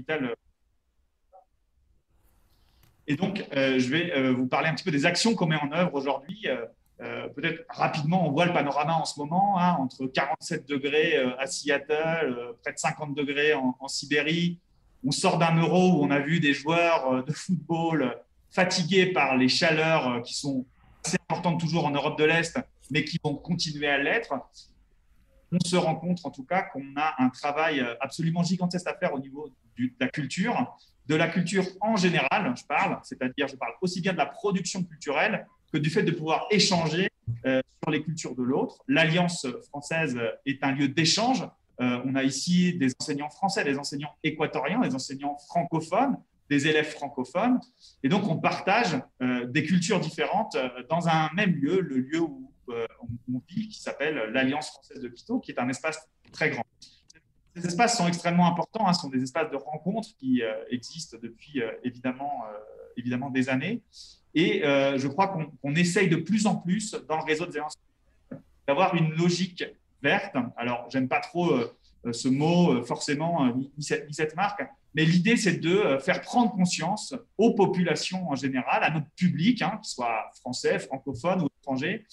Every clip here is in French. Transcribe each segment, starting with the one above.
capitale. Et donc, je vais vous parler un petit peu des actions qu'on met en œuvre aujourd'hui. Peut-être rapidement, on voit le panorama en ce moment, hein, entre 47 degrés à Seattle, près de 50 degrés en Sibérie. On sort d'un euro où on a vu des joueurs de football fatigués par les chaleurs qui sont assez importantes toujours en Europe de l'Est, mais qui vont continuer à l'être. On se rend compte en tout cas qu'on a un travail absolument gigantesque à faire au niveau de la culture en général, c'est-à-dire je parle aussi bien de la production culturelle que du fait de pouvoir échanger sur les cultures de l'autre. L'Alliance française est un lieu d'échange. On a ici des enseignants français, des enseignants équatoriens, des enseignants francophones, des élèves francophones. Et donc, on partage des cultures différentes dans un même lieu, le lieu où on vit, qui s'appelle l'Alliance française de Quito, qui est un espace très grand. Ces espaces sont extrêmement importants, hein, ce sont des espaces de rencontre qui existent depuis évidemment des années. Et je crois qu'on essaye de plus en plus, dans le réseau des alliances, d'avoir une logique verte. Alors, j'aime pas trop ce mot, forcément, ni cette marque, mais l'idée, c'est de faire prendre conscience aux populations en général, à notre public, hein, qu'il soit français, francophone ou étranger,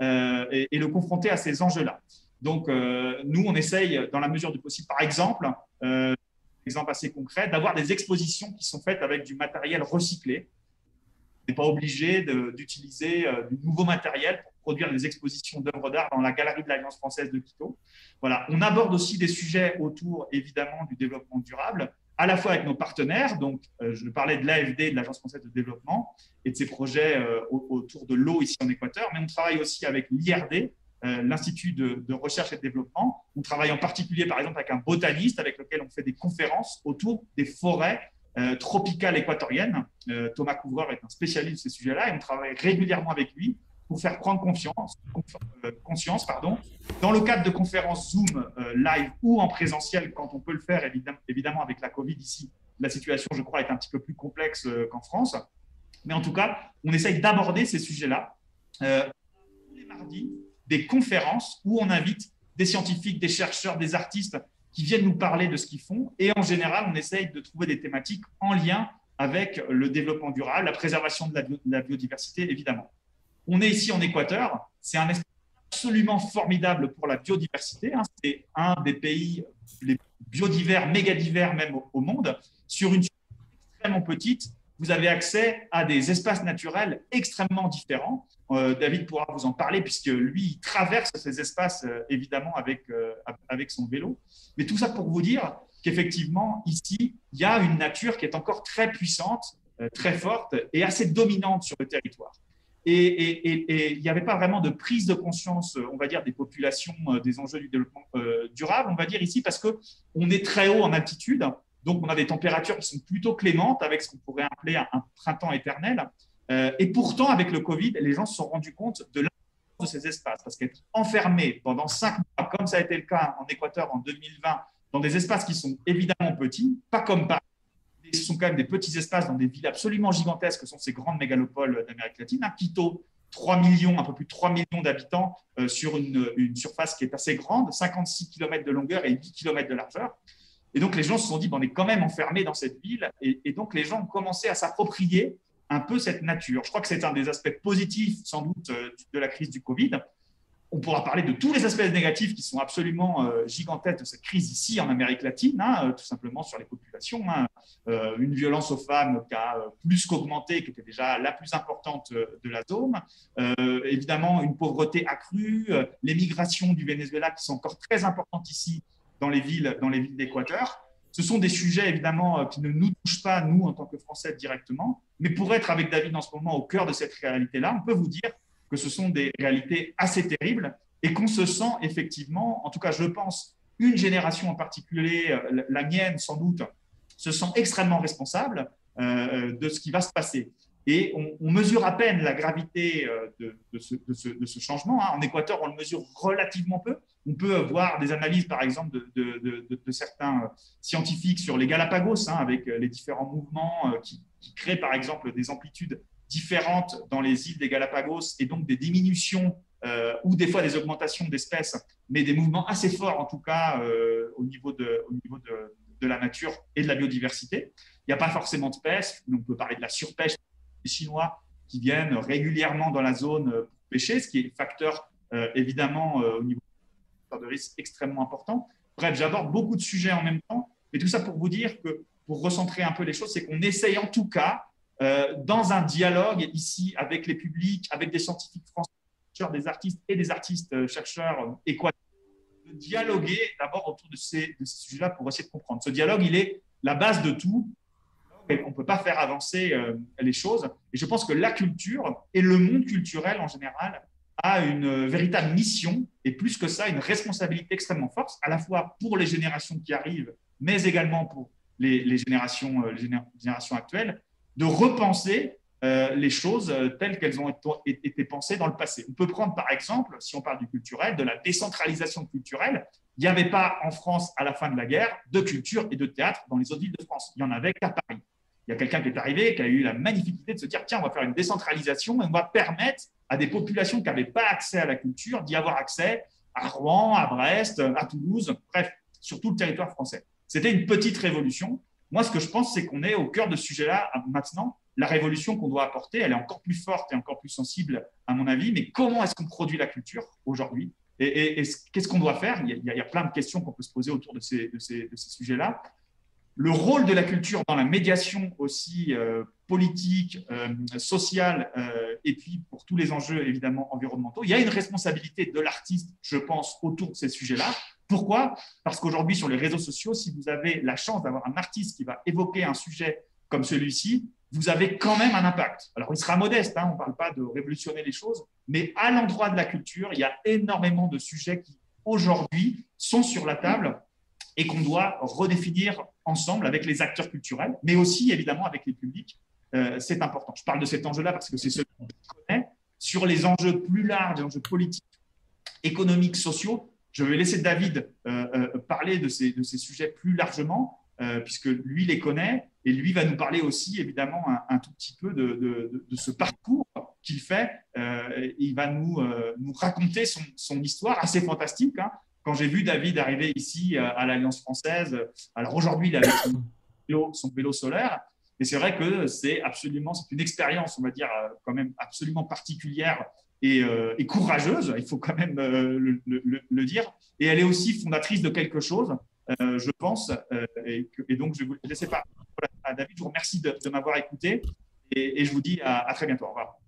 et le confronter à ces enjeux-là. Donc, nous, on essaye, dans la mesure du possible, par exemple, exemple assez concret, d'avoir des expositions qui sont faites avec du matériel recyclé. On n'est pas obligé d'utiliser du nouveau matériel pour produire des expositions d'œuvres d'art dans la galerie de l'Alliance française de Quito. Voilà. On aborde aussi des sujets autour, évidemment, du développement durable, à la fois avec nos partenaires. Donc, je parlais de l'AFD, de l'Agence française de développement, et de ses projets autour de l'eau ici en Équateur, mais on travaille aussi avec l'IRD, l'Institut de recherche et de développement. On travaille en particulier, par exemple, avec un botaniste avec lequel on fait des conférences autour des forêts tropicales équatoriennes. Thomas Couvreur est un spécialiste de ces sujets-là et on travaille régulièrement avec lui pour faire prendre conscience, dans le cadre de conférences Zoom live ou en présentiel quand on peut le faire, évidemment avec la Covid ici, la situation, je crois, est un petit peu plus complexe qu'en France. Mais en tout cas, on essaye d'aborder ces sujets-là. Tous les mardis, des conférences où on invite des scientifiques, des chercheurs, des artistes qui viennent nous parler de ce qu'ils font. Et en général, on essaye de trouver des thématiques en lien avec le développement durable, la préservation de la biodiversité, évidemment. On est ici en Équateur. C'est un espace absolument formidable pour la biodiversité. Hein. C'est un des pays les biodivers, mégadivers même au monde. Sur une superficie extrêmement petite, vous avez accès à des espaces naturels extrêmement différents. David pourra vous en parler puisque lui, il traverse ces espaces évidemment avec son vélo. Mais tout ça pour vous dire qu'effectivement, ici, il y a une nature qui est encore très puissante, très forte et assez dominante sur le territoire. Et il n'y avait pas vraiment de prise de conscience, on va dire, des populations, des enjeux du développement durable, on va dire ici, parce qu'on est très haut en altitude. Donc, on a des températures qui sont plutôt clémentes avec ce qu'on pourrait appeler un printemps éternel. Et pourtant, avec le Covid, les gens se sont rendus compte de l'importance de ces espaces parce qu'être enfermés pendant 5 mois, comme ça a été le cas en Équateur en 2020, dans des espaces qui sont évidemment petits, pas comme Paris, ce sont quand même des petits espaces dans des villes absolument gigantesques que sont ces grandes mégalopoles d'Amérique latine. À Quito, 3 millions, un peu plus de 3 millions d'habitants sur une surface qui est assez grande, 56 km de longueur et 8 km de largeur. Et donc, les gens se sont dit, on est quand même enfermés dans cette ville. Et donc, les gens ont commencé à s'approprier un peu cette nature. Je crois que c'est un des aspects positifs, sans doute, de la crise du Covid. On pourra parler de tous les aspects négatifs qui sont absolument gigantesques de cette crise ici en Amérique latine, hein, tout simplement sur les populations. Hein. Une violence aux femmes qui a plus qu'augmenté, qui était déjà la plus importante de la zone. Évidemment, une pauvreté accrue, les migrations du Venezuela qui sont encore très importantes ici dans les villes d'Équateur. Ce sont des sujets, évidemment, qui ne nous touchent pas, nous, en tant que Français, directement. Mais pour être avec David en ce moment au cœur de cette réalité-là, on peut vous dire que ce sont des réalités assez terribles et qu'on se sent effectivement, en tout cas, je pense, une génération en particulier, la mienne sans doute, se sent extrêmement responsable de ce qui va se passer. Et on mesure à peine la gravité de ce changement. Hein. En Équateur, on le mesure relativement peu. On peut voir des analyses, par exemple, de certains scientifiques sur les Galapagos, hein, avec les différents mouvements qui créent, par exemple, des amplitudes différentes dans les îles des Galapagos et donc des diminutions ou des fois des augmentations d'espèces, mais des mouvements assez forts, en tout cas, au niveau de de la nature et de la biodiversité. Il n'y a pas forcément de pêche, mais on peut parler de la surpêche des Chinois qui viennent régulièrement dans la zone pour pêcher, ce qui est facteur évidemment au niveau de risque extrêmement important. Bref, j'aborde beaucoup de sujets en même temps, mais tout ça pour vous dire que, pour recentrer un peu les choses, c'est qu'on essaye en tout cas, dans un dialogue ici avec les publics, avec des scientifiques français, des artistes et des artistes chercheurs équatoriens, de dialoguer d'abord autour de ces sujets-là pour essayer de comprendre. Ce dialogue, il est la base de tout. Et on ne peut pas faire avancer les choses. Et je pense que la culture et le monde culturel en général a une véritable mission et plus que ça, une responsabilité extrêmement forte, à la fois pour les générations qui arrivent, mais également pour les générations actuelles, de repenser les choses telles qu'elles ont été pensées dans le passé. On peut prendre par exemple, si on parle du culturel, de la décentralisation culturelle. Il n'y avait pas en France, à la fin de la guerre, de culture et de théâtre dans les autres villes de France. Il n'y en avait qu'à Paris. Il y a quelqu'un qui est arrivé, qui a eu la magnifique idée de se dire, tiens, on va faire une décentralisation et on va permettre à des populations qui n'avaient pas accès à la culture d'y avoir accès, à Rouen, à Brest, à Toulouse, bref, sur tout le territoire français. C'était une petite révolution. Moi, ce que je pense, c'est qu'on est au cœur de ce sujet-là maintenant. La révolution qu'on doit apporter, elle est encore plus forte et encore plus sensible, à mon avis. Mais comment est-ce qu'on produit la culture aujourd'hui ? Et qu'est-ce qu'on doit faire ? Il y a plein de questions qu'on peut se poser autour de ces sujets-là. Le rôle de la culture dans la médiation aussi politique, sociale, et puis pour tous les enjeux évidemment environnementaux. Il y a une responsabilité de l'artiste, je pense, autour de ces sujets-là. Pourquoi ? Parce qu'aujourd'hui, sur les réseaux sociaux, si vous avez la chance d'avoir un artiste qui va évoquer un sujet comme celui-ci, vous avez quand même un impact. Alors, il sera modeste, hein, on ne parle pas de révolutionner les choses, mais à l'endroit de la culture, il y a énormément de sujets qui, aujourd'hui, sont sur la table et qu'on doit redéfinir ensemble avec les acteurs culturels, mais aussi, évidemment, avec les publics. C'est important. Je parle de cet enjeu-là parce que c'est celui que je connais. Sur les enjeux plus larges, les enjeux politiques, économiques, sociaux, je vais laisser David parler de ces sujets plus largement, puisque lui les connaît, et lui va nous parler aussi, évidemment, un tout petit peu de ce parcours qu'il fait. Il va nous raconter son histoire assez fantastique, hein. Quand j'ai vu David arriver ici à l'Alliance française, alors aujourd'hui, il avait son vélo solaire, mais c'est vrai que c'est une expérience, on va dire, quand même absolument particulière et courageuse, il faut quand même le dire. Et elle est aussi fondatrice de quelque chose, je pense. Et donc, je vais vous laisser parler à David. Je vous remercie de m'avoir écouté et je vous dis à très bientôt. Au revoir.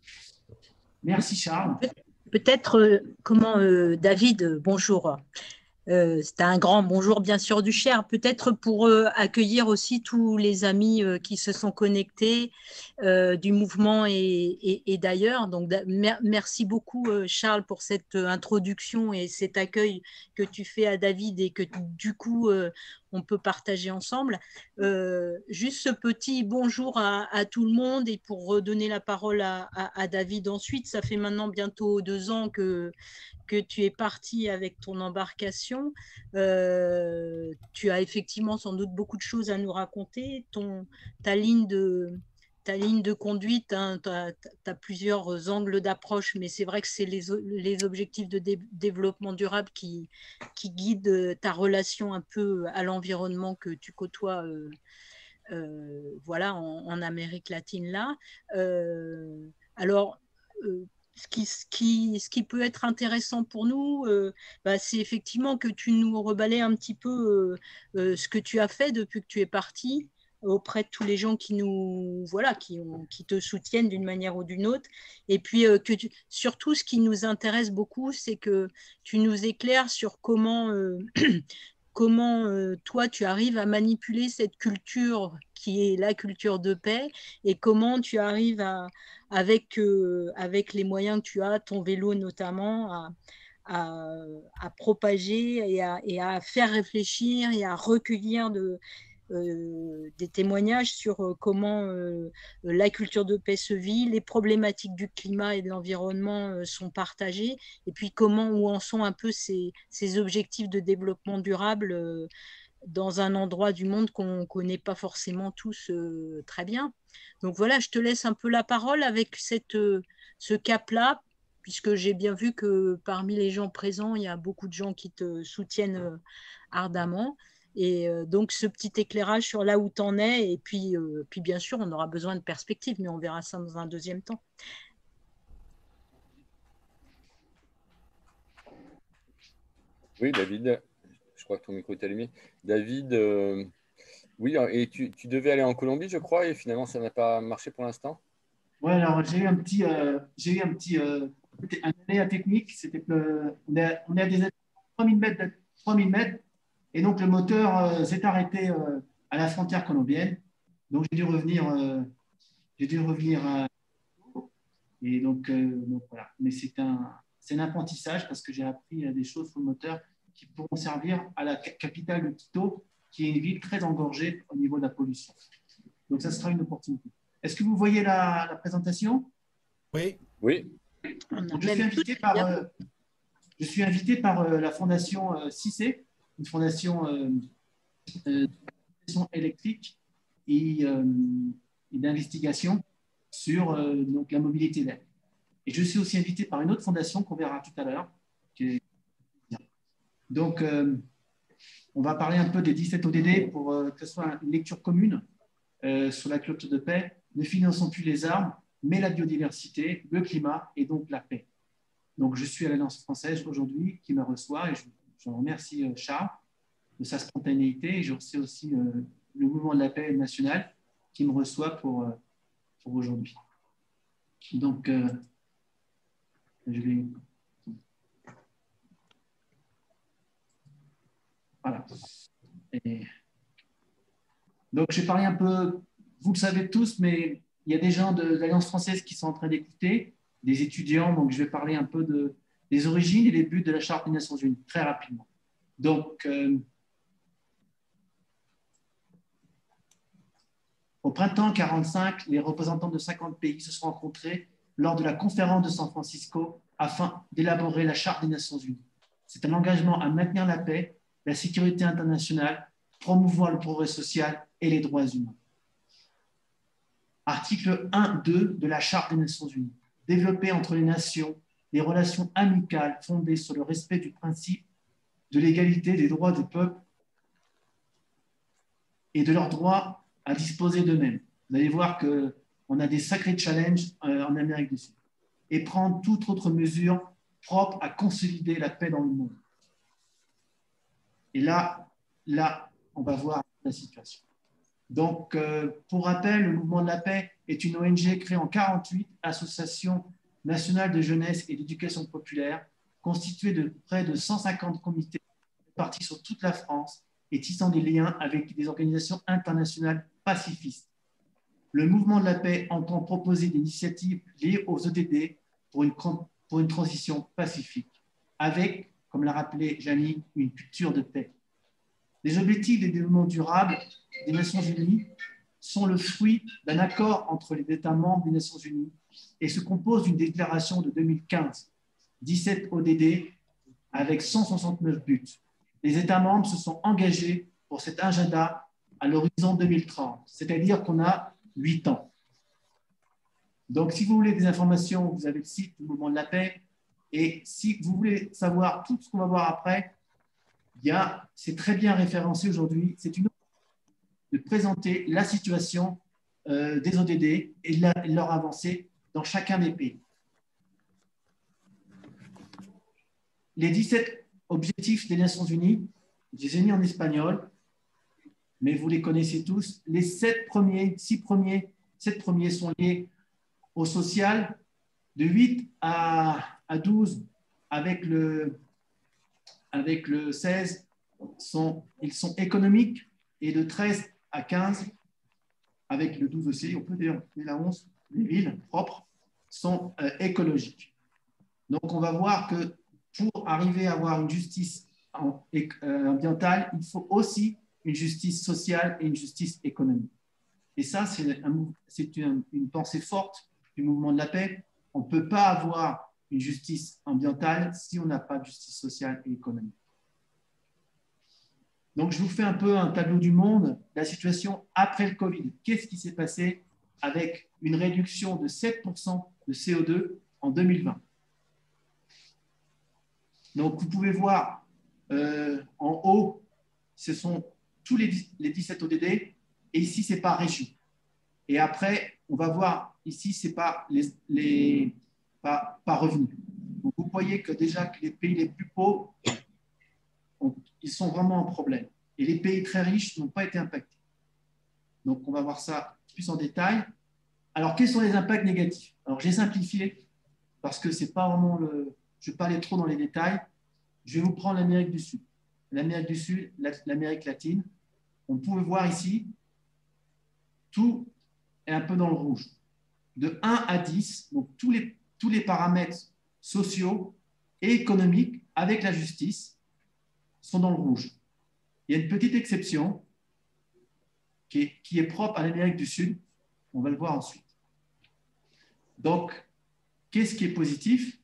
Merci, Charles. Peut-être, David, bonjour. C'est un grand bonjour, bien sûr, du Cher. Peut-être pour accueillir aussi tous les amis qui se sont connectés du mouvement et d'ailleurs. Donc, merci beaucoup, Charles, pour cette introduction et cet accueil que tu fais à David et que du coup, on peut partager ensemble. Juste ce petit bonjour à tout le monde et pour redonner la parole à David ensuite. Ça fait maintenant bientôt 2 ans que tu es parti avec ton embarcation. Tu as effectivement sans doute beaucoup de choses à nous raconter. Ta ligne de conduite, hein, tu as plusieurs angles d'approche, mais c'est vrai que c'est les objectifs de développement durable qui guident ta relation un peu à l'environnement que tu côtoies voilà, en Amérique latine là. Alors, ce qui peut être intéressant pour nous, c'est effectivement que tu nous rebalais un petit peu ce que tu as fait depuis que tu es parti auprès de tous les gens qui qui te soutiennent d'une manière ou d'une autre. Et puis, surtout, ce qui nous intéresse beaucoup, c'est que tu nous éclaires sur comment toi, tu arrives à manipuler cette culture qui est la culture de paix et comment tu arrives avec les moyens que tu as, ton vélo notamment, à propager et à faire réfléchir et à recueillir des témoignages sur comment la culture de paix se vit, les problématiques du climat et de l'environnement sont partagées, et puis où en sont un peu ces objectifs de développement durable dans un endroit du monde qu'on ne connaît pas forcément tous très bien. Donc voilà, je te laisse un peu la parole avec ce cap-là, puisque j'ai bien vu que parmi les gens présents, il y a beaucoup de gens qui te soutiennent ardemment. Et donc, ce petit éclairage sur là où tu en es. Et puis, bien sûr, on aura besoin de perspectives, mais on verra ça dans un deuxième temps. Oui, David, je crois que ton micro est allumé. David, oui, et tu devais aller en Colombie, je crois, et finalement, ça n'a pas marché pour l'instant. Ouais, alors un aléa technique, c'était que on est à des 3000 mètres, 3000 mètres, et donc le moteur s'est arrêté à la frontière colombienne. Donc j'ai dû revenir et donc voilà. Mais c'est un apprentissage parce que j'ai appris des choses sur le moteur qui pourront servir à la capitale de Quito, qui est une ville très engorgée au niveau de la pollution. Donc ça sera une opportunité. Est-ce que vous voyez la présentation? Oui. Oui. Je suis invité par la fondation CICE, une fondation électrique et d'investigation sur donc, la mobilité verte. Et je suis aussi invité par une autre fondation qu'on verra tout à l'heure. Donc, on va parler un peu des 17 ODD pour que ce soit une lecture commune sur la culture de paix. Ne finançons plus les armes, mais la biodiversité, le climat et donc la paix. Donc, je suis à l'Alliance française aujourd'hui qui me reçoit et je remercie Charles de sa spontanéité et je remercie aussi le mouvement de la paix national qui me reçoit pour aujourd'hui. Donc, je vais... Voilà. Et... Donc, j'ai parlé un peu, vous le savez tous, mais il y a des gens de l'Alliance française qui sont en train d'écouter, des étudiants, donc je vais parler un peu des origines et des buts de la Charte des Nations Unies, très rapidement. Donc, au printemps 1945, les représentants de 50 pays se sont rencontrés lors de la conférence de San Francisco afin d'élaborer la Charte des Nations Unies. C'est un engagement à maintenir la paix, la sécurité internationale, promouvoir le progrès social et les droits humains. Article 1.2 de la Charte des Nations Unies. Développer entre les nations des relations amicales fondées sur le respect du principe de l'égalité des droits des peuples et de leur droit à disposer d'eux-mêmes. Vous allez voir qu'on a des sacrés challenges en Amérique du Sud. Et prendre toute autre mesure propre à consolider la paix dans le monde. Et là, on va voir la situation. Donc, pour rappel, le Mouvement de la paix est une ONG créée en 1948, Association nationale de jeunesse et d'éducation populaire, constituée de près de 150 comités répartis sur toute la France et tissant des liens avec des organisations internationales pacifistes. Le Mouvement de la paix entend proposer des initiatives liées aux ODD pour une transition pacifique, avec, comme l'a rappelé Janie, une culture de paix. Les objectifs des développements durables des Nations Unies sont le fruit d'un accord entre les États membres des Nations Unies et se composent d'une déclaration de 2015, 17 ODD avec 169 buts. Les États membres se sont engagés pour cet agenda à l'horizon 2030, c'est-à-dire qu'on a 8 ans. Donc, si vous voulez des informations, vous avez le site du Mouvement de la paix. Et si vous voulez savoir tout ce qu'on va voir après, c'est très bien référencé aujourd'hui. C'est une de présenter la situation des ODD et leur avancée dans chacun des pays. Les 17 objectifs des Nations Unies, je les ai mis en espagnol, mais vous les connaissez tous. Les 7 premiers sont liés au social, de 8 à 12 avec le 16, ils sont économiques, et de 13 à 15, avec le 12 aussi, on peut dire, et la 11, les villes propres sont écologiques. Donc, on va voir que pour arriver à avoir une justice ambientale, il faut aussi une justice sociale et une justice économique. Et ça, c'est une pensée forte du mouvement de la paix. On ne peut pas avoir une justice ambientale si on n'a pas de justice sociale et économique. Donc, je vous fais un peu un tableau du monde, la situation après le Covid. Qu'est-ce qui s'est passé avec une réduction de 7% de CO2 en 2020? Donc, vous pouvez voir en haut, ce sont tous les 17 ODD, et ici, c'est par région. Et après, on va voir, ici, c'est par par revenu. Donc, vous voyez que déjà que les pays les plus pauvres, ils sont vraiment en problème. Et les pays très riches n'ont pas été impactés. Donc, on va voir ça plus en détail. Alors, quels sont les impacts négatifs? Alors, j'ai simplifié parce que c'est pas vraiment je vais pas aller trop dans les détails. Je vais vous prendre l'Amérique du Sud. L'Amérique du Sud, l'Amérique latine. On peut voir ici, tout est un peu dans le rouge. De 1 à 10, donc tous les paramètres sociaux et économiques avec la justice sont dans le rouge. Il y a une petite exception qui est propre à l'Amérique du Sud. On va le voir ensuite. Donc, qu'est-ce qui est positif?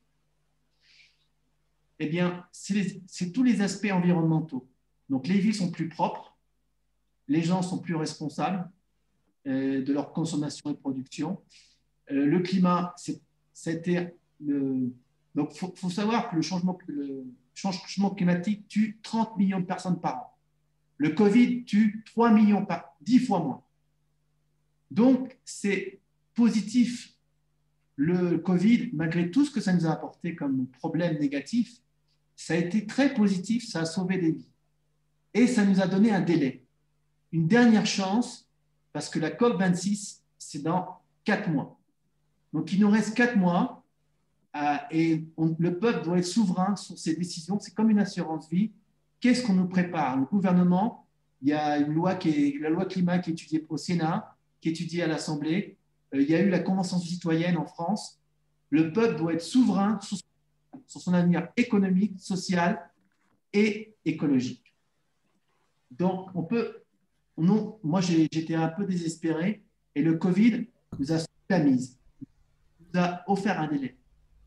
Eh bien, c'est tous les aspects environnementaux. Donc, les villes sont plus propres, les gens sont plus responsables de leur consommation et production. Le climat, c'était donc, il faut savoir que le changement climatique tue 30 millions de personnes par an. Le Covid tue 3 millions 10 fois moins. Donc, c'est positif. Le Covid, malgré tout ce que ça nous a apporté comme problème négatif, ça a été très positif, ça a sauvé des vies. Et ça nous a donné un délai, une dernière chance, parce que la COP26, c'est dans 4 mois. Donc, il nous reste 4 mois et le peuple doit être souverain sur ses décisions. C'est comme une assurance vie. Qu'est-ce qu'on nous prépare? Le gouvernement, il y a une loi la loi climat qui est étudiée au Sénat, qui est étudiée à l'Assemblée. Il y a eu la Convention citoyenne en France. Le peuple doit être souverain sur son avenir économique, social et écologique. Donc, moi, j'étais un peu désespéré et le Covid nous a sauvé la mise, nous a offert un délai.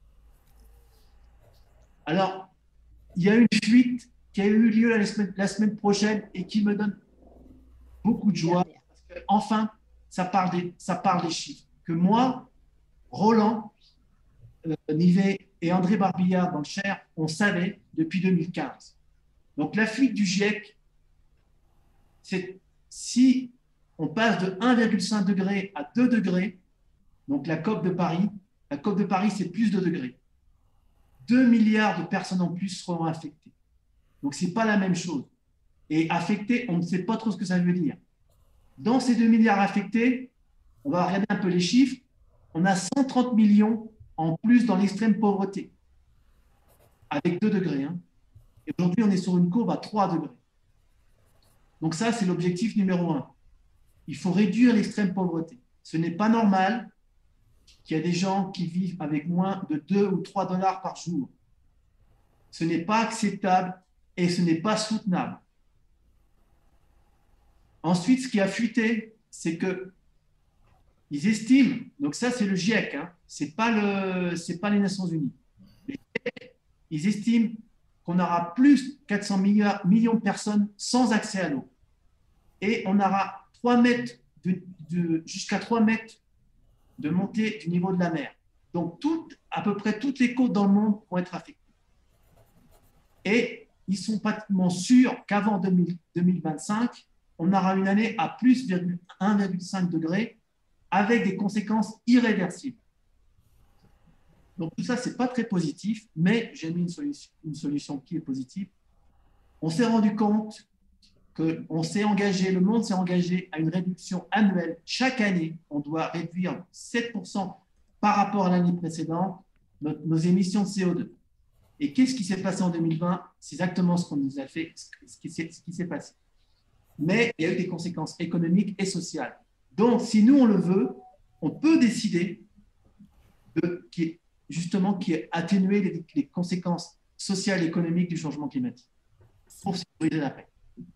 Alors, il y a une fuite qui a eu lieu la semaine prochaine et qui me donne beaucoup de joie. Parce que, enfin, ça parle des chiffres. Que moi, Roland, Nivet et André Barbillard dans le Cher, on savait depuis 2015. Donc, la fuite du GIEC, c'est si on passe de 1,5 degré à 2 degrés, donc la COP de Paris, c'est plus de degrés. 2 milliards de personnes en plus seront affectées. Donc, ce n'est pas la même chose. Et affectées, on ne sait pas trop ce que ça veut dire. Dans ces 2 milliards affectés, on va regarder un peu les chiffres, on a 130 millions en plus dans l'extrême pauvreté, avec 2 degrés. Et aujourd'hui, on est sur une courbe à 3 degrés. Donc ça, c'est l'objectif numéro 1. Il faut réduire l'extrême pauvreté. Ce n'est pas normal qu'il y ait des gens qui vivent avec moins de 2 ou 3 dollars par jour. Ce n'est pas acceptable et ce n'est pas soutenable. Ensuite, ce qui a fuité, c'est que ils estiment, donc ça c'est le GIEC, ce n'est pas les Nations Unies. Ils estiment qu'on aura plus de 400 millions de personnes sans accès à l'eau. Et on aura 3 mètres jusqu'à 3 mètres de montée du niveau de la mer. Donc, à peu près toutes les côtes dans le monde vont être affectées. Et ils sont pratiquement sûrs qu'avant 2025, on aura une année à plus 1,5 degré avec des conséquences irréversibles. Donc, tout ça, ce n'est pas très positif, mais j'ai mis une solution qui est positive. On s'est rendu compte qu'on s'est engagé, le monde s'est engagé à une réduction annuelle. Chaque année, on doit réduire 7% par rapport à l'année précédente nos émissions de CO2. Et qu'est-ce qui s'est passé en 2020? C'est exactement ce qu'on nous a fait, ce qui s'est passé. Mais il y a eu des conséquences économiques et sociales. Donc, si nous, on le veut, on peut décider qui est atténuer les conséquences sociales et économiques du changement climatique pour sécuriser la paix.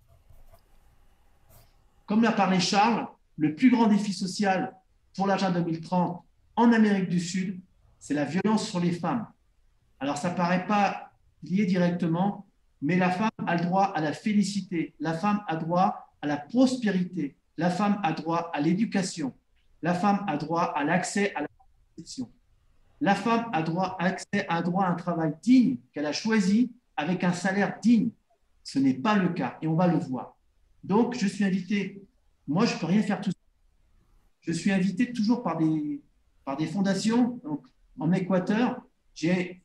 Comme l'a parlé Charles, le plus grand défi social pour l'agenda 2030 en Amérique du Sud, c'est la violence sur les femmes. Alors, ça ne paraît pas lié directement, mais la femme a le droit à la félicité, la femme a droit à la prospérité, la femme a droit à l'éducation, la femme a droit à l'accès à la protection. La femme a droit à un travail digne qu'elle a choisi avec un salaire digne. Ce n'est pas le cas et on va le voir. Donc, je suis invité. Moi, je ne peux rien faire tout seul. Je suis invité toujours par des fondations. Donc, en Équateur, j'ai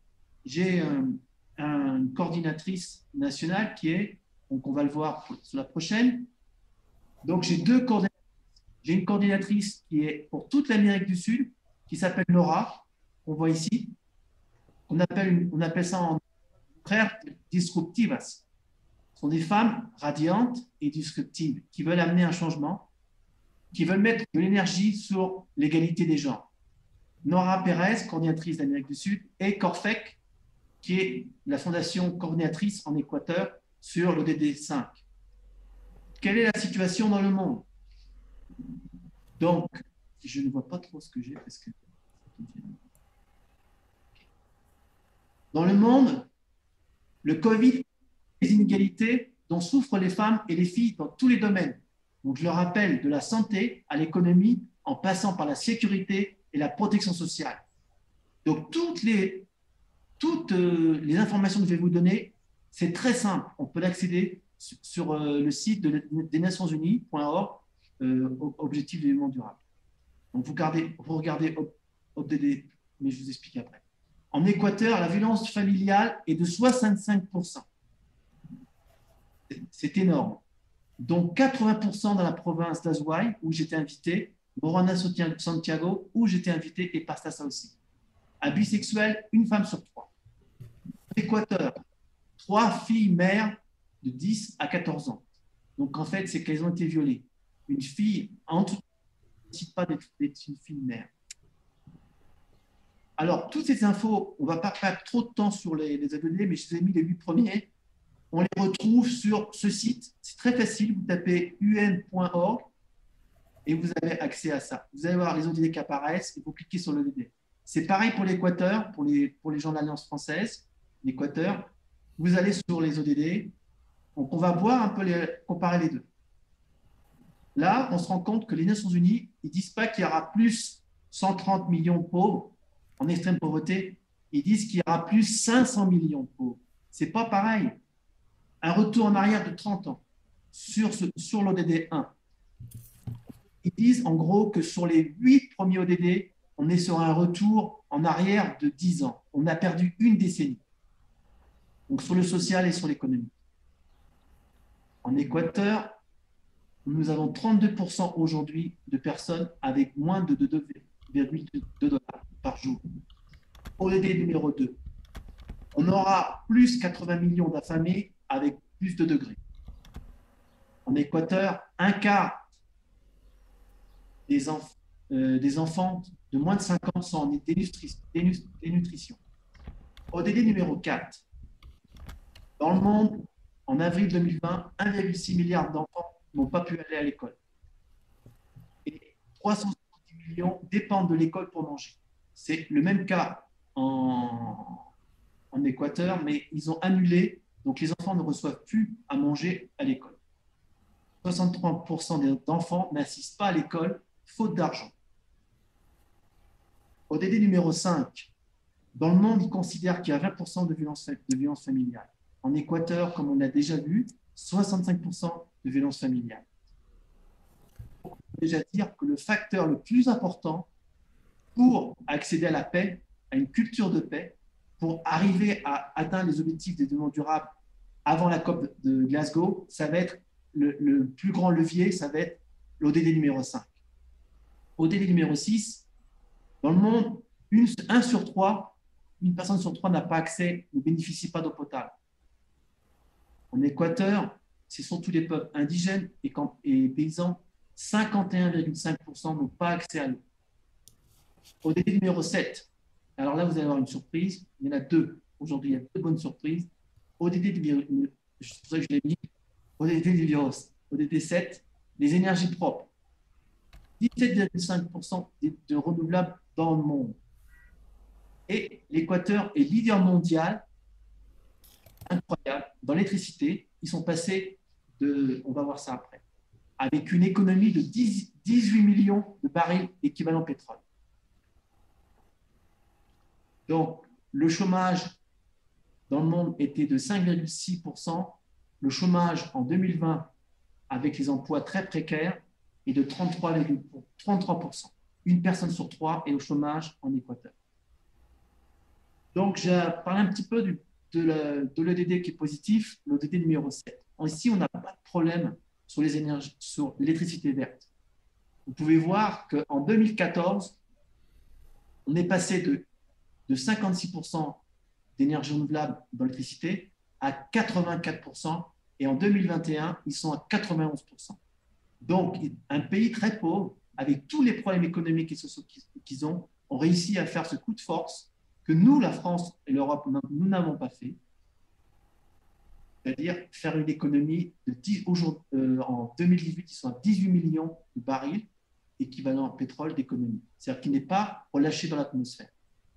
une coordinatrice nationale qui est, donc on va le voir sur la prochaine. Donc, j'ai deux coordinatrices. J'ai une coordinatrice qui est pour toute l'Amérique du Sud, qui s'appelle Laura, qu'on voit ici. On appelle ça en frères disruptivas. Ce sont des femmes radiantes et disruptives qui veulent amener un changement, qui veulent mettre de l'énergie sur l'égalité des genres. Nora Pérez, coordinatrice d'Amérique du Sud, et Corfec, qui est la fondation coordinatrice en Équateur sur l'ODD 5. Quelle est la situation dans le monde? Donc, je ne vois pas trop ce que j'ai parce que... Dans le monde, le Covid, les inégalités dont souffrent les femmes et les filles dans tous les domaines. Donc, je le rappelle, de la santé à l'économie, en passant par la sécurité et la protection sociale. Donc, toutes les informations que je vais vous donner, c'est très simple. On peut l'accéder sur le site des Nations Unies.org, Objectif de développement durable. Donc, vous regardez ODD, mais je vous explique après. En Équateur, la violence familiale est de 65%. C'est énorme. Donc, 80% dans la province d'Azuay, où j'étais invité, Morona Santiago, où j'étais invité, et Pastaza aussi. Abus sexuels, une femme sur 3. Équateur, 3 filles mères de 10 à 14 ans. Donc, en fait, c'est qu'elles ont été violées. Une fille, en tout cas, ne décide pas d'être une fille mère. Alors, toutes ces infos, on ne va pas perdre trop de temps sur les abonnés, mais je vous ai mis les 8 premiers. On les retrouve sur ce site. C'est très facile. Vous tapez un.org et vous avez accès à ça. Vous allez voir les ODD qui apparaissent et vous cliquez sur l'ODD. C'est pareil pour l'Équateur, pour les gens de l'Alliance française, l'Équateur. Vous allez sur les ODD. Donc, on va voir un peu comparer les deux. Là, on se rend compte que les Nations Unies, ils ne disent pas qu'il y aura plus 130 millions de pauvres en extrême pauvreté. Ils disent qu'il y aura plus 500 millions de pauvres. Ce n'est pas pareil. Un retour en arrière de 30 ans sur l'ODD 1. Ils disent en gros que sur les 8 premiers ODD, on est sur un retour en arrière de 10 ans. On a perdu une décennie. Donc sur le social et sur l'économie. En Équateur, nous avons 32% aujourd'hui de personnes avec moins de 2,2 $ par jour. ODD numéro 2. On aura plus 80 millions d'affamés avec plus de degrés. En Équateur, un quart des enfants de moins de 5 ans sont en dénutrition. ODD numéro 4. Dans le monde, en avril 2020, 1,6 milliard d'enfants n'ont pas pu aller à l'école. Et 370 millions dépendent de l'école pour manger. C'est le même cas en Équateur, mais ils ont annulé, donc les enfants ne reçoivent plus à manger à l'école. 63% d'enfants n'assistent pas à l'école, faute d'argent. ODD numéro 5. Dans le monde, ils considèrent qu'il y a 20% de violence familiale. En Équateur, comme on l'a déjà vu, 65% de violence familiale. On peut déjà dire que le facteur le plus important pour accéder à la paix, à une culture de paix, pour arriver à atteindre les objectifs de développement durable avant la COP de Glasgow, ça va être le plus grand levier, ça va être l'ODD numéro 5. ODD numéro 6, dans le monde, une personne sur 3 n'a pas accès, ne bénéficie pas d'eau potable. En Équateur, ce sont tous les peuples indigènes et paysans, 51,5% n'ont pas accès à l'eau. ODD numéro 7, alors là, vous allez avoir une surprise. Il y en a 2. Aujourd'hui, il y a 2 bonnes surprises. ODD numéro, c'est pour ça que je l'ai mis. ODD 7, les énergies propres. 17,5% de renouvelables dans le monde. Et l'Équateur est leader mondial, incroyable, dans l'électricité. Ils sont passés on va voir ça après, avec une économie de 18 millions de barils équivalent pétrole. Donc, le chômage dans le monde était de 5,6%. Le chômage en 2020 avec les emplois très précaires est de 33%. Une personne sur 3 est au chômage en Équateur. Donc, j'ai parlé un petit peu de l'ODD qui est positif, l'ODD numéro 7. Ici, on n'a pas de problème sur les énergies, sur l'électricité verte. Vous pouvez voir qu'en 2014, on est passé de 56% d'énergie renouvelable dans l'électricité à 84%, et en 2021, ils sont à 91%. Donc, un pays très pauvre, avec tous les problèmes économiques et sociaux qu'ils ont réussi à faire ce coup de force que nous, la France et l'Europe, nous n'avons pas fait. C'est-à-dire faire une économie en 2018, ils sont à 18 millions de barils équivalent en pétrole d'économie. C'est-à-dire qu'il n'est pas relâché dans l'atmosphère.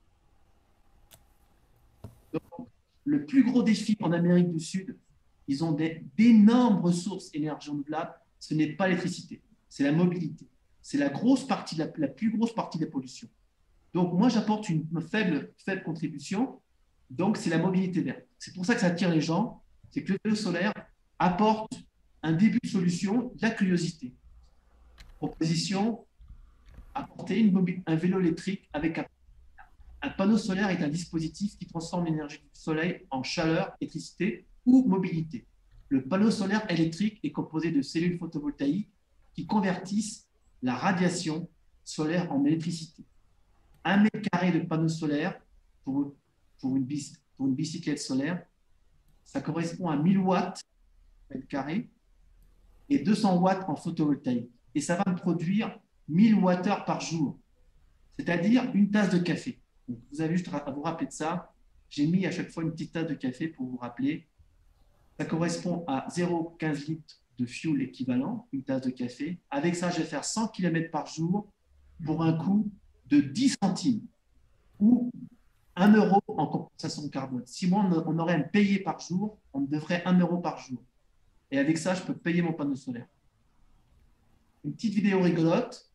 Donc, le plus gros défi en Amérique du Sud, ils ont d'énormes ressources énergie renouvelables. Ce n'est pas l'électricité, c'est la mobilité. C'est la plus grosse partie des pollutions. Donc, moi, j'apporte une faible contribution. Donc, c'est la mobilité verte. C'est pour ça que ça attire les gens. C'est que le vélo solaire apporte un début de solution, de la curiosité. Proposition, apporter un vélo électrique avec un panneau solaire est un dispositif qui transforme l'énergie du soleil en chaleur, électricité ou mobilité. Le panneau solaire électrique est composé de cellules photovoltaïques qui convertissent la radiation solaire en électricité. 1 mètre carré de panneau solaire pour une bicyclette solaire, ça correspond à 1000 watts mètre carré et 200 watts en photovoltaïque. Et ça va me produire 1000 Wh par jour, c'est-à-dire une tasse de café. Donc, vous avez juste à vous rappeler de ça. J'ai mis à chaque fois une petite tasse de café pour vous rappeler. Ça correspond à 0,15 litres de fuel équivalent, une tasse de café. Avec ça, je vais faire 100 km par jour pour un coût de 10 centimes ou 1 euro en compensation de carbone. Si moi, on aurait à me payer par jour, on me devrait 1 euro par jour. Et avec ça, je peux payer mon panneau solaire. Une petite vidéo rigolote.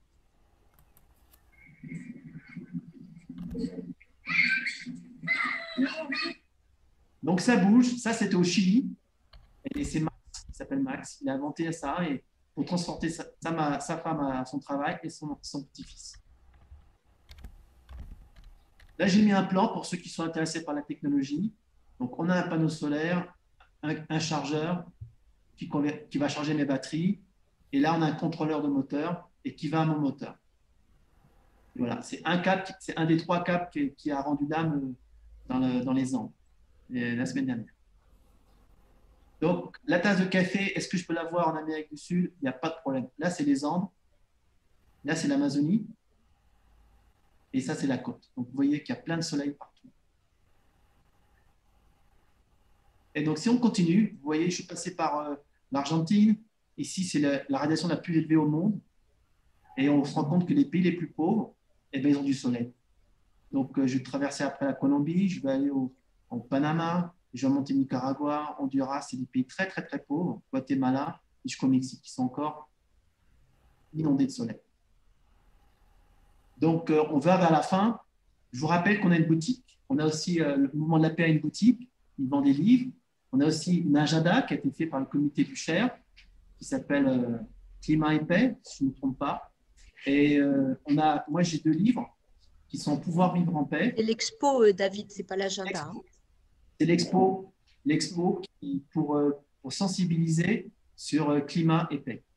Donc, ça bouge. Ça, c'était au Chili. Et c'est Max, il s'appelle Max. Il a inventé ça et pour transporter sa femme à son travail et son petit-fils. Là, j'ai mis un plan pour ceux qui sont intéressés par la technologie. Donc, on a un panneau solaire, un chargeur qui va charger mes batteries. Et là, on a un contrôleur de moteur et qui va à mon moteur. Et voilà, c'est un des 3 câbles qui a rendu l'âme dans les Andes la semaine dernière. Donc, la tasse de café, est-ce que je peux l'avoir en Amérique du Sud? Il n'y a pas de problème. Là, c'est les Andes. Là, c'est l'Amazonie. Et ça, c'est la côte. Donc, vous voyez qu'il y a plein de soleil partout. Et donc, si on continue, vous voyez, je suis passé par l'Argentine. Ici, c'est la radiation la plus élevée au monde. Et on se rend compte que les pays les plus pauvres, eh bien, ils ont du soleil. Donc, je vais traverser après la Colombie, je vais aller au Panama, je vais monter Nicaragua, Honduras, c'est des pays très, très, très pauvres. Guatemala, et jusqu'au Mexique, qui sont encore inondés de soleil. Donc, on va vers la fin. Je vous rappelle qu'on a une boutique. On a aussi le Mouvement de la Paix a une boutique. Ils vendent des livres. On a aussi une agenda qui a été fait par le comité du Cher, qui s'appelle Climat et Paix, si je ne me trompe pas. Et moi, j'ai 2 livres qui sont Pouvoir vivre en paix. Et l'expo, David, ce n'est pas l'agenda. Hein. C'est l'expo pour sensibiliser sur climat et paix.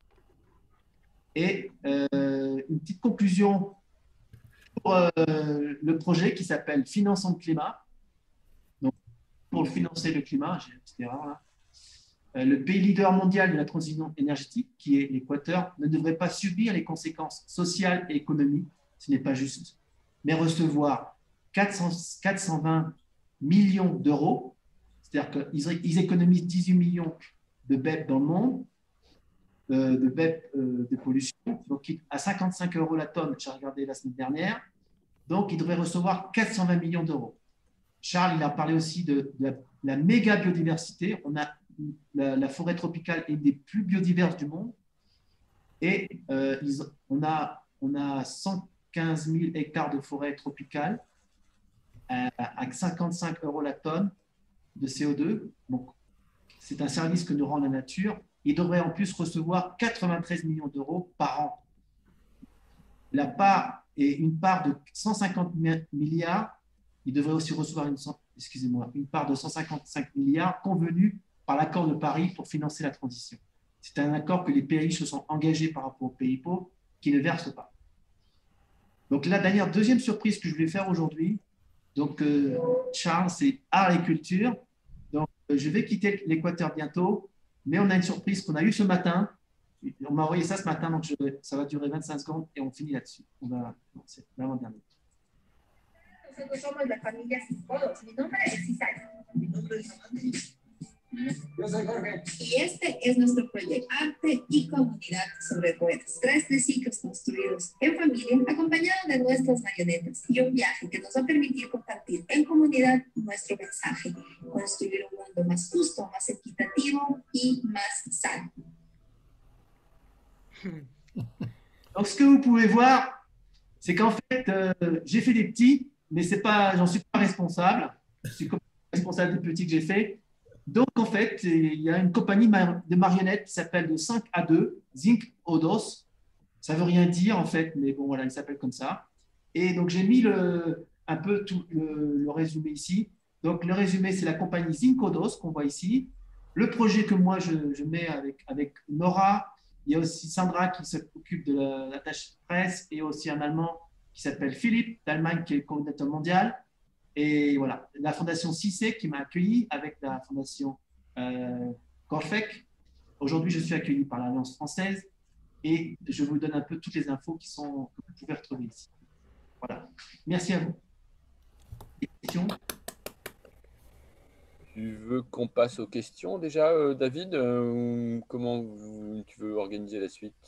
Et une petite conclusion pour le projet qui s'appelle Finançons le climat. Donc, pour financer le climat, j'ai une petite erreur là. Le pays leader mondial de la transition énergétique, qui est l'Équateur, ne devrait pas subir les conséquences sociales et économiques, ce n'est pas juste, mais recevoir 420 millions d'euros, c'est-à-dire qu'ils économisent 18 millions de BEP dans le monde, de BEP de pollution, donc à 55 € la tonne, j'ai regardé la semaine dernière, donc ils devraient recevoir 420 millions d'euros. Charles, il a parlé aussi de la méga biodiversité. On a la forêt tropicale est une des plus biodiverses du monde. Et on a 115 000 hectares de forêt tropicale à 55 € la tonne de CO2. Donc, c'est un service que nous rend la nature. il devrait en plus recevoir 93 millions d'euros par an. La part est une part de 150 milliards. Il devrait aussi recevoir une part de 155 milliards convenue par l'accord de Paris pour financer la transition. C'est un accord que les pays riches se sont engagés par rapport aux pays pauvres qui ne versent pas. Donc la dernière, deuxième surprise que je voulais faire aujourd'hui, donc Charles, c'est art et culture. Donc je vais quitter l'Équateur bientôt, mais on a une surprise qu'on a eue ce matin. On m'a envoyé ça ce matin, donc ça va durer 25 secondes et on finit là-dessus. C'est l'avant-dernier. Nosotros somos la familia Ciscodos. Mi nombre es Isaac. Mi nombre es Amanda. Yo soy Jorge. Y este es nuestro proyecto Arte y Comunidad sobre Ruedas. 3 de ciclos construidos en familia, acompañados de nuestras marionetas y un viaje que nos va a permitir compartir en comunidad nuestro mensaje, construir un mundo más justo, más equitativo y más sano. Donc, ce que vous pouvez voir, c'est qu'en fait, j'ai fait des petits, mais j'en suis pas responsable. Je suis responsable des petits que j'ai fait. Donc, en fait, il y a une compagnie de marionnettes qui s'appelle de 5 à 2, Zinc Odos. Ça ne veut rien dire, en fait, mais bon, voilà, il s'appelle comme ça. Et donc, j'ai mis un peu tout le résumé ici. Donc, le résumé, c'est la compagnie Zinc Odos qu'on voit ici. Le projet que moi, je mets avec Nora. Il y a aussi Sandra qui s'occupe de la tâche presse et aussi un Allemand qui s'appelle Philippe d'Allemagne qui est coordinateur mondial. Et voilà, la fondation CICE qui m'a accueilli avec la fondation Corfec. Aujourd'hui, je suis accueilli par l'Alliance française et je vous donne un peu toutes les infos que vous pouvez retrouver ici. Voilà. Merci à vous. Des questions ? Tu veux qu'on passe aux questions déjà, David, ou comment tu veux organiser la suite?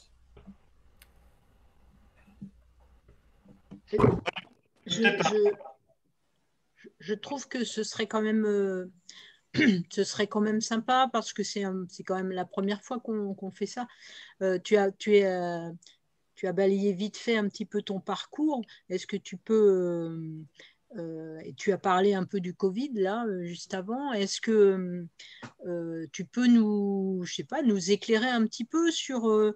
Je trouve que ce serait quand même, sympa parce que c'est quand même la première fois qu'on fait ça. Tu as balayé vite fait un petit peu ton parcours. Est-ce que tu peux et tu as parlé un peu du Covid là juste avant. Est-ce que tu peux nous éclairer un petit peu sur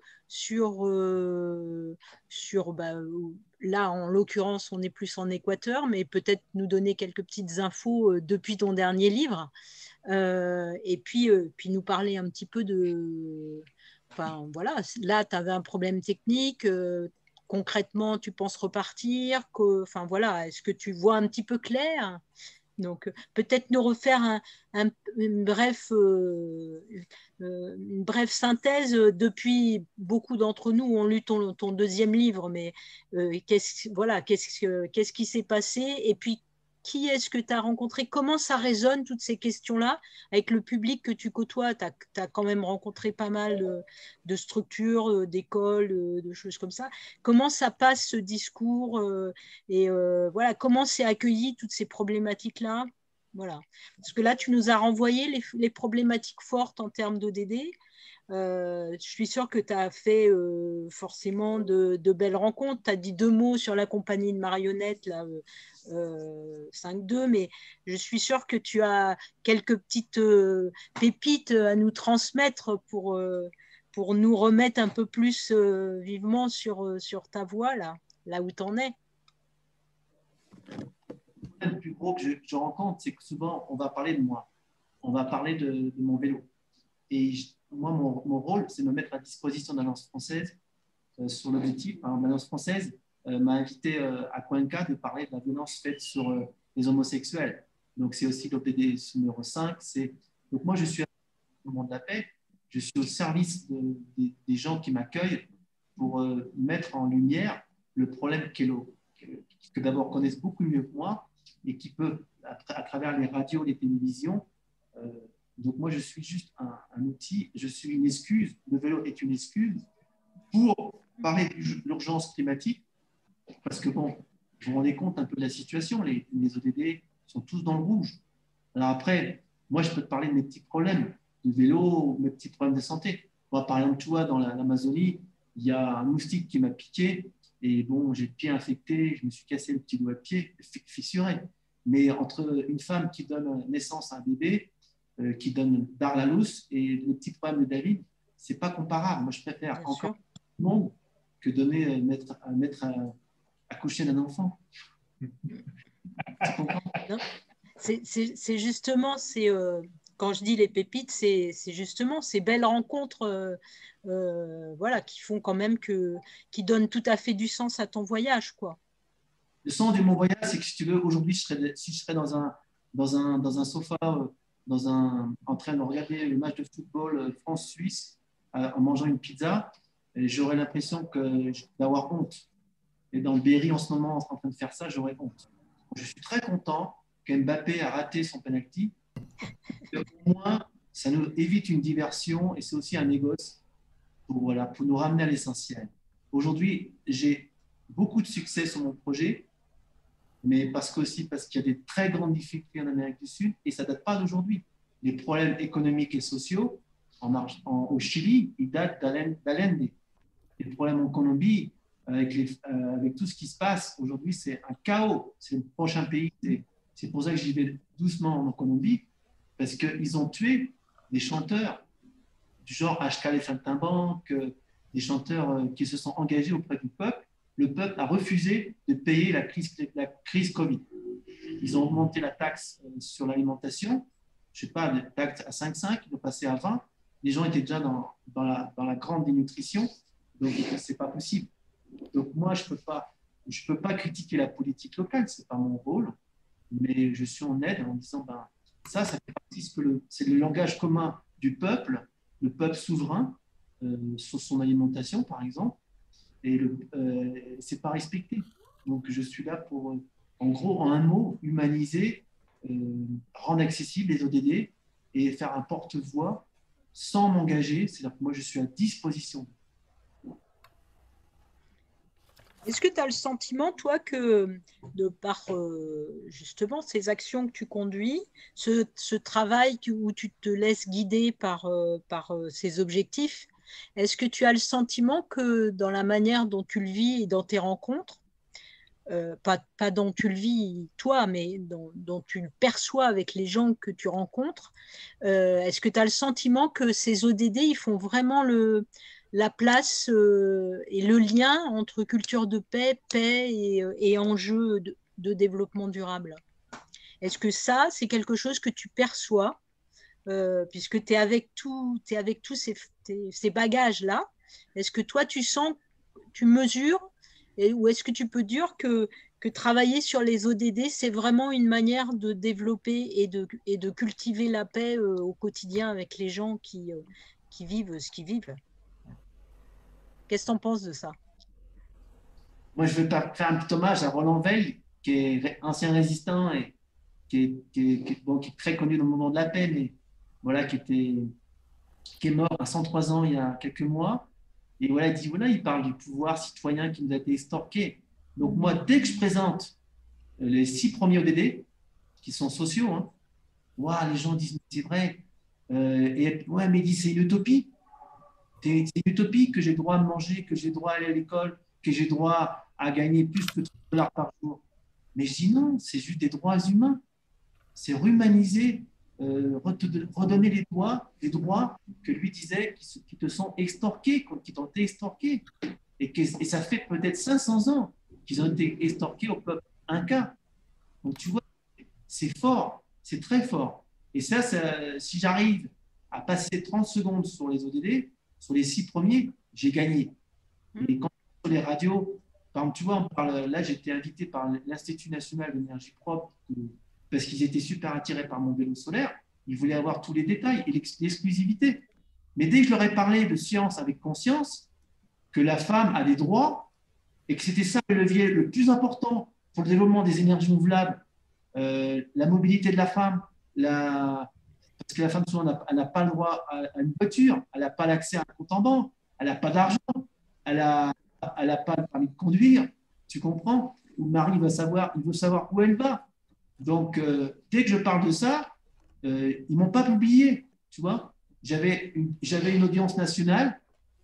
là en l'occurrence on est plus en Équateur, mais peut-être nous donner quelques petites infos depuis ton dernier livre et puis nous parler un petit peu enfin voilà, là tu avais un problème technique. Concrètement, tu penses repartir enfin voilà, est-ce que tu vois un petit peu clair? Donc, peut-être nous refaire une brève synthèse. Depuis, beaucoup d'entre nous ont lu ton deuxième livre, mais qu'est-ce qui s'est passé? Et puis, qui est-ce que tu as rencontré? Comment ça résonne, toutes ces questions-là, avec le public que tu côtoies? Tu as quand même rencontré pas mal de structures, d'écoles, de choses comme ça. Comment ça passe, ce discours et voilà, comment c'est accueilli, toutes ces problématiques-là? Voilà. Parce que là, tu nous as renvoyé les problématiques fortes en termes d'ODD. Je suis sûre que tu as fait forcément de belles rencontres. Tu as dit 2 mots sur la compagnie de marionnettes, là, 5-2, mais je suis sûre que tu as quelques petites pépites à nous transmettre pour nous remettre un peu plus vivement sur ta voie, là où tu en es. Le plus gros que je rencontre, c'est que souvent, on va parler de moi. On va parler de mon vélo. Et moi, mon rôle, c'est de me mettre à disposition de l'Alliance française sur l'objectif. L'Alliance française m'a invité à Cuenca de parler de la violence faite sur les homosexuels. Donc, c'est aussi l'ODD numéro 5. Donc, moi, je suis au moment de la paix. Je suis au service des gens qui m'accueillent pour mettre en lumière le problème que d'abord connaissent beaucoup mieux que moi et qui peuvent, à travers les radios, les télévisions. Donc, moi, je suis juste un outil, je suis une excuse. Le vélo est une excuse pour parler de l'urgence climatique. Parce que, bon, vous vous rendez compte un peu de la situation, les ODD sont tous dans le rouge. Alors après, moi, je peux te parler de mes petits problèmes de vélo, mes petits problèmes de santé. Moi, par exemple, tu vois, dans l'Amazonie, il y a un moustique qui m'a piqué et bon, j'ai le pied infecté, je me suis cassé le petit doigt de pied, fissuré. Mais entre une femme qui donne naissance à un bébé, qui donne Darlalous et le petit problème de David, c'est pas comparable. Moi, je préfère Bien encore sûr. le monde que donner, mettre à coucher d'un enfant. Tu comprends? Non, c'est justement, quand je dis les pépites, c'est justement ces belles rencontres voilà, qui font quand même qui donnent tout à fait du sens à ton voyage, quoi. Le sens de mon voyage, c'est que si tu veux, aujourd'hui, si je serais dans un sofa, en train de regarder le match de football France-Suisse en mangeant une pizza, j'aurais l'impression d'avoir honte. Et dans le Berry, en ce moment, en train de faire ça, j'aurais honte. Je suis très content qu'Mbappé a raté son penalty. Au moins, ça nous évite une diversion et c'est aussi un négoce pour nous ramener à l'essentiel. Aujourd'hui, j'ai beaucoup de succès sur mon projet, mais parce qu'il y a des très grandes difficultés en Amérique du Sud et ça ne date pas d'aujourd'hui. Les problèmes économiques et sociaux au Chili, ils datent d'Allende. Les problèmes en Colombie, avec tout ce qui se passe aujourd'hui, c'est un chaos. C'est le prochain pays. C'est pour ça que j'y vais doucement en Colombie, parce qu'ils ont tué des chanteurs du genre HK Les Saltimbanques, des chanteurs qui se sont engagés auprès du peuple. Le peuple a refusé de payer la crise Covid. Ils ont augmenté la taxe sur l'alimentation. Je ne sais pas, la taxe à 5,5, ils ont passé à 20. Les gens étaient déjà dans la grande dénutrition, donc ce n'est pas possible. Donc moi, je peux pas critiquer la politique locale, ce n'est pas mon rôle, mais je suis en aide en disant, ça fait partie c'est le langage commun du peuple, le peuple souverain, sur son alimentation, par exemple, et c'est pas respecté. Donc je suis là pour, en gros, en un mot, humaniser, rendre accessible les ODD et faire un porte-voix sans m'engager. C'est-à-dire que moi, je suis à disposition. Est-ce que tu as le sentiment, toi, que de par justement ces actions que tu conduis, ce travail où tu te laisses guider par ces objectifs, est-ce que tu as le sentiment que dans la manière dont tu le vis et dans tes rencontres, pas dont tu le vis toi, mais dont tu le perçois avec les gens que tu rencontres, est-ce que tu as le sentiment que ces ODD, ils font vraiment la place et le lien entre culture de paix et enjeux de développement durable? Est-ce que ça, c'est quelque chose que tu perçois, puisque tu es avec tous ces bagages-là? Est-ce que toi, tu mesures, ou est-ce que tu peux dire que travailler sur les ODD, c'est vraiment une manière de développer et de cultiver la paix au quotidien avec les gens qui vivent ce qu'ils vivent? Qu'est-ce que tu en penses de ça? Moi, je veux faire un petit hommage à Roland Veil, qui est ancien résistant et qui est très connu dans le mouvement de la paix, mais voilà, qui est mort à 103 ans il y a quelques mois. Et voilà, il parle du pouvoir citoyen qui nous a été extorqué. Donc moi, dès que je présente les 6 premiers ODD, qui sont sociaux, hein, les gens disent, c'est vrai. Mais dit, c'est une utopie. C'est une utopie que j'ai le droit de manger, que j'ai le droit d'aller à l'école, que j'ai le droit à gagner plus que $30 par jour. Mais je dis non, c'est juste des droits humains. C'est humaniser, redonner les droits que lui disait qui te sont extorqués, qui t'ont été extorqués. Et ça fait peut-être 500 ans qu'ils ont été extorqués au peuple inca. Donc tu vois, c'est fort, c'est très fort. Et ça, si j'arrive à passer 30 secondes sur les ODD, sur les 6 premiers, j'ai gagné. Et quand sur les radios, par exemple, tu vois, là, j'ai été invité par l'Institut national d'énergie propre parce qu'ils étaient super attirés par mon vélo solaire. Ils voulaient avoir tous les détails et l'exclusivité. Mais dès que je leur ai parlé de science avec conscience, que la femme a des droits et que c'était ça le levier le plus important pour le développement des énergies renouvelables, la mobilité de la femme, parce que la femme, souvent, elle n'a pas le droit à une voiture, elle n'a pas l'accès à un compte en banque, elle n'a pas d'argent, elle n'a pas le permis de conduire, tu comprends? Le mari il veut savoir où elle va. Donc, dès que je parle de ça, ils ne m'ont pas publié, tu vois. J'avais une audience nationale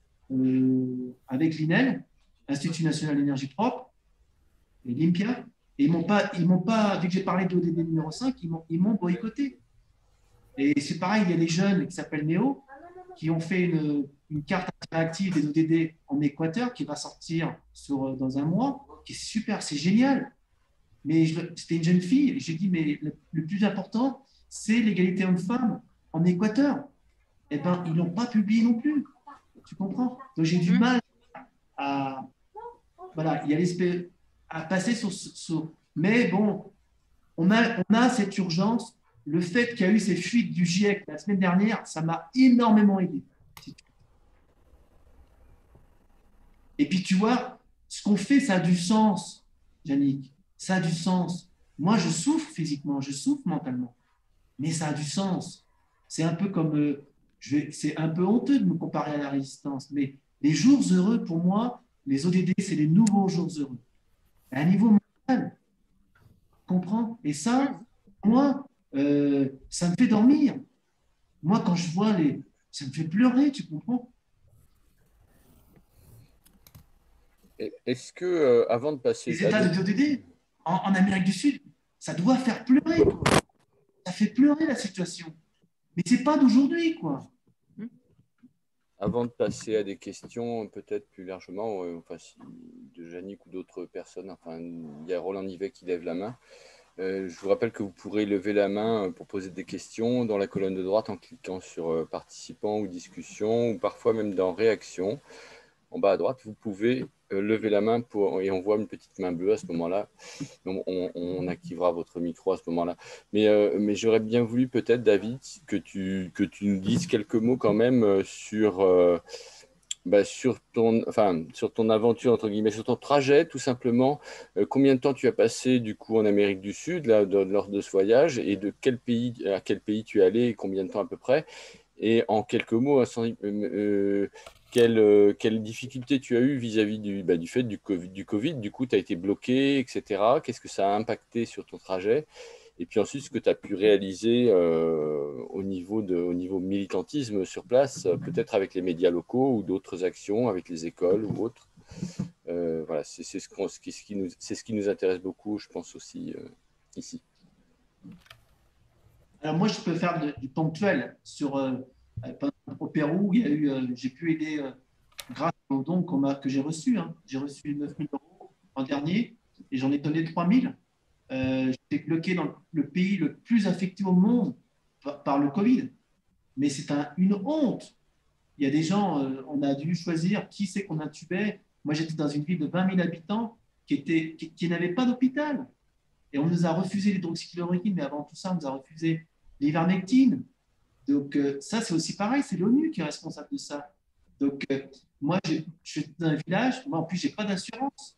avec l'INEL, Institut national d'énergie propre, et l'IMPIA, et ils m'ont pas, dès que j'ai parlé de l'ODD numéro 5, ils m'ont boycotté. Et c'est pareil, il y a des jeunes qui s'appellent Néo, qui ont fait une carte interactive des ODD en Équateur qui va sortir dans un mois, qui est super, c'est génial. Mais c'était une jeune fille, et j'ai dit, mais le plus important, c'est l'égalité homme-femme en Équateur. Eh bien, ils ne l'ont pas publié non plus. Tu comprends? Donc, j'ai du mal à, voilà, à passer sur. Mais bon, on a cette urgence. Le fait qu'il y a eu ces fuites du GIEC la semaine dernière, ça m'a énormément aidé. Et puis, tu vois, ce qu'on fait, ça a du sens, Yannick. Ça a du sens. Moi, je souffre physiquement, je souffre mentalement. Mais ça a du sens. C'est un peu comme... c'est un peu honteux de me comparer à la résistance, mais les jours heureux, pour moi, les ODD, c'est les nouveaux jours heureux. À un niveau mental, tu comprends? Et ça, moi, ça me fait dormir. Moi, quand je vois ça me fait pleurer, tu comprends? Est-ce que, avant de passer... Les états de ODD, en Amérique du Sud, ça doit faire pleurer, quoi. Ça fait pleurer la situation. Mais c'est pas d'aujourd'hui, quoi. Avant de passer à des questions peut-être plus largement, enfin, de Yannick ou d'autres personnes, enfin, il y a Roland Nivet qui lève la main. Je vous rappelle que vous pourrez lever la main pour poser des questions dans la colonne de droite en cliquant sur participants ou discussion, ou parfois même dans réaction. En bas à droite, vous pouvez lever la main et on voit une petite main bleue à ce moment-là. On activera votre micro à ce moment-là. Mais j'aurais bien voulu peut-être, David, que tu nous dises quelques mots quand même sur ton aventure, entre guillemets, sur ton trajet, tout simplement. Combien de temps tu as passé, du coup, en Amérique du Sud, là, lors de ce voyage, et à quel pays tu es allé, et combien de temps à peu près? Et en quelques mots, quelle difficulté tu as eu vis-à-vis du fait du Covid, du coup, tu as été bloqué, etc. Qu'est-ce que ça a impacté sur ton trajet? Et puis ensuite, ce que tu as pu réaliser au niveau militantisme sur place, peut-être avec les médias locaux ou d'autres actions, avec les écoles ou autres. Voilà, c'est ce qui nous intéresse beaucoup, je pense aussi, ici. Alors moi, je peux faire du ponctuel au Pérou. J'ai pu aider grâce aux dons que j'ai reçus. Hein. J'ai reçu 9 000 € en dernier et j'en ai donné 3 000. J'étais bloqué dans le pays le plus affecté au monde par le Covid. Mais c'est une honte. Il y a des gens, on a dû choisir qui c'est qu'on intubait. Moi, j'étais dans une ville de 20 000 habitants qui n'avait pas d'hôpital. Et on nous a refusé l'hydroxychloroquine, mais avant tout ça, on nous a refusé l'ivermectine. Donc, ça, c'est aussi pareil, c'est l'ONU qui est responsable de ça. Donc, moi, je suis dans un village, moi, en plus, je n'ai pas d'assurance.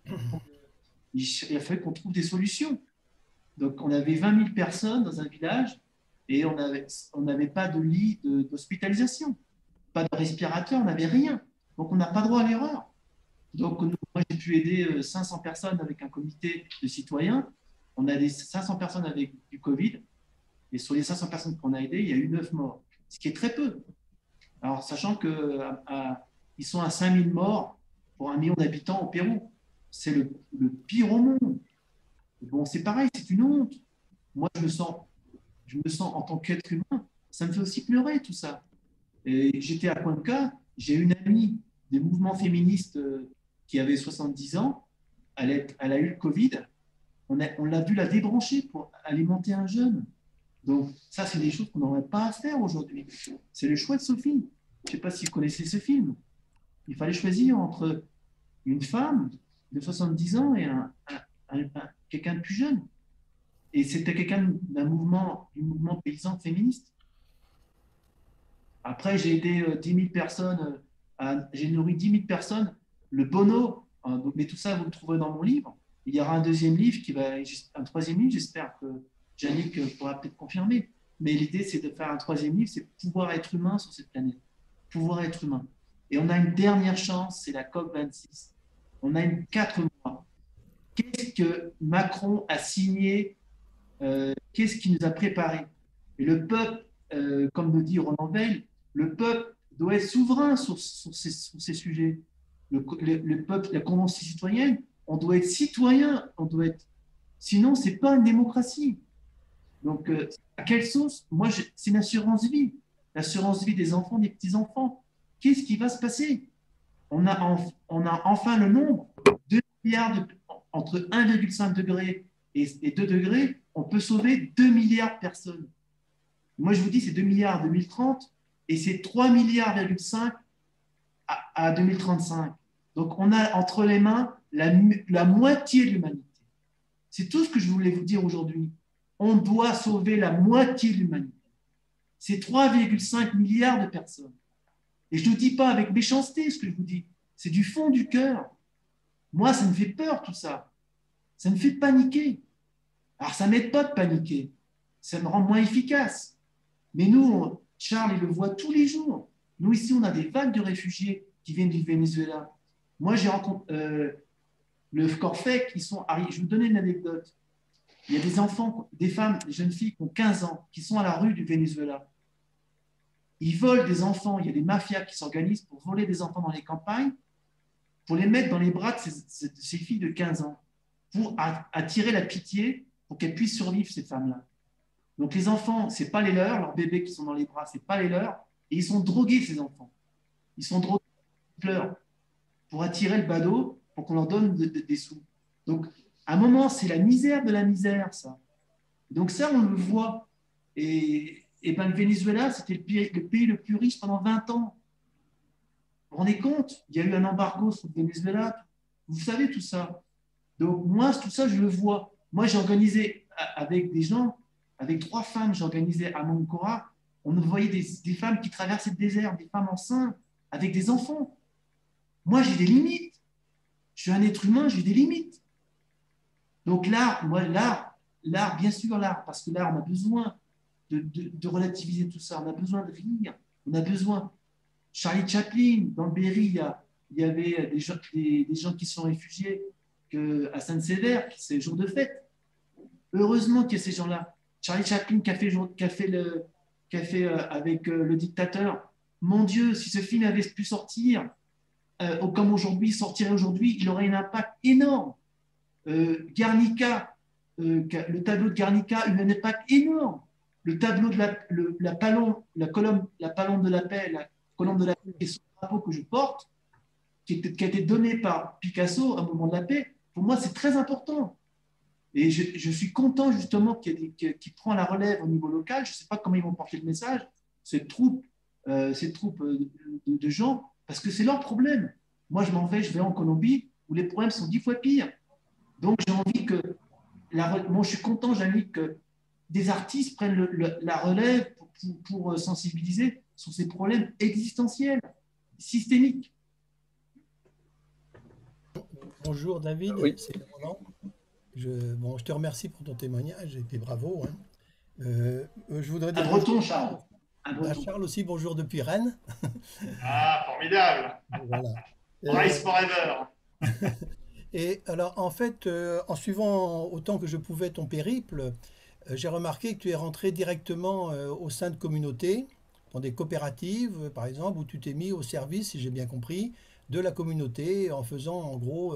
Il a fallu qu'on trouve des solutions. Donc, on avait 20 000 personnes dans un village et on n'avait pas de lit d'hospitalisation, pas de respirateur, on n'avait rien. Donc, on n'a pas droit à l'erreur. Donc, moi, j'ai pu aider 500 personnes avec un comité de citoyens. On a des 500 personnes avec du Covid. Et sur les 500 personnes qu'on a aidées, il y a eu 9 morts, ce qui est très peu. Alors, sachant qu'ils sont à 5 000 morts pour 1 million d'habitants au Pérou. C'est le pire au monde. Bon, c'est pareil, c'est une honte. Moi, je me sens en tant qu'être humain, ça me fait aussi pleurer tout ça. Et j'étais à Cuenca, j'ai une amie des mouvements féministes qui avait 70 ans, elle a eu le Covid, on l'a vu la débrancher pour alimenter un jeune. Donc ça, c'est des choses qu'on n'aurait pas à faire aujourd'hui. C'est le choix de Sophie. Je ne sais pas si vous connaissez ce film. Il fallait choisir entre une femme de 70 ans et quelqu'un de plus jeune. Et c'était quelqu'un du mouvement paysan féministe. Après, j'ai aidé 10 000 personnes, j'ai nourri 10 000 personnes. Le Bono, mais tout ça, vous le trouverez dans mon livre. Il y aura un troisième livre, j'espère que Yannick pourra peut-être confirmer. Mais l'idée, c'est de faire un troisième livre, c'est pouvoir être humain sur cette planète. Pouvoir être humain. Et on a une dernière chance, c'est la COP26. On a 4 mois. Qu'est-ce que Macron a signé? Qu'est-ce qu'il nous a préparé? Et le peuple, comme le dit Roland Weil, le peuple doit être souverain sur ces sujets. Le peuple, la Convention citoyenne, on doit être citoyen, sinon, ce n'est pas une démocratie. Donc, à quelle sauce? Moi, c'est une assurance vie. l'assurance vie des enfants, des petits-enfants. Qu'est-ce qui va se passer? On a enfin le nombre, 2 milliards entre 1,5 degré et 2 degrés, on peut sauver 2 milliards de personnes. Moi, je vous dis, c'est 2 milliards en 2030 et c'est 3 milliards,5 à 2035. Donc, on a entre les mains la moitié de l'humanité. C'est tout ce que je voulais vous dire aujourd'hui. On doit sauver la moitié de l'humanité. C'est 3,5 milliards de personnes. Et je ne dis pas avec méchanceté ce que je vous dis. C'est du fond du cœur. Moi, ça me fait peur tout ça. Ça me fait paniquer. Alors, ça ne m'aide pas de paniquer. Ça me rend moins efficace. Mais nous, Charles, il le voit tous les jours. Nous, ici, on a des vagues de réfugiés qui viennent du Venezuela. Moi, j'ai rencontré le Corfec, ils sont arrivés. Je vais vous donner une anecdote. Il y a des enfants, des femmes, des jeunes filles qui ont 15 ans, qui sont à la rue du Venezuela. Ils volent des enfants. Il y a des mafias qui s'organisent pour voler des enfants dans les campagnes, pour les mettre dans les bras de ces filles de 15 ans, pour attirer la pitié, pour qu'elles puissent survivre, ces femmes-là. Donc les enfants, ce n'est pas les leurs, leurs bébés qui sont dans les bras, ce n'est pas les leurs, et ils sont drogués, ces enfants. Ils sont drogués, ils pleurent, pour attirer le badaud, pour qu'on leur donne des sous. Donc, à un moment, c'est la misère de la misère, ça. Donc ça, on le voit. Et ben, le Venezuela, c'était le pays le plus riche pendant 20 ans. Vous vous rendez compte? Il y a eu un embargo sur le Venezuela. Vous savez tout ça. Donc moi, tout ça, je le vois. Moi, j'ai organisé avec des gens, avec 3 femmes, j'ai organisé à Moncora, on voyait des femmes qui traversaient le désert, des femmes enceintes, avec des enfants. Moi, j'ai des limites. Je suis un être humain, j'ai des limites. Donc l'art, bien sûr l'art, parce que l'art, on a besoin de relativiser tout ça, on a besoin de rire, on a besoin. Charlie Chaplin, dans le Berry, il y avait des gens qui sont réfugiés à Saint-Sévère, c'est le jour de fête. Heureusement qu'il y a ces gens-là. Charlie Chaplin qui a fait avec le dictateur. Mon Dieu, si ce film avait pu sortir, comme aujourd'hui, sortirait aujourd'hui, il aurait un impact énorme. Guernica, le tableau de Guernica, il a un impact énorme. Le tableau de la colombe de la paix, qui est son drapeau que je porte, qui a été donné par Picasso à un moment de la paix, pour moi, c'est très important. Et je suis content justement qu'il prend la relève au niveau local. Je ne sais pas comment ils vont porter le message, cette troupe de gens, parce que c'est leur problème. Moi, je vais en Colombie, où les problèmes sont 10 fois pires. Donc, j'ai envie que... Moi, je suis content, Jannick, que des artistes prennent la relève pour sensibiliser sur ces problèmes existentiels, systémiques. Bonjour David, Oui. c'est Roland. Je te remercie pour ton témoignage et puis bravo. Je voudrais dire Un breton, Charles. à Charles aussi, bonjour depuis Rennes. Ah, formidable. Voilà. Rise forever. Et alors, en fait, en suivant autant que je pouvais ton périple, j'ai remarqué que tu es rentré directement au sein de communautés, dans des coopératives, par exemple, où tu t'es mis au service, si j'ai bien compris, de la communauté, en faisant en gros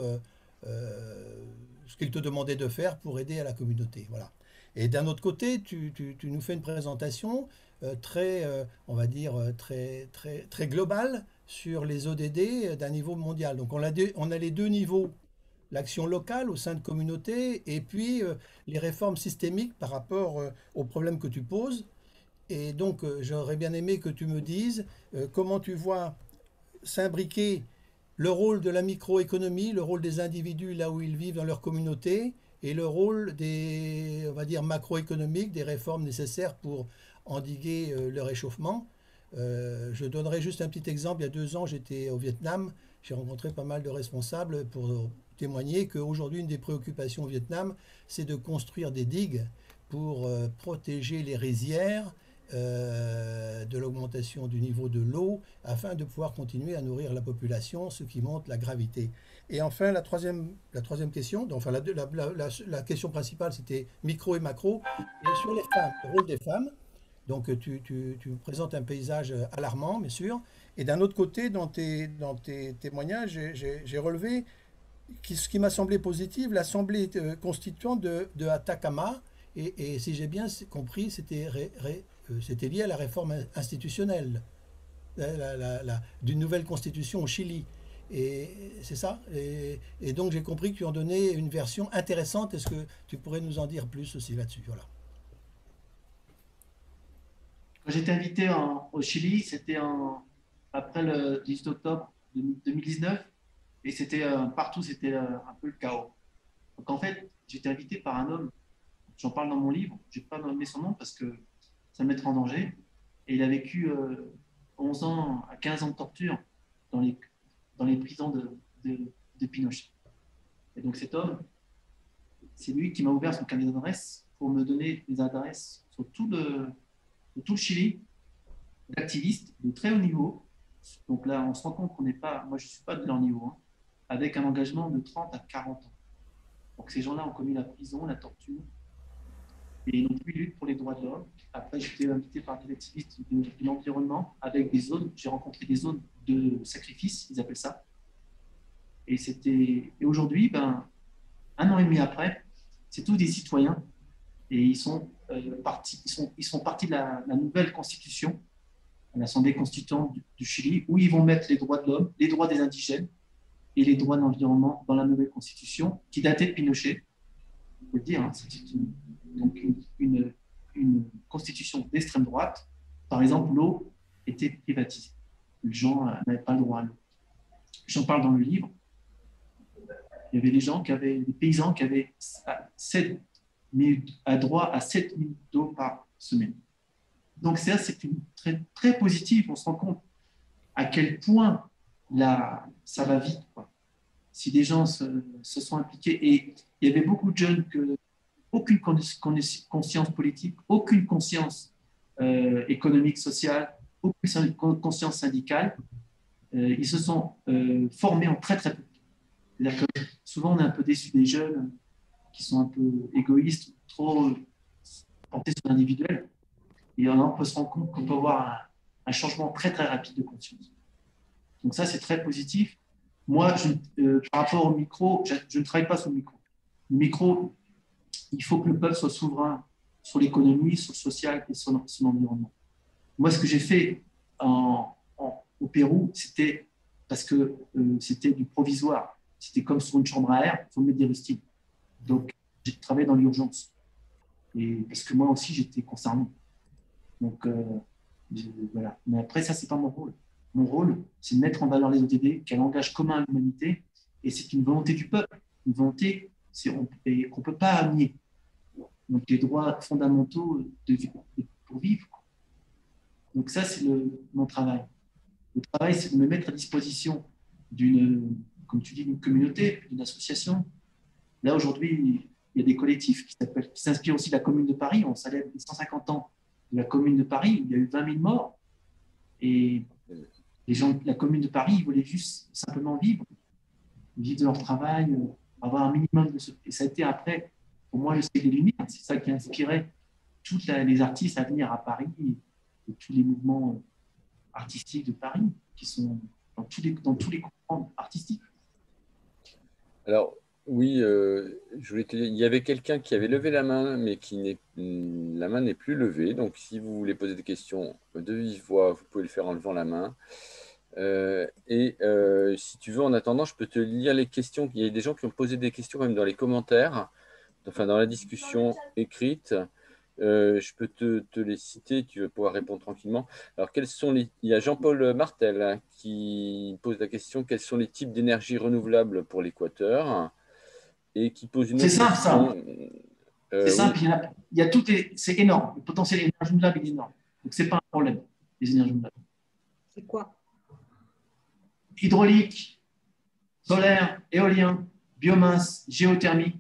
ce qu'il te demandait de faire pour aider à la communauté. Voilà. Et d'un autre côté, tu nous fais une présentation on va dire, très globale sur les ODD d'un niveau mondial. Donc on a les 2 niveaux, l'action locale au sein de communautés et puis les réformes systémiques par rapport aux problèmes que tu poses. Et donc j'aurais bien aimé que tu me dises comment tu vois s'imbriquer le rôle de la microéconomie, le rôle des individus là où ils vivent dans leur communauté et le rôle on va dire, macroéconomiques, des réformes nécessaires pour endiguer le réchauffement. Je donnerai juste un petit exemple. Il y a 2 ans, j'étais au Vietnam. J'ai rencontré pas mal de responsables pour témoigner qu'aujourd'hui, une des préoccupations au Vietnam, c'est de construire des digues pour protéger les rizières de l'augmentation du niveau de l'eau afin de pouvoir continuer à nourrir la population, ce qui montre la gravité. Et enfin, la troisième question, enfin la question principale, c'était micro et macro, et sur les femmes, le rôle des femmes. Donc tu présentes un paysage alarmant, bien sûr. Et d'un autre côté, dans tes témoignages, j'ai relevé ce qui m'a semblé positif, l'assemblée constituante de Atacama. Et si j'ai bien compris, c'était c'était lié à la réforme institutionnelle d'une nouvelle constitution au Chili. Et c'est ça. Et donc j'ai compris que tu en donnais une version intéressante. Est-ce que tu pourrais nous en dire plus aussi là-dessus? Voilà. Quand j'étais invité au Chili, c'était après le 18 octobre 2019, et c'était partout, c'était un peu le chaos. Donc en fait, j'étais invité par un homme, j'en parle dans mon livre, je ne vais pas nommer son nom parce que ça me mettrait en danger, et il a vécu 11 ans à 15 ans de torture dans les prisons de Pinochet. Et donc cet homme, c'est lui qui m'a ouvert son carnet d'adresses pour me donner des adresses sur tout le Chili, d'activistes de très haut niveau. Donc là, on se rend compte qu'on n'est pas, moi je ne suis pas de leur niveau, hein, avec un engagement de 30 à 40 ans. Donc ces gens-là ont commis la prison, la torture, et ils n'ont plus lutte pour les droits de l'homme. Après, j'étais invité par des activistes de l'environnement avec des zones, j'ai rencontré des zones de sacrifice, ils appellent ça. Et aujourd'hui, un an et demi après, c'est tous des citoyens et ils sont partis de la nouvelle constitution, l'Assemblée constituante du Chili, où ils vont mettre les droits de l'homme, les droits des indigènes et les droits de l'environnement dans la nouvelle constitution qui datait de Pinochet. Il faut le dire, hein, c'était une constitution d'extrême droite. Par exemple, l'eau était privatisée. Les gens n'avaient pas le droit à l'eau. J'en parle dans le livre. Il y avait des paysans qui avaient droit à 7 minutes d'eau par semaine. Donc ça, c'est très, très positif. On se rend compte à quel point ça va vite, quoi. Si des gens se sont impliqués, et il y avait beaucoup de jeunes aucune conscience politique, aucune conscience économique, sociale, aucune conscience syndicale. Ils se sont formés en très, très peu. C'est-à-dire que souvent, on est un peu déçu des jeunes qui sont un peu égoïstes, trop portés sur l'individuel. Et on peut se rendre compte qu'on peut avoir un changement très, très rapide de conscience. Donc ça, c'est très positif. Moi, par rapport au micro, je ne travaille pas sur le micro. Le micro, il faut que le peuple soit souverain sur l'économie, sur le social et sur l'environnement. Moi, ce que j'ai fait au Pérou, c'était parce que c'était du provisoire. C'était comme sur une chambre à air, il faut mettre des rustines. Donc, j'ai travaillé dans l'urgence. Et parce que moi aussi, j'étais concerné. Donc, voilà. Mais après, ça, c'est pas mon rôle. Mon rôle, c'est de mettre en valeur les ODD, qui a un langage commun à l'humanité, et c'est une volonté du peuple, une volonté qu'on ne peut pas nier. Donc, les droits fondamentaux pour vivre. Donc, ça, c'est mon travail. Le travail, c'est de me mettre à disposition comme tu dis, d'une communauté, d'une association. Là, aujourd'hui, il y a des collectifs qui s'inspirent aussi de la Commune de Paris. On célèbre les 150 ans de la Commune de Paris, où il y a eu 20 000 morts. Et les gens de la Commune de Paris, ils voulaient juste simplement vivre de leur travail, avoir un minimum de... Et ça a été après, pour moi, le siècle des Lumières. C'est ça qui a inspiré tous les artistes à venir à Paris et tous les mouvements artistiques de Paris qui sont dans tous les courants artistiques. Alors, oui, je voulais te dire, il y avait quelqu'un qui avait levé la main, mais la main n'est plus levée. Donc, si vous voulez poser des questions de vive voix, vous pouvez le faire en levant la main. Si tu veux, en attendant, je peux te lire les questions. Il y a des gens qui ont posé des questions même dans les commentaires, enfin dans la discussion écrite. Je peux te les citer, tu vas pouvoir répondre tranquillement. Alors, il y a Jean-Paul Martel, hein, qui pose la question: quels sont les types d'énergie renouvelable pour l'Équateur? Et qui pose une autre question. C'est simple, ça. C'est simple, il y a c'est énorme. Le potentiel énergie renouvelable est énorme. Donc, ce n'est pas un problème, les énergies renouvelables. C'est quoi? Hydraulique, solaire, éolien, biomasse, géothermie,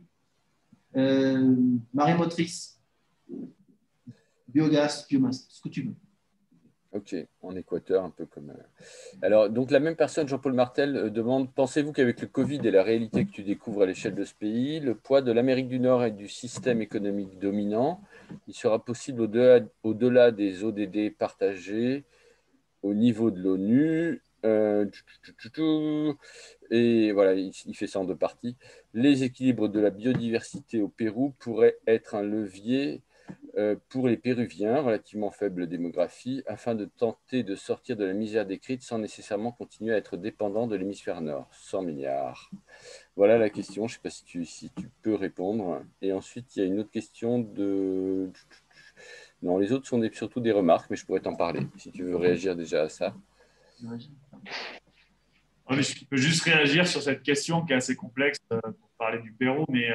marée motrice, biogaz, biomasse, ce que tu veux. Ok, en Équateur, un peu comme... Alors, donc la même personne, Jean-Paul Martel, demande: pensez-vous qu'avec le Covid et la réalité que tu découvres à l'échelle de ce pays, le poids de l'Amérique du Nord et du système économique dominant, il sera possible au-delà des ODD partagés au niveau de l'ONU, et voilà, il fait ça en deux parties. Les équilibres de la biodiversité au Pérou pourraient être un levier pour les Péruviens, relativement faible démographie, afin de tenter de sortir de la misère décrite sans nécessairement continuer à être dépendant de l'hémisphère nord. 100 milliards. Voilà la question. Je ne sais pas si tu peux répondre. Et ensuite, il y a une autre question de... Non, les autres sont surtout des remarques, mais je pourrais t'en parler, si tu veux réagir déjà à ça. Je peux juste réagir sur cette question qui est assez complexe pour parler du Pérou, mais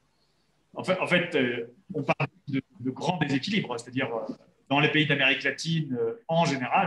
en fait, on parle de grands déséquilibres, c'est-à-dire dans les pays d'Amérique latine en général,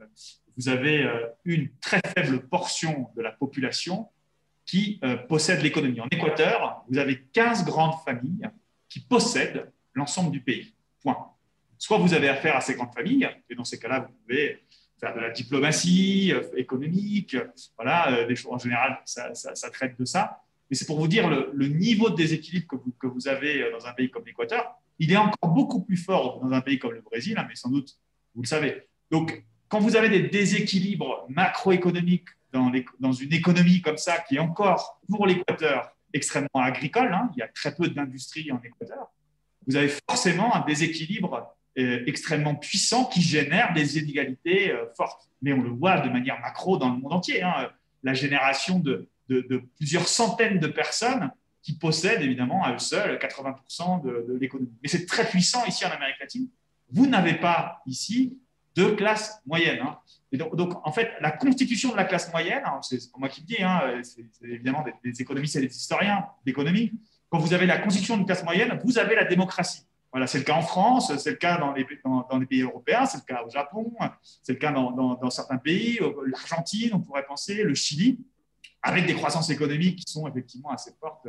vous avez une très faible portion de la population qui possède l'économie. En Équateur, vous avez 15 grandes familles qui possèdent l'ensemble du pays. Point. Soit vous avez affaire à ces grandes familles, et dans ces cas-là, vous pouvez faire de la diplomatie économique, voilà, des choses, en général, ça traite de ça. Mais c'est pour vous dire le niveau de déséquilibre que vous avez dans un pays comme l'Équateur, il est encore beaucoup plus fort dans un pays comme le Brésil, mais sans doute, vous le savez. Donc, quand vous avez des déséquilibres macroéconomiques dans une économie comme ça, qui est encore, pour l'Équateur, extrêmement agricole, il y a très peu d'industrie en Équateur, vous avez forcément un déséquilibre extrêmement puissant qui génère des inégalités fortes. Mais on le voit de manière macro dans le monde entier. La génération de plusieurs centaines de personnes qui possèdent évidemment à eux seuls 80% de l'économie. Mais c'est très puissant ici en Amérique latine. Vous n'avez pas ici de classe moyenne. Et donc, en fait, la constitution de la classe moyenne, c'est pas moi qui le dis, c'est évidemment des économistes et des historiens d'économie. Quand vous avez la constitution d'une classe moyenne, vous avez la démocratie. Voilà, c'est le cas en France, c'est le cas dans les pays européens, c'est le cas au Japon, c'est le cas dans certains pays, l'Argentine, on pourrait penser, le Chili, avec des croissances économiques qui sont effectivement assez fortes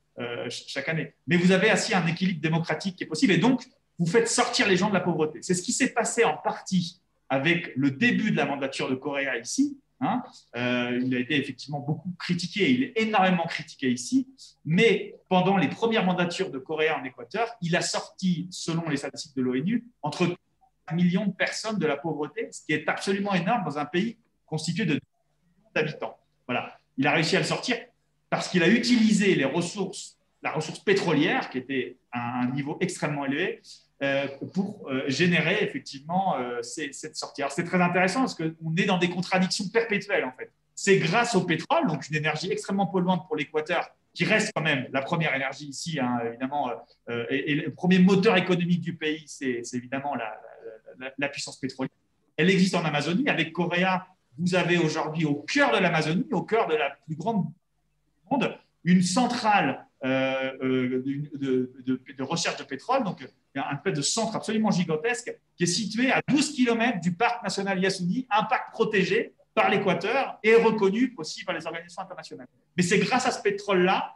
chaque année. Mais vous avez aussi un équilibre démocratique qui est possible, et donc vous faites sortir les gens de la pauvreté. C'est ce qui s'est passé en partie avec le début de la mandature de Correa ici. Il a été effectivement beaucoup critiqué, il est énormément critiqué ici, mais pendant les premières mandatures de Correa en Équateur, il a sorti, selon les statistiques de l'ONU, entre 4 millions de personnes de la pauvreté, ce qui est absolument énorme dans un pays constitué de 2 millions d'habitants. Voilà. Il a réussi à le sortir parce qu'il a utilisé la ressource pétrolière, qui était à un niveau extrêmement élevé, pour générer effectivement cette sortie. Alors, c'est très intéressant parce qu'on est dans des contradictions perpétuelles, en fait. C'est grâce au pétrole, donc une énergie extrêmement polluante pour l'Équateur, qui reste quand même la première énergie ici, évidemment, et le premier moteur économique du pays, c'est évidemment la puissance pétrolière. Elle existe en Amazonie. Avec Correa, vous avez aujourd'hui au cœur de l'Amazonie, au cœur de la plus grande du monde, une centrale de recherche de pétrole, donc il y a un espèce de centre absolument gigantesque qui est situé à 12 km du parc national Yasuni, un parc protégé par l'Équateur et reconnu aussi par les organisations internationales. Mais c'est grâce à ce pétrole-là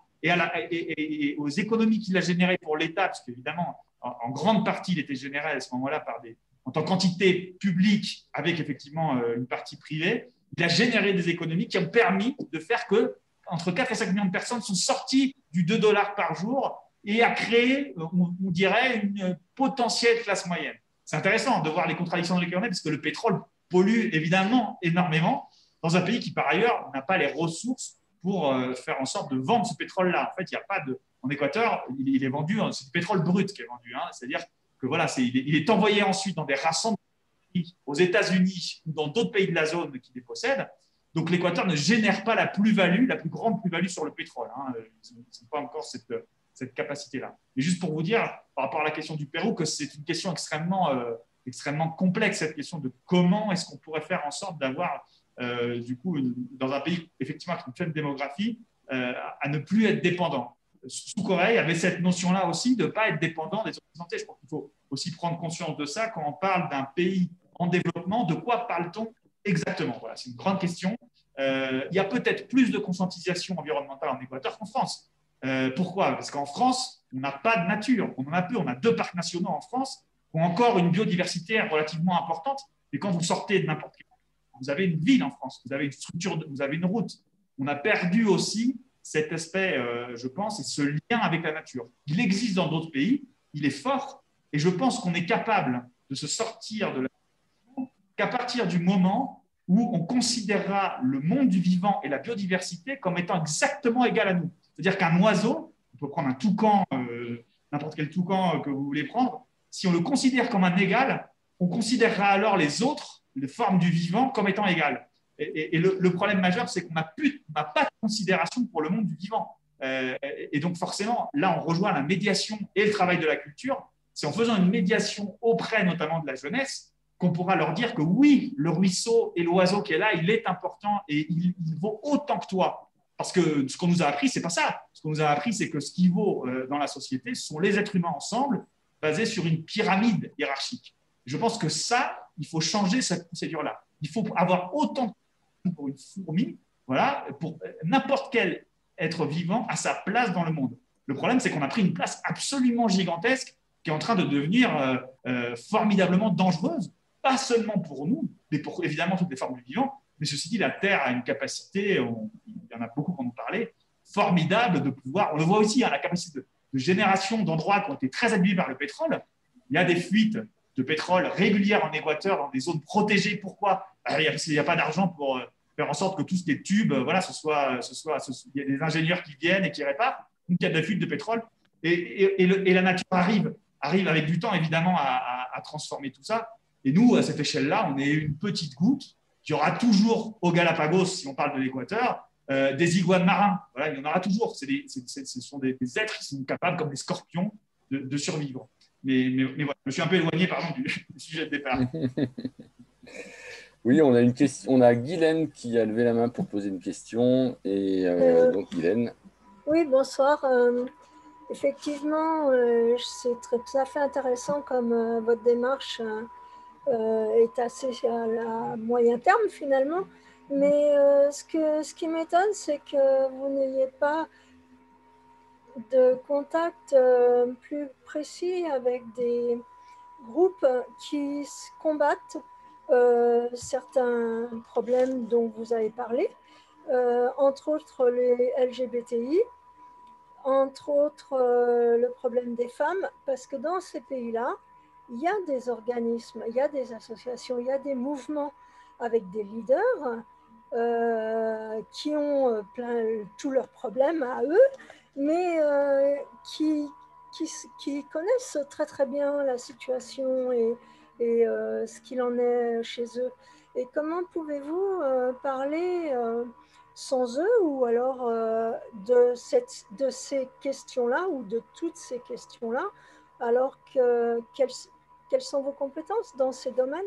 et aux économies qu'il a générées pour l'État, parce qu'évidemment, en grande partie, il était généré à ce moment-là en tant qu'entité publique avec effectivement une partie privée, il a généré des économies qui ont permis de faire que entre 4 et 5 millions de personnes sont sorties du $2 par jour et a créé, on dirait, une potentielle classe moyenne. C'est intéressant de voir les contradictions dans lesquelles on est, parce que le pétrole pollue évidemment énormément dans un pays qui, par ailleurs, n'a pas les ressources pour faire en sorte de vendre ce pétrole-là. En fait, il n'y a pas de… En Équateur, il est vendu, c'est du pétrole brut qui est vendu. C'est-à-dire que voilà, il est envoyé ensuite dans des rassemblements aux États-Unis ou dans d'autres pays de la zone qui les possèdent. Donc, l'Équateur ne génère pas la plus-value, la plus grande plus-value sur le pétrole. Ils n'ont pas encore cette capacité-là. Mais juste pour vous dire, par rapport à la question du Pérou, que c'est une question extrêmement complexe, cette question de comment est-ce qu'on pourrait faire en sorte d'avoir, du coup, dans un pays effectivement avec une faible démographie, à ne plus être dépendant. Sous Corée, il y avait cette notion-là aussi de ne pas être dépendant des autres. Je pense qu'il faut aussi prendre conscience de ça quand on parle d'un pays en développement. De quoi parle-t-on exactement? Voilà, c'est une grande question. Il y a peut-être plus de conscientisation environnementale en Équateur qu'en France. Pourquoi? Parce qu'en France, on n'a pas de nature. On en a peu. On a 2 parcs nationaux en France qui ont encore une biodiversité relativement importante. Et quand vous sortez de n'importe quel pays, vous avez une ville en France, vous avez une structure, vous avez une route. On a perdu aussi cet aspect, je pense, et ce lien avec la nature. Il existe dans d'autres pays, il est fort, et je pense qu'on est capable de se sortir de la nature qu'à partir du moment où on considérera le monde du vivant et la biodiversité comme étant exactement égal à nous. C'est-à-dire qu'un oiseau, on peut prendre un toucan, n'importe quel toucan que vous voulez prendre, si on le considère comme un égal, on considérera alors les autres, les formes du vivant, comme étant égales. Et le problème majeur, c'est qu'on n'a pas de considération pour le monde du vivant. Et donc, forcément, là, on rejoint la médiation et le travail de la culture. C'est en faisant une médiation auprès notamment de la jeunesse qu'on pourra leur dire que oui, le ruisseau et l'oiseau qui est là, il est important et il vaut autant que toi. Parce que ce qu'on nous a appris, c'est pas ça. Ce qu'on nous a appris, c'est que ce qui vaut dans la société, ce sont les êtres humains ensemble, basés sur une pyramide hiérarchique. Je pense que ça, il faut changer cette procédure-là. Il faut avoir autant pour une fourmi, voilà, pour n'importe quel être vivant à sa place dans le monde. Le problème, c'est qu'on a pris une place absolument gigantesque qui est en train de devenir formidablement dangereuse, pas seulement pour nous, mais pour évidemment toutes les formes du vivant. Mais ceci dit, la Terre a une capacité, il y en a beaucoup qui en ont parlé, formidable de pouvoir, on le voit aussi, hein, la capacité de génération d'endroits qui ont été très abîmés par le pétrole. Il y a des fuites de pétrole régulières en Équateur, dans des zones protégées. Pourquoi? Parce qu'il n'y a pas d'argent pour faire en sorte que tous les tubes, voilà, il y a des ingénieurs qui viennent et qui réparent. Donc, il y a de la fuite de pétrole. Et la nature arrive avec du temps, évidemment, à transformer tout ça. Et nous, à cette échelle-là, on est une petite goutte. Il y aura toujours au Galapagos, si on parle de l'Équateur, des iguanes marins. Voilà, il y en aura toujours. Ce sont des êtres qui sont capables, comme des scorpions, de survivre. Mais voilà, je me suis un peu éloigné du sujet de départ. Oui, on a une question. On a Guylaine qui a levé la main pour poser une question. Et donc, Guylaine. Oui, bonsoir. Effectivement, c'est tout à fait intéressant comme votre démarche est assez à moyen terme finalement. Mais ce qui m'étonne, c'est que vous n'ayez pas de contact plus précis avec des groupes qui combattent certains problèmes dont vous avez parlé, entre autres les LGBTI, entre autres le problème des femmes, parce que dans ces pays-là, il y a des organismes, il y a des associations, il y a des mouvements avec des leaders qui ont tous leurs problèmes à eux, mais qui connaissent très très bien la situation et ce qu'il en est chez eux. Et comment pouvez-vous parler sans eux ou alors de ces questions-là ou de toutes ces questions-là, alors que quelles sont vos compétences dans ces domaines?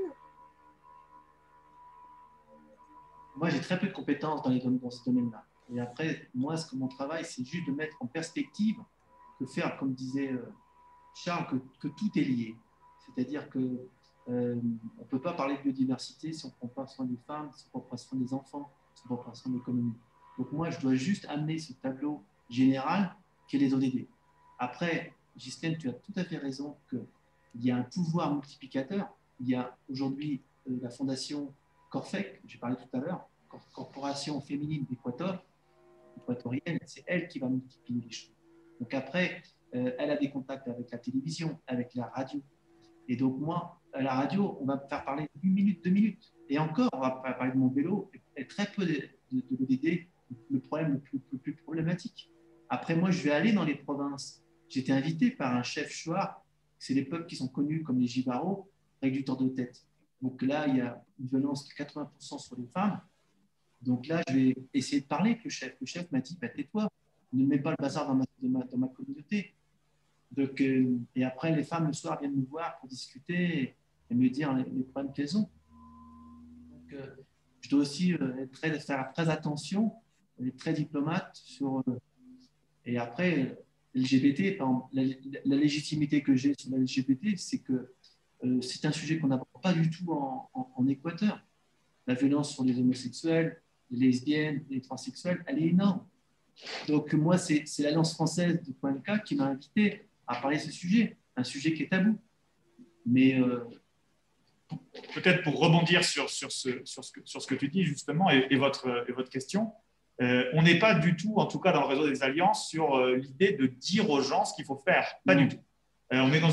Moi, j'ai très peu de compétences dans ce domaine-là. Et après, moi, mon travail, c'est juste de mettre en perspective, de faire, comme disait Charles, que tout est lié. C'est-à-dire qu'on ne peut pas parler de biodiversité si on ne prend pas soin des femmes, si on ne prend pas soin des enfants, si on ne prend pas soin de l'économie. Donc moi, je dois juste amener ce tableau général qu'est les ODD. Après, Ghislaine, tu as tout à fait raison qu'il y a un pouvoir multiplicateur. Il y a aujourd'hui la fondation Corfec, j'ai parlé tout à l'heure, Corporation féminine équatorienne, c'est elle qui va multiplier les choses. Donc après, elle a des contacts avec la télévision, avec la radio. Et donc moi, à la radio, on va me faire parler 1 minute, 2 minutes. Et encore, on va parler de mon vélo et très peu de l'ODD, le problème le plus problématique. Après, moi, je vais aller dans les provinces. J'ai été invité par un chef chouard, c'est les peuples qui sont connus comme les Jivaros, réducteurs de tête. Donc là, il y a une violence de 80% sur les femmes. Donc là, je vais essayer de parler avec le chef. Le chef m'a dit, bah, tais-toi, ne mets pas le bazar dans ma communauté. Donc, et après, les femmes, le soir, viennent me voir pour discuter et me dire les problèmes qu'elles ont. Donc, je dois aussi faire très attention, être très diplomate sur... et après, LGBT, par exemple, la légitimité que j'ai sur la LGBT, c'est que c'est un sujet qu'on n'aborde pas du tout en Équateur. La violence sur les homosexuels, les lesbiennes, les transsexuels, elle est énorme. Donc moi, c'est l'Alliance française de Cuenca qui m'a invité à parler de ce sujet, un sujet qui est tabou. Mais peut-être pour rebondir sur ce que tu dis justement et votre question, on n'est pas du tout, en tout cas dans le réseau des alliances, sur l'idée de dire aux gens ce qu'il faut faire. Pas du tout. On est dans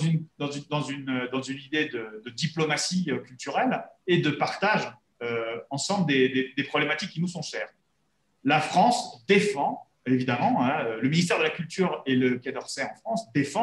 une idée de diplomatie culturelle et de partage ensemble des problématiques qui nous sont chères. La France défend, évidemment, le ministère de la Culture et le Quai d'Orsay en France défendent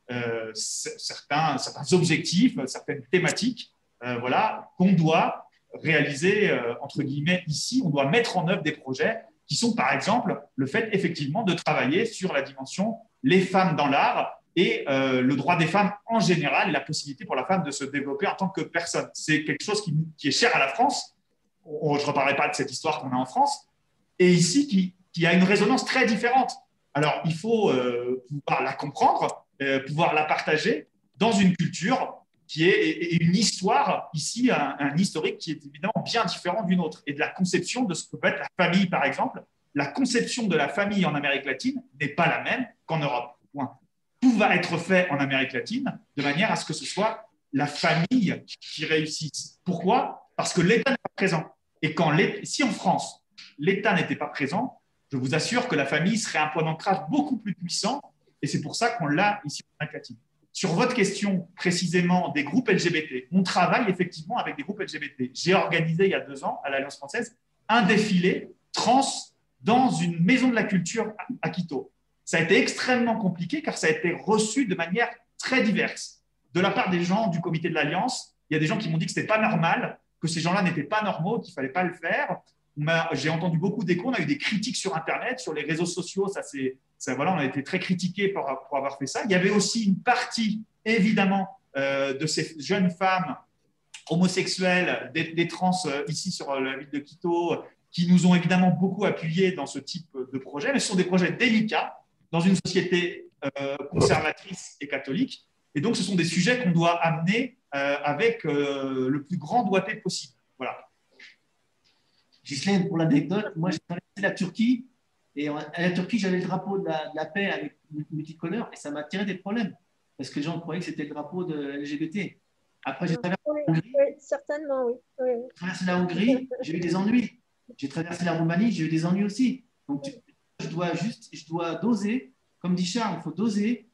certains objectifs, certaines thématiques, voilà, qu'on doit réaliser, entre guillemets, ici. On doit mettre en œuvre des projets qui sont, par exemple, le fait effectivement de travailler sur la dimension les femmes dans l'art et le droit des femmes en général, la possibilité pour la femme de se développer en tant que personne. C'est quelque chose qui est cher à la France. Je ne reparlerai pas de cette histoire qu'on a en France. Et ici, qui a une résonance très différente. Alors, il faut pouvoir la comprendre, pouvoir la partager dans une culture qui est et une histoire, ici, un historique qui est évidemment bien différent d'une autre. Et de la conception de ce que peut être la famille, par exemple. La conception de la famille en Amérique latine n'est pas la même qu'en Europe. Point. Tout va être fait en Amérique latine de manière à ce que ce soit la famille qui réussisse. Pourquoi ? Parce que l'État n'est pas présent. Et si en France, l'État n'était pas présent, je vous assure que la famille serait un point d'ancrage beaucoup plus puissant. Et c'est pour ça qu'on l'a ici en Amérique latine. Sur votre question précisément des groupes LGBT, on travaille effectivement avec des groupes LGBT. J'ai organisé il y a 2 ans à l'Alliance française un défilé trans dans une maison de la culture à Quito. Ça a été extrêmement compliqué car ça a été reçu de manière très diverse. De la part des gens du comité de l'Alliance, il y a des gens qui m'ont dit que ce n'était pas normal, que ces gens-là n'étaient pas normaux, qu'il ne fallait pas le faire. J'ai entendu beaucoup d'échos, on a eu des critiques sur Internet, sur les réseaux sociaux, voilà, on a été très critiqués pour avoir fait ça. Il y avait aussi une partie, évidemment, de ces jeunes femmes homosexuelles, des trans ici sur la ville de Quito, qui nous ont évidemment beaucoup appuyés dans ce type de projet, mais ce sont des projets délicats dans une société conservatrice et catholique. Et donc, ce sont des sujets qu'on doit amener avec le plus grand doigté possible. Voilà. Ghislaine, pour l'anecdote, moi j'ai traversé la Turquie et à la Turquie j'avais le drapeau de la paix avec multicolore et ça m'a tiré des problèmes parce que les gens croyaient que c'était le drapeau de LGBT. Après j'ai traversé la Hongrie. Oui, certainement, oui. J'ai traversé la Hongrie, j'ai eu des ennuis. J'ai traversé la Roumanie, j'ai eu des ennuis aussi. Donc je dois doser, comme dit Charles, il faut doser.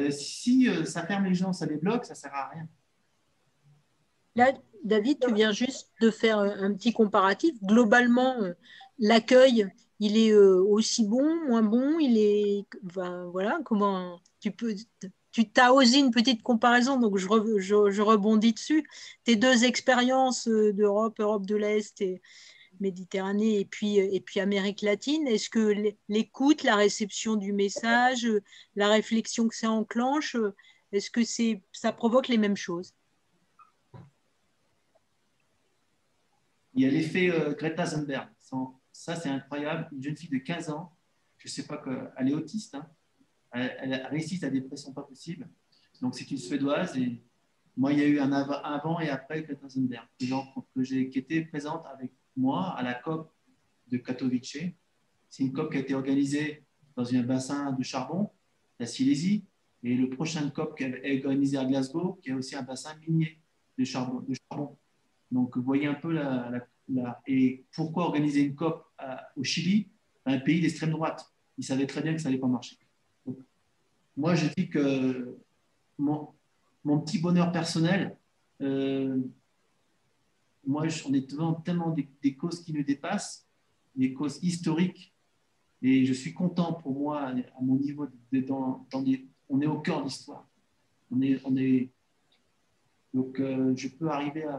Si ça ferme les gens, ça les bloque, ça ne sert à rien. Là, David, tu viens juste de faire un petit comparatif. Globalement, l'accueil, il est aussi bon, moins bon. Voilà, comment tu t'as osé une petite comparaison, donc je rebondis dessus. Tes 2 expériences d'Europe, Europe de l'Est et Méditerranée et puis Amérique latine, est-ce que l'écoute, la réception du message, la réflexion que ça enclenche, est-ce que ça provoque les mêmes choses ? Il y a l'effet Greta Thunberg. Ça, c'est incroyable. Une jeune fille de 15 ans, je ne sais pas elle est autiste. Hein. Elle a réussi sa dépression pas possible. Donc, c'est une Suédoise. Et moi, il y a eu un avant et après Greta Thunberg. Qui était présente avec moi à la COP de Katowice. C'est une COP qui a été organisée dans un bassin de charbon, la Silésie. Et le prochain COP qui est organisé à Glasgow, qui est aussi un bassin minier de charbon. Donc, vous voyez un peu et pourquoi organiser une COP au Chili, un pays d'extrême droite. Ils savaient très bien que ça n'allait pas marcher. Donc, moi, je dis que mon petit bonheur personnel, moi, on est devant tellement des causes qui nous dépassent, des causes historiques, et je suis content pour moi, à mon niveau, on est au cœur de l'histoire. Donc, je peux arriver à...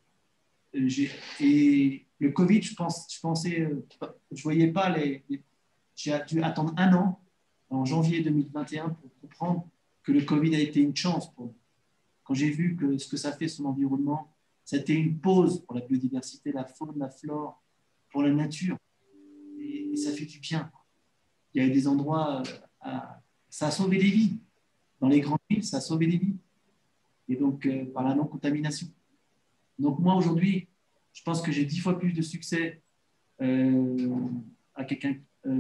Et le Covid, je voyais pas j'ai dû attendre 1 an, en janvier 2021, pour comprendre que le Covid a été une chance pour moi. Quand j'ai vu ce que ça fait sur l'environnement, c'était une pause pour la biodiversité, la faune, la flore, pour la nature. Et ça fait du bien. Il y a des endroits, ça a sauvé des vies. Dans les grandes villes, ça a sauvé des vies. Et donc, par la non-contamination. Donc, moi, aujourd'hui, je pense que j'ai 10 fois plus de succès à quelqu'un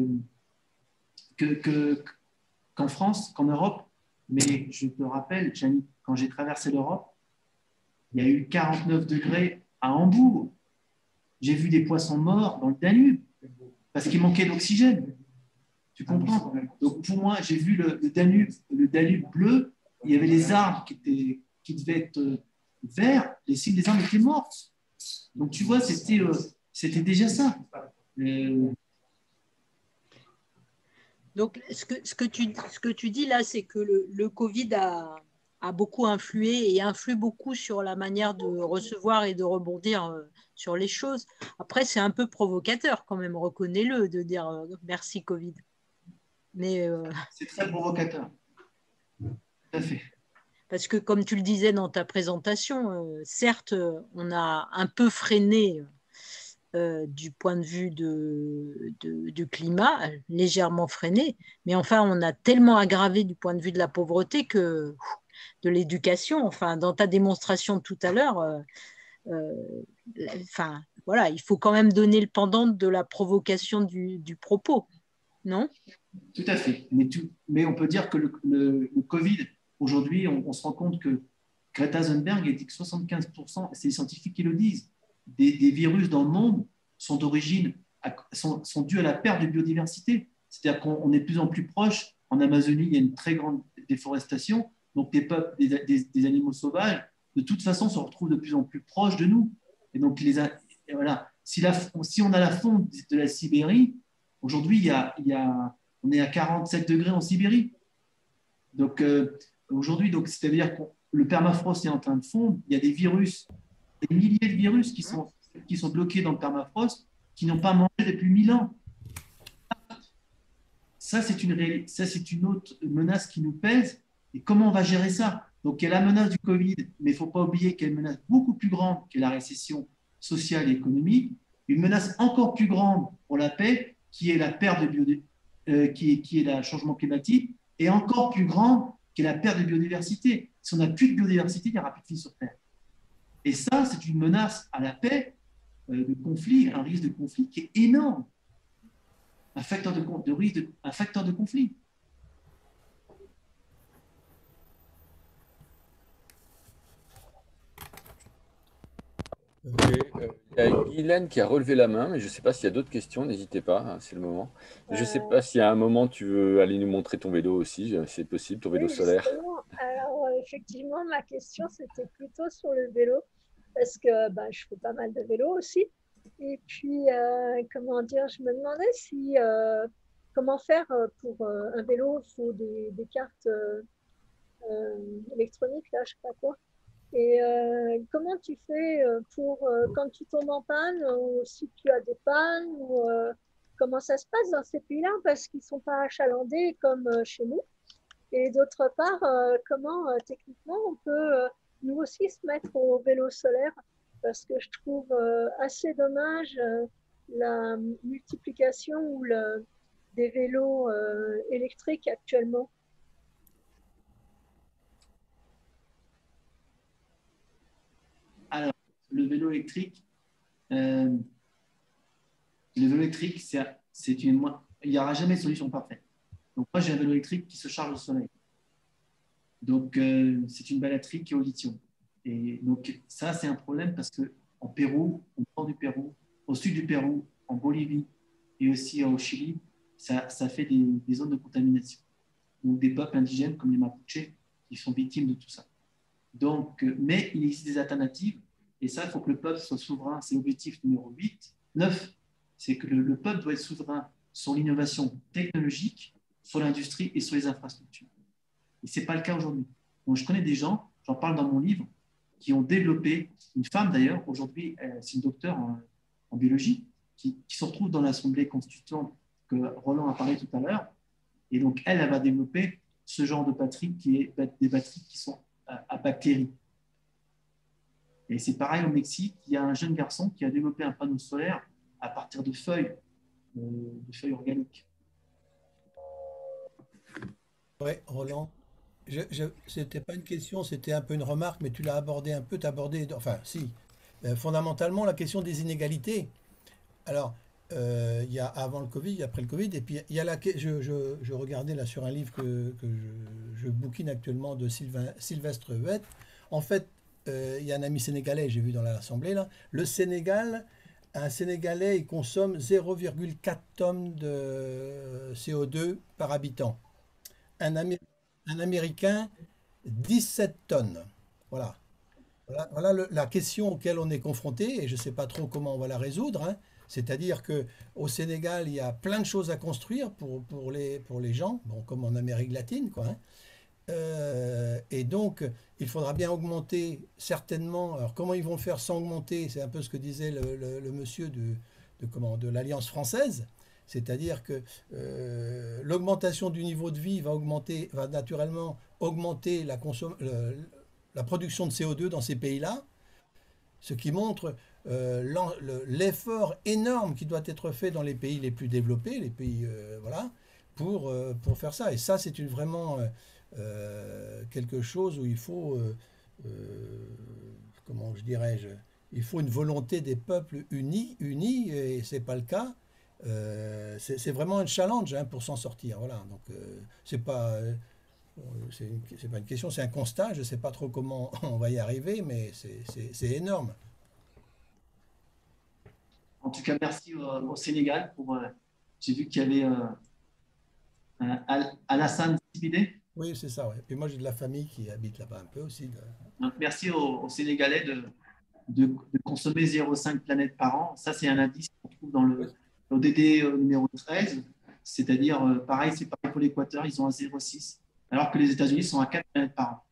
qu'en France, qu'en Europe. Mais je te rappelle, Gianni, quand j'ai traversé l'Europe, il y a eu 49 degrés à Hambourg. J'ai vu des poissons morts dans le Danube parce qu'il manquait d'oxygène. Tu comprends? Donc, pour moi, j'ai vu le Danube bleu. Il y avait les arbres qui devaient être verts. Les cimes des arbres étaient mortes. Donc, tu vois, c'était déjà ça. Donc, ce que tu dis là, c'est que le Covid a beaucoup influé et influe beaucoup sur la manière de recevoir et de rebondir sur les choses. Après, c'est un peu provocateur quand même, reconnais-le, de dire merci Covid. Mais C'est très provocateur. Tout à fait. parce que comme tu le disais dans ta présentation, certes, on a un peu freiné du point de vue du climat, légèrement freiné, mais enfin, on a tellement aggravé du point de vue de la pauvreté que de l'éducation. Enfin, dans ta démonstration tout à l'heure, euh, enfin, voilà, il faut quand même donner le pendant de la provocation du propos, non? Tout à fait. Mais on peut dire que le Covid, aujourd'hui, on se rend compte que Greta Thunberg a dit que 75%, c'est les scientifiques qui le disent, des virus dans le monde sont d'origine, sont dus à la perte de biodiversité. C'est-à-dire qu'on est de plus en plus proche. En Amazonie, il y a une très grande déforestation. Donc, des animaux sauvages, de toute façon, se retrouvent de plus en plus proches de nous. Et donc, et voilà. Si on a la fonte de la Sibérie, aujourd'hui, on est à 47 degrés en Sibérie. Donc, aujourd'hui, c'est-à-dire que le permafrost est en train de fondre. Il y a des virus, des milliers de virus qui sont bloqués dans le permafrost, qui n'ont pas mangé depuis 1000 ans. Ça, c'est une autre menace qui nous pèse. Et comment on va gérer ça? Donc, il y a la menace du Covid, mais il ne faut pas oublier qu'il y a une menace beaucoup plus grande que la récession sociale et économique. Une menace encore plus grande pour la paix, qui est la perte de qui est le changement climatique, et encore plus grande, qui est la perte de biodiversité. Si on n'a plus de biodiversité, il n'y aura plus de vie sur Terre. Et ça, c'est une menace à la paix, de conflit, un risque de conflit qui est énorme. Un facteur un facteur de conflit. Il y a Guylaine qui a relevé la main, mais je ne sais pas s'il y a d'autres questions, n'hésitez pas, hein, c'est le moment. Je ne sais pas s'il y a un moment tu veux aller nous montrer ton vélo aussi, c'est possible, ton vélo Oui, solaire. justement. Alors, effectivement, ma question, c'était plutôt sur le vélo, parce que je fais pas mal de vélo aussi. Et puis, comment dire, je me demandais si, comment faire pour un vélo, il faut des cartes électroniques, là, je sais pas quoi. Et comment tu fais pour, quand tu tombes en panne, ou si tu as des pannes, ou comment ça se passe dans ces pays-là, parce qu'ils ne sont pas achalandés comme chez nous. Et d'autre part, comment techniquement on peut nous aussi se mettre au vélo solaire, parce que je trouve assez dommage la multiplication des vélos électriques actuellement. Alors, le vélo électrique, euh, il n'y aura jamais de solution parfaite. Donc, moi, j'ai un vélo électrique qui se charge au soleil. Donc, c'est une batterie qui est au lithium. Et donc, ça, c'est un problème parce qu'en Pérou, au nord du Pérou, au sud du Pérou, en Bolivie et aussi au Chili, ça fait des zones de contamination. Donc, des peuples indigènes comme les Mapuches qui sont victimes de tout ça. Donc, mais il existe des alternatives et ça, il faut que le peuple soit souverain. C'est l'objectif numéro 8. 9, c'est que le peuple doit être souverain sur l'innovation technologique, sur l'industrie et sur les infrastructures. Et ce n'est pas le cas aujourd'hui. Donc, je connais des gens, j'en parle dans mon livre, qui ont développé, une femme d'ailleurs, aujourd'hui, c'est une docteure en biologie, qui se retrouve dans l'Assemblée constituante que Roland a parlé tout à l'heure. Et donc, elle va développer ce genre de batterie qui est des batteries qui sont à bactéries. Et c'est pareil au Mexique, il y a un jeune garçon qui a développé un panneau solaire à partir de feuilles organiques. Oui, Roland. C'était pas une question, c'était un peu une remarque, mais tu l'as abordé un peu, enfin si, fondamentalement la question des inégalités. Alors, il y a avant le Covid, il y a après le Covid, et puis il y a je regardais là sur un livre que je bouquine actuellement de Sylvestre Huet. En fait, il y a un ami sénégalais, j'ai vu dans l'Assemblée là, le Sénégal, un Sénégalais, il consomme 0,4 tonnes de CO2 par habitant. Un Américain, 17 tonnes. Voilà. Voilà la question auquel on est confronté, et je ne sais pas trop comment on va la résoudre, hein. C'est-à-dire qu'au Sénégal, il y a plein de choses à construire pour les gens, bon, comme en Amérique latine, quoi, hein. Et donc, il faudra bien augmenter certainement. Alors, comment ils vont le faire sans augmenter? C'est un peu ce que disait le monsieur de l'Alliance française. C'est-à-dire que l'augmentation du niveau de vie va naturellement augmenter la production de CO2 dans ces pays-là, ce qui montre l'effort énorme qui doit être fait dans les pays les plus développés, les pays voilà, pour faire ça. Et ça, c'est vraiment quelque chose où il faut, comment je dirais-je, il faut une volonté des peuples unis, et c'est pas le cas. C'est vraiment un challenge, hein, pour s'en sortir. Voilà. Donc c'est pas une question, c'est un constat. Je sais pas trop comment on va y arriver, mais c'est énorme. En tout cas, merci au Sénégal j'ai vu qu'il y avait Alassane Sibidé. Oui, c'est ça. Ouais. Et puis moi, j'ai de la famille qui habite là-bas un peu aussi. Donc, merci aux Sénégalais de consommer 0,5 planètes par an. Ça, c'est un indice qu'on trouve dans l'ODD numéro 13. C'est-à-dire, pareil, c'est pareil pour l'Équateur, ils ont un 0,6, alors que les États-Unis sont à 4 planètes par an.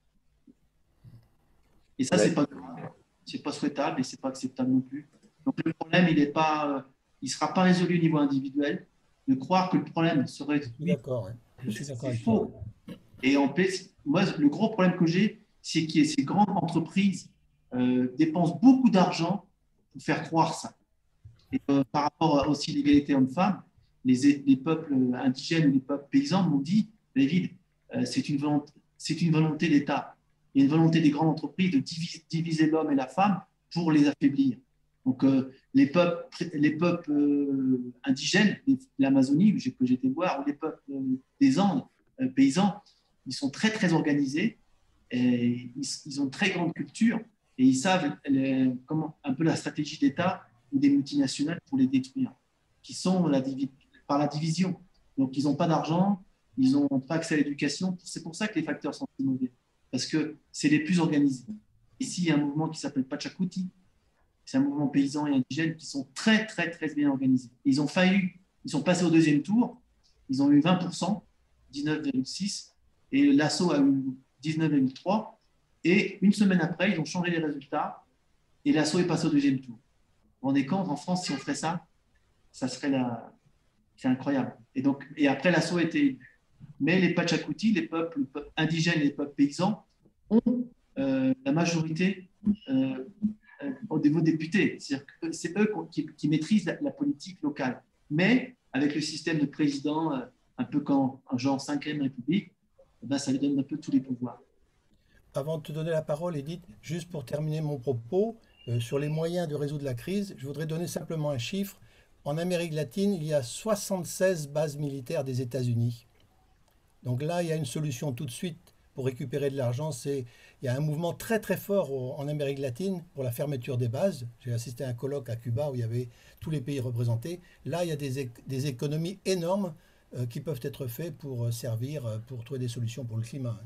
Et ça, c'est pas souhaitable et c'est pas acceptable non plus. Donc, le problème, il sera pas résolu au niveau individuel. De croire que le problème serait d'accord, je suis d'accord avec faux. Et en plus, moi, le gros problème que j'ai, c'est que ces grandes entreprises dépensent beaucoup d'argent pour faire croire ça. Et par rapport aussi à l'égalité homme-femme, les peuples indigènes ou les peuples paysans m'ont dit, David, c'est une volonté d'État et une volonté des grandes entreprises de diviser l'homme et la femme pour les affaiblir. Donc, les peuples indigènes, l'Amazonie, que j'étais voir, ou les peuples des Andes, paysans, ils sont très, très organisés, et ils ont une très grande culture, et ils savent un peu la stratégie d'État ou des multinationales pour les détruire, qui sont par la division. Donc, ils n'ont pas d'argent, ils n'ont pas accès à l'éducation. C'est pour ça que les facteurs sont si mauvais, parce que c'est les plus organisés. Ici, il y a un mouvement qui s'appelle Pachacuti. C'est un mouvement paysan et indigène qui sont très, très, très bien organisés. Ils sont passés au deuxième tour, ils ont eu 20%, 19,6%, et l'assaut a eu 19,3%, et une semaine après, ils ont changé les résultats, et l'assaut est passé au deuxième tour. Vous vous rendez compte, en France, si on ferait ça, c'est incroyable. Et après, l'assaut a été élu. Mais les Pachacuti, les peuples indigènes et les peuples paysans, ont la majorité au niveau député. C'est eux qui maîtrisent la politique locale. Mais avec le système de président, un peu comme un genre 5e République, ça lui donne un peu tous les pouvoirs. Avant de te donner la parole, Edith, juste pour terminer mon propos, sur les moyens de résoudre la crise, je voudrais donner simplement un chiffre. En Amérique latine, il y a 76 bases militaires des États-Unis. Donc là, il y a une solution tout de suite pour récupérer de l'argent. Il y a un mouvement très très fort en Amérique latine pour la fermeture des bases. J'ai assisté à un colloque à Cuba où il y avait tous les pays représentés. Là, il y a des économies énormes qui peuvent être faites pour pour trouver des solutions pour le climat.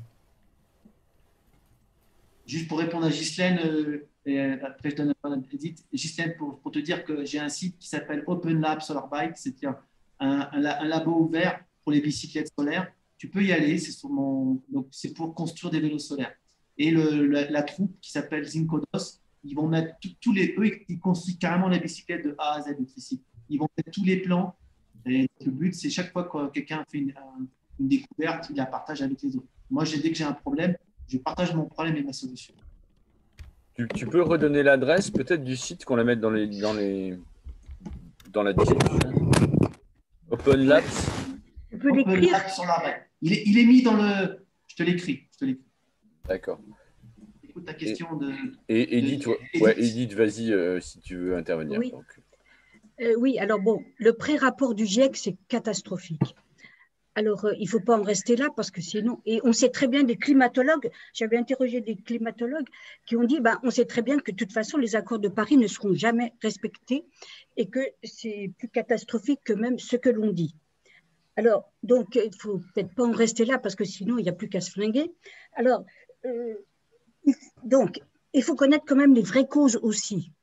Juste pour répondre à Ghislaine, et après je donne la parole à Edith. Ghislaine, pour te dire que j'ai un site qui s'appelle Open Lab Solar Bike, c'est-à-dire un labo ouvert pour les bicyclettes solaires. Tu peux y aller, donc c'est pour construire des vélos solaires. Et la troupe qui s'appelle Zincodos, ils vont mettre ils construisent carrément la bicyclette de A à Z ici. Ils vont mettre tous les plans. Et le but, c'est chaque fois que quelqu'un fait une découverte, il la partage avec les autres. Moi, dès que j'ai un problème, je partage mon problème et ma solution. Tu peux redonner l'adresse peut-être du site qu'on la mette dans la description. Open Labs. Tu peux l'écrire. Il est mis dans le. Je te l'écris. D'accord. Écoute ta question Et Edith, Edith, vas-y si tu veux intervenir. Oui. Oui, alors bon, le pré-rapport du GIEC, c'est catastrophique. Alors, il ne faut pas en rester là parce que sinon, et on sait très bien des climatologues, j'avais interrogé des climatologues qui ont dit, on sait très bien que de toute façon, les accords de Paris ne seront jamais respectés et que c'est plus catastrophique que même ce que l'on dit. Alors, donc, il ne faut peut-être pas en rester là parce que sinon, il n'y a plus qu'à se flinguer. Alors, donc, il faut connaître quand même les vraies causes aussi.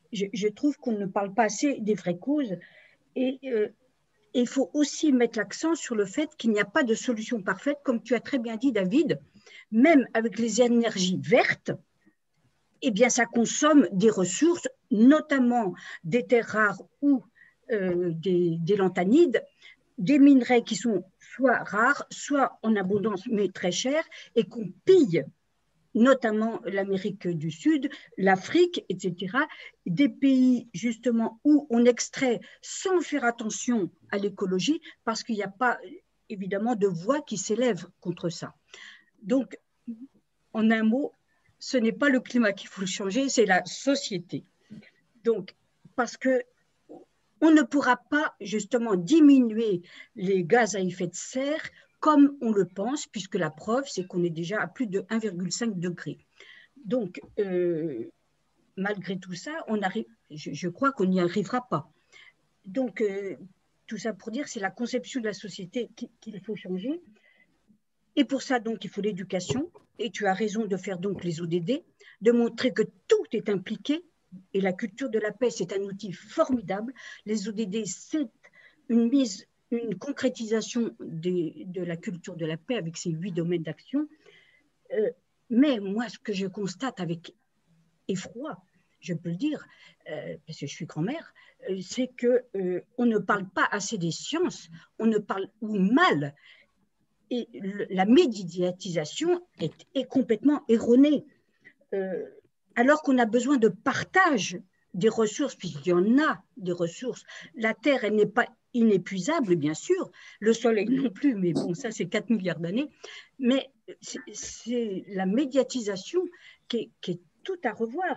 je trouve qu'on ne parle pas assez des vraies causes. Et il faut aussi mettre l'accent sur le fait qu'il n'y a pas de solution parfaite, comme tu as très bien dit, David. Même avec les énergies vertes, eh bien, ça consomme des ressources, notamment des terres rares ou des lanthanides, des minerais qui sont soit rares, soit en abondance, mais très chers, et qu'on pille, notamment l'Amérique du Sud, l'Afrique, etc., des pays justement où on extrait sans faire attention à l'écologie, parce qu'il n'y a pas évidemment de voix qui s'élèvent contre ça. Donc, en un mot, ce n'est pas le climat qu'il faut changer, c'est la société. Donc, parce que on ne pourra pas justement diminuer les gaz à effet de serre comme on le pense, puisque la preuve, c'est qu'on est déjà à plus de 1,5 degré. Donc, malgré tout ça, je crois qu'on n'y arrivera pas. Donc, tout ça pour dire, c'est la conception de la société qu'il faut changer. Et pour ça, donc, il faut l'éducation. Et tu as raison de faire donc les ODD, de montrer que tout est impliqué. Et la culture de la paix, c'est un outil formidable. Les ODD, c'est une concrétisation de la culture de la paix avec ces 8 domaines d'action. Mais moi, ce que je constate avec effroi, je peux le dire, parce que je suis grand-mère, c'est qu'on ne parle pas assez des sciences, on ne parle ou mal. Et la médiatisation est complètement erronée. Alors qu'on a besoin de partage des ressources, puisqu'il y en a des ressources. La Terre, elle n'est pas inépuisable, bien sûr. Le Soleil non plus, mais bon, ça, c'est 4 milliards d'années. Mais c'est la médiatisation qui est tout à revoir.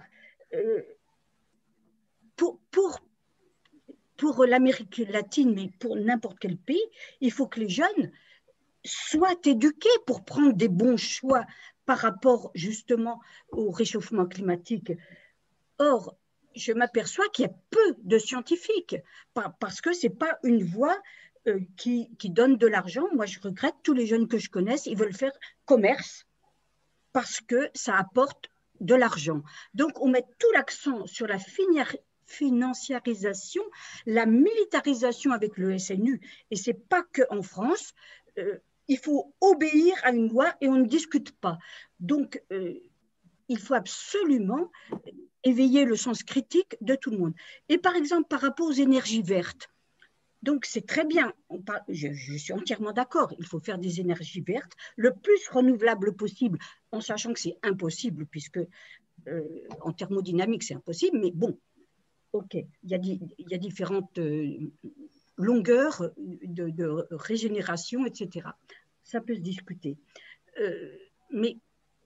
Pour l'Amérique latine, mais pour n'importe quel pays, il faut que les jeunes soient éduqués pour prendre des bons choix par rapport justement au réchauffement climatique. Or, je m'aperçois qu'il y a peu de scientifiques, parce que ce n'est pas une voie qui donne de l'argent. Moi, je regrette, tous les jeunes que je connaisse, ils veulent faire commerce parce que ça apporte de l'argent. Donc, on met tout l'accent sur la financiarisation, la militarisation avec le SNU. Et ce n'est pas qu'en France. Il faut obéir à une loi et on ne discute pas. Donc, il faut absolument éveiller le sens critique de tout le monde. Et par exemple, par rapport aux énergies vertes, donc c'est très bien, je suis entièrement d'accord, il faut faire des énergies vertes le plus renouvelables possible, en sachant que c'est impossible, puisque en thermodynamique, c'est impossible, mais bon, ok, il y a différentes longueurs de régénération, etc. Ça peut se discuter. Mais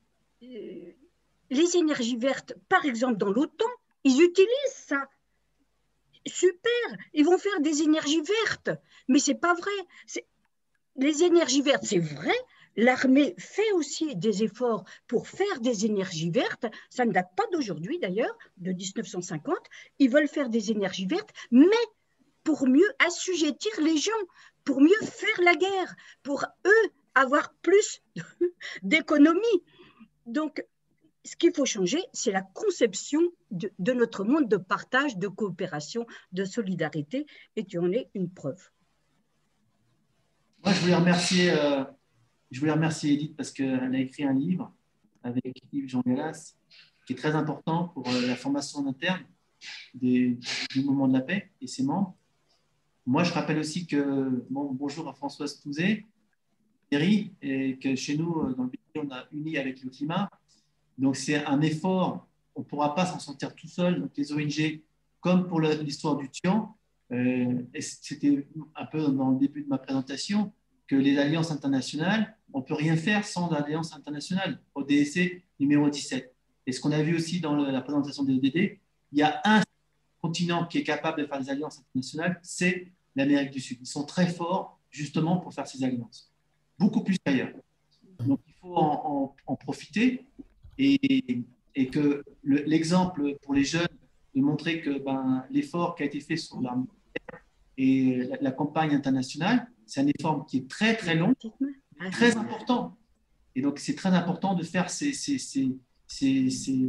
les énergies vertes, par exemple dans l'OTAN, ils utilisent ça. Super, ils vont faire des énergies vertes. Mais ce n'est pas vrai. Les énergies vertes, c'est vrai. L'armée fait aussi des efforts pour faire des énergies vertes. Ça ne date pas d'aujourd'hui d'ailleurs, de 1950. Ils veulent faire des énergies vertes, mais pour mieux assujettir les gens, pour mieux faire la guerre, pour eux avoir plus d'économie. Donc, ce qu'il faut changer, c'est la conception de notre monde de partage, de coopération, de solidarité, et tu en es une preuve. Moi, je voulais remercier Edith parce qu'elle a écrit un livre avec Yves Jean Gallas qui est très important pour la formation interne du mouvement de la paix et ses membres. Moi, je rappelle aussi que, bonjour à Françoise Touzé, Thierry, et que chez nous, dans le pays, on a uni avec le climat. Donc, c'est un effort, on ne pourra pas s'en sortir tout seul. Donc, les ONG, comme pour l'histoire du Tian, et c'était un peu dans le début de ma présentation, que les alliances internationales, on ne peut rien faire sans l'alliance internationale, ODSC numéro 17. Et ce qu'on a vu aussi dans la présentation des ODD, il y a un continent qui est capable de faire des alliances internationales, c'est l'Amérique du Sud. Ils sont très forts justement pour faire ces alliances, beaucoup plus qu'ailleurs. Donc il faut en profiter et que l'exemple pour les jeunes de montrer que l'effort qui a été fait sur l'armée et la campagne internationale, c'est un effort qui est très très long, très important. Et donc c'est très important de faire ces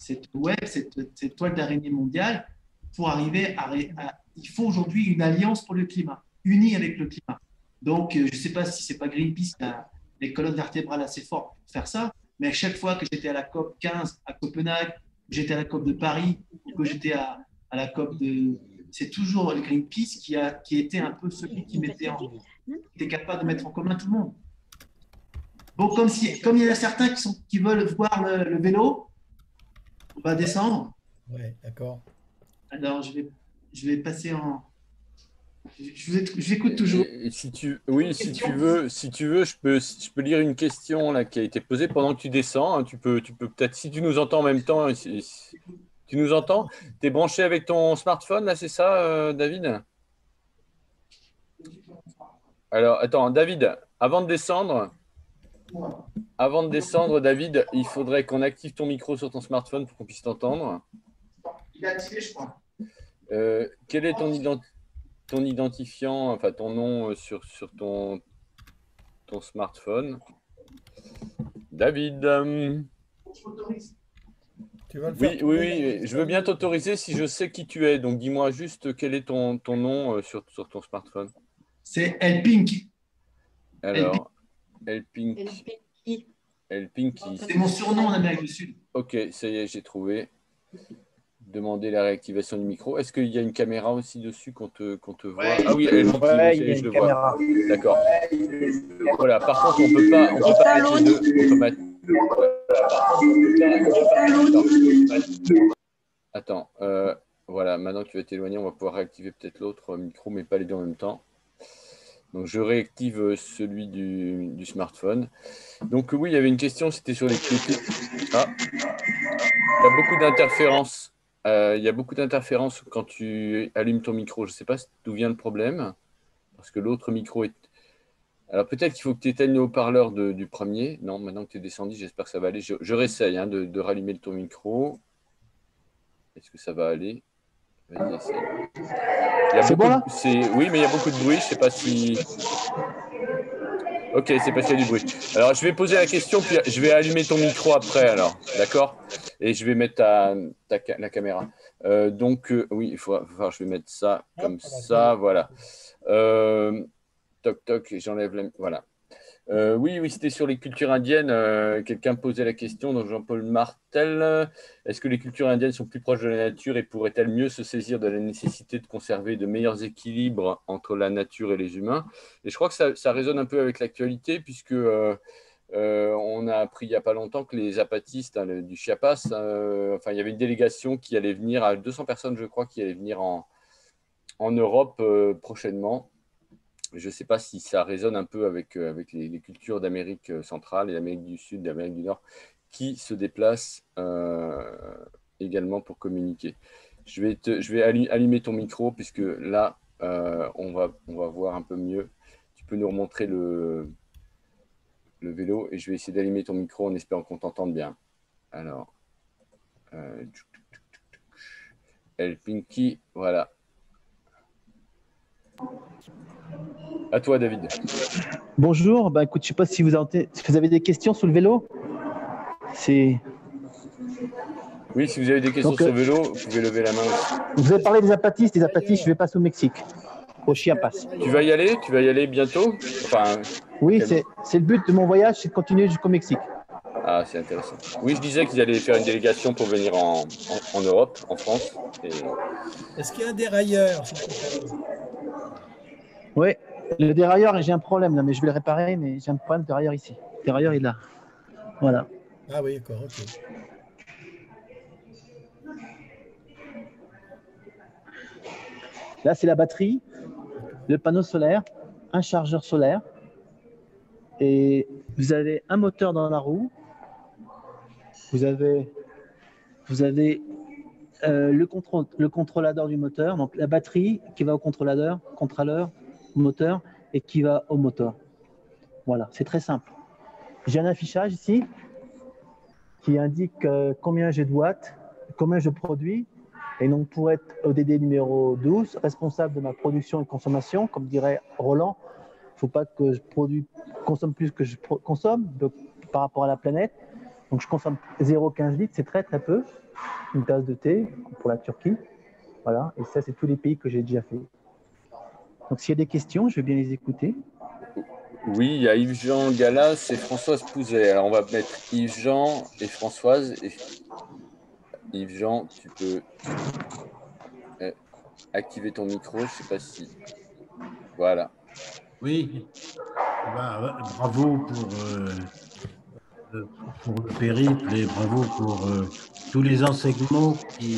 web, cette toile d'araignée mondiale, pour arriver il faut aujourd'hui une alliance pour le climat, unie avec le climat. Donc, je ne sais pas si ce n'est pas Greenpeace qui a les colonnes vertébrales assez fortes pour faire ça, mais à chaque fois que j'étais à la COP 15 à Copenhague, que j'étais à la COP de Paris, ou que j'étais à la COP de... C'est toujours le Greenpeace qui était un peu celui qui était capable de mettre en commun tout le monde. Bon, comme il y en a certains qui veulent voir le vélo, on va descendre. Oui, d'accord. Alors, je vais passer en... J'écoute toujours. Si tu veux, je peux lire une question là qui a été posée pendant que tu descends. Hein. Tu peux peut-être, si tu nous entends en même temps, tu nous entends? Tu es branché avec ton smartphone là, c'est ça, David? Alors, attends, David, avant de descendre, David, il faudrait qu'on active ton micro sur ton smartphone pour qu'on puisse t'entendre. Il est activé, je crois. Quel est ton identifiant, enfin ton nom sur ton smartphone? David. Tu vas le faire? Oui, je veux bien t'autoriser si je sais qui tu es. Donc, dis-moi juste quel est ton nom sur ton smartphone. C'est El Pinky. Alors, El Pinky. C'est mon surnom en Amérique du Sud. Ok, ça y est, j'ai trouvé. Demander la réactivation du micro. Est-ce qu'il y a une caméra aussi dessus qu'on te voit? Ouais, ah oui, El Pinky, il y a je une le caméra. vois. D'accord. Voilà, par contre, on peut pas mettre les deux automatiquement. Attends, voilà, maintenant que tu vas t'éloigner, on va pouvoir réactiver peut-être l'autre micro, mais pas les deux en même temps. Donc, je réactive celui du smartphone. Donc, oui, il y avait une question, c'était sur les clés. Ah, il y a beaucoup d'interférences. Il y a beaucoup d'interférences quand tu allumes ton micro. Je ne sais pas d'où vient le problème, parce que l'autre micro est... Alors, peut-être qu'il faut que tu éteignes le haut-parleur du premier. Non, maintenant que tu es descendu, j'espère que ça va aller. Je réessaye de rallumer ton micro. Est-ce que ça va aller? Vas-y, essaye. C'est bon là? Oui, mais il y a beaucoup de bruit. Je ne sais pas si... Ok, c'est parce qu'il y a du bruit. Alors, je vais poser la question, puis je vais allumer ton micro après, alors. D'accord? Et je vais mettre la caméra. Oui, je vais mettre ça comme ça. Voilà. Toc, toc, j'enlève la... Voilà. Oui, c'était sur les cultures indiennes. Quelqu'un posait la question, donc Jean-Paul Martel. Est-ce que les cultures indiennes sont plus proches de la nature et pourraient-elles mieux se saisir de la nécessité de conserver de meilleurs équilibres entre la nature et les humains? Et je crois que ça résonne un peu avec l'actualité, puisque on a appris il n'y a pas longtemps que les zapatistes du Chiapas, il y avait une délégation qui allait venir, à 200 personnes, je crois, qui allaient venir en Europe prochainement. Je ne sais pas si ça résonne un peu avec les cultures d'Amérique centrale et d'Amérique du Sud, d'Amérique du Nord, qui se déplacent également pour communiquer. Je vais allumer ton micro, puisque là, on va voir un peu mieux. Tu peux nous remontrer le vélo, et je vais essayer d'allumer ton micro en espérant qu'on t'entende bien. Alors, El Pinky, voilà. À toi, David. Bonjour, écoute, je ne sais pas si vous avez des questions sur le vélo. Oui, si vous avez des questions sur le vélo, vous pouvez lever la main aussi. Vous avez parlé des zapatistes. Je vais passer au Mexique, au Chiapas. Tu vas y aller bientôt? Oui, c'est le but de mon voyage, c'est de continuer jusqu'au Mexique. Ah, c'est intéressant. Oui, je disais qu'ils allaient faire une délégation pour venir en Europe, en France. Est-ce qu'il y a un dérailleur? Oui, le dérailleur, j'ai un problème là, mais je vais le réparer, mais j'ai un problème de dérailleur ici. Le dérailleur est là. Voilà. Ah oui, d'accord, ok. Là, c'est la batterie, le panneau solaire, un chargeur solaire. Et vous avez un moteur dans la roue. Vous avez le contrôleur du moteur, donc la batterie qui va au contrôleur, moteur, et qui va au moteur. Voilà, c'est très simple. J'ai un affichage ici qui indique combien j'ai de watts, combien je produis. Et donc, pour être ODD numéro 12, responsable de ma production et consommation, comme dirait Roland, il ne faut pas que je consomme plus que je consomme, donc, par rapport à la planète. Donc, je consomme 0,15 litres, c'est très très peu. Une tasse de thé pour la Turquie. Voilà, et ça, c'est tous les pays que j'ai déjà fait. Donc, s'il y a des questions, je vais bien les écouter. Oui, il y a Yves-Jean Gallas et Françoise Pouzet. Alors, on va mettre Yves-Jean et Françoise. Et Yves-Jean, tu peux activer ton micro. Je ne sais pas si... Voilà. Oui, bravo pour le périple et bravo pour tous les enseignements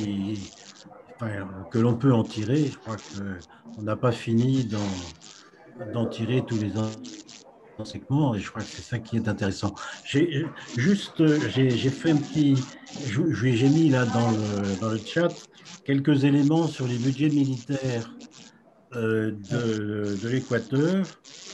que l'on peut en tirer. Je crois qu'on n'a pas fini d'en tirer tous les enseignements et je crois que c'est ça qui est intéressant. J'ai fait un petit, j'ai mis là dans le chat quelques éléments sur les budgets militaires de l'Équateur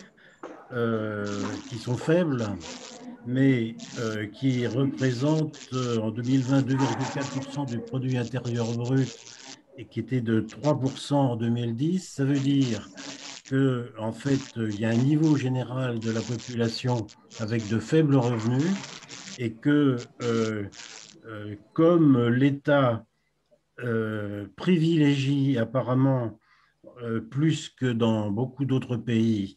qui sont faibles, mais qui représentent en 2020 2,4% du produit intérieur brut et qui était de 3% en 2010. Ça veut dire que, en fait, il y a un niveau général de la population avec de faibles revenus et que, comme l'État privilégie apparemment plus que dans beaucoup d'autres pays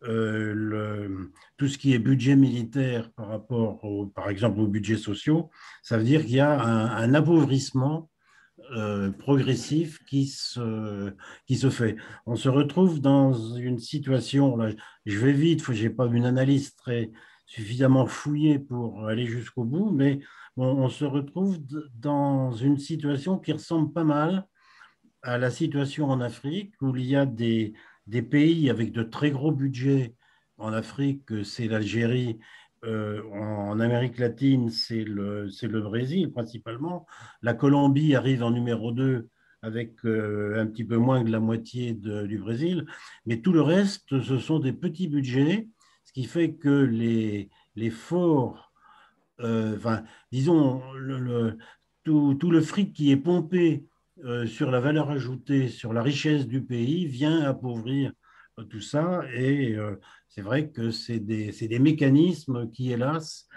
tout ce qui est budget militaire par rapport, par exemple, aux budgets sociaux, ça veut dire qu'il y a un appauvrissement progressif qui se fait. On se retrouve dans une situation, là, je vais vite, je n'ai pas une analyse suffisamment fouillée pour aller jusqu'au bout, mais on se retrouve dans une situation qui ressemble pas mal à la situation en Afrique, où il y a des pays avec de très gros budgets. En Afrique, c'est l'Algérie. En Amérique latine, c'est le Brésil principalement. La Colombie arrive en numéro 2 avec un petit peu moins que la moitié du Brésil. Mais tout le reste, ce sont des petits budgets, ce qui fait que les forts, disons, tout le fric qui est pompé sur la valeur ajoutée, sur la richesse du pays, vient appauvrir tout ça. Et c'est vrai que c'est des mécanismes qui, hélas,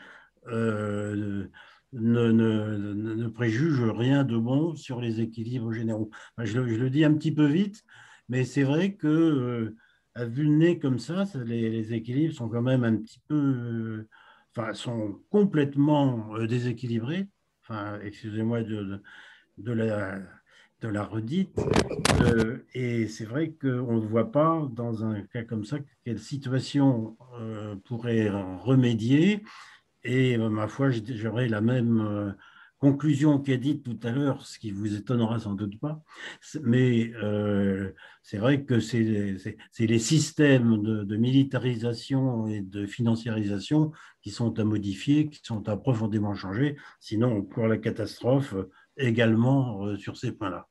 ne préjugent rien de bon sur les équilibres généraux. Enfin, je le dis un petit peu vite, mais c'est vrai que à vue de nez comme ça, les équilibres sont quand même un petit peu, sont complètement déséquilibrés. Enfin, excusez-moi de la redite. Et c'est vrai qu'on ne voit pas, dans un cas comme ça, quelle situation pourrait remédier. Et ma foi, j'aurais la même conclusion qu'a dite tout à l'heure, ce qui vous étonnera sans doute pas. Mais c'est vrai que c'est les systèmes de militarisation et de financiarisation qui sont à modifier, qui sont à profondément changer. Sinon, on court la catastrophe également sur ces points-là.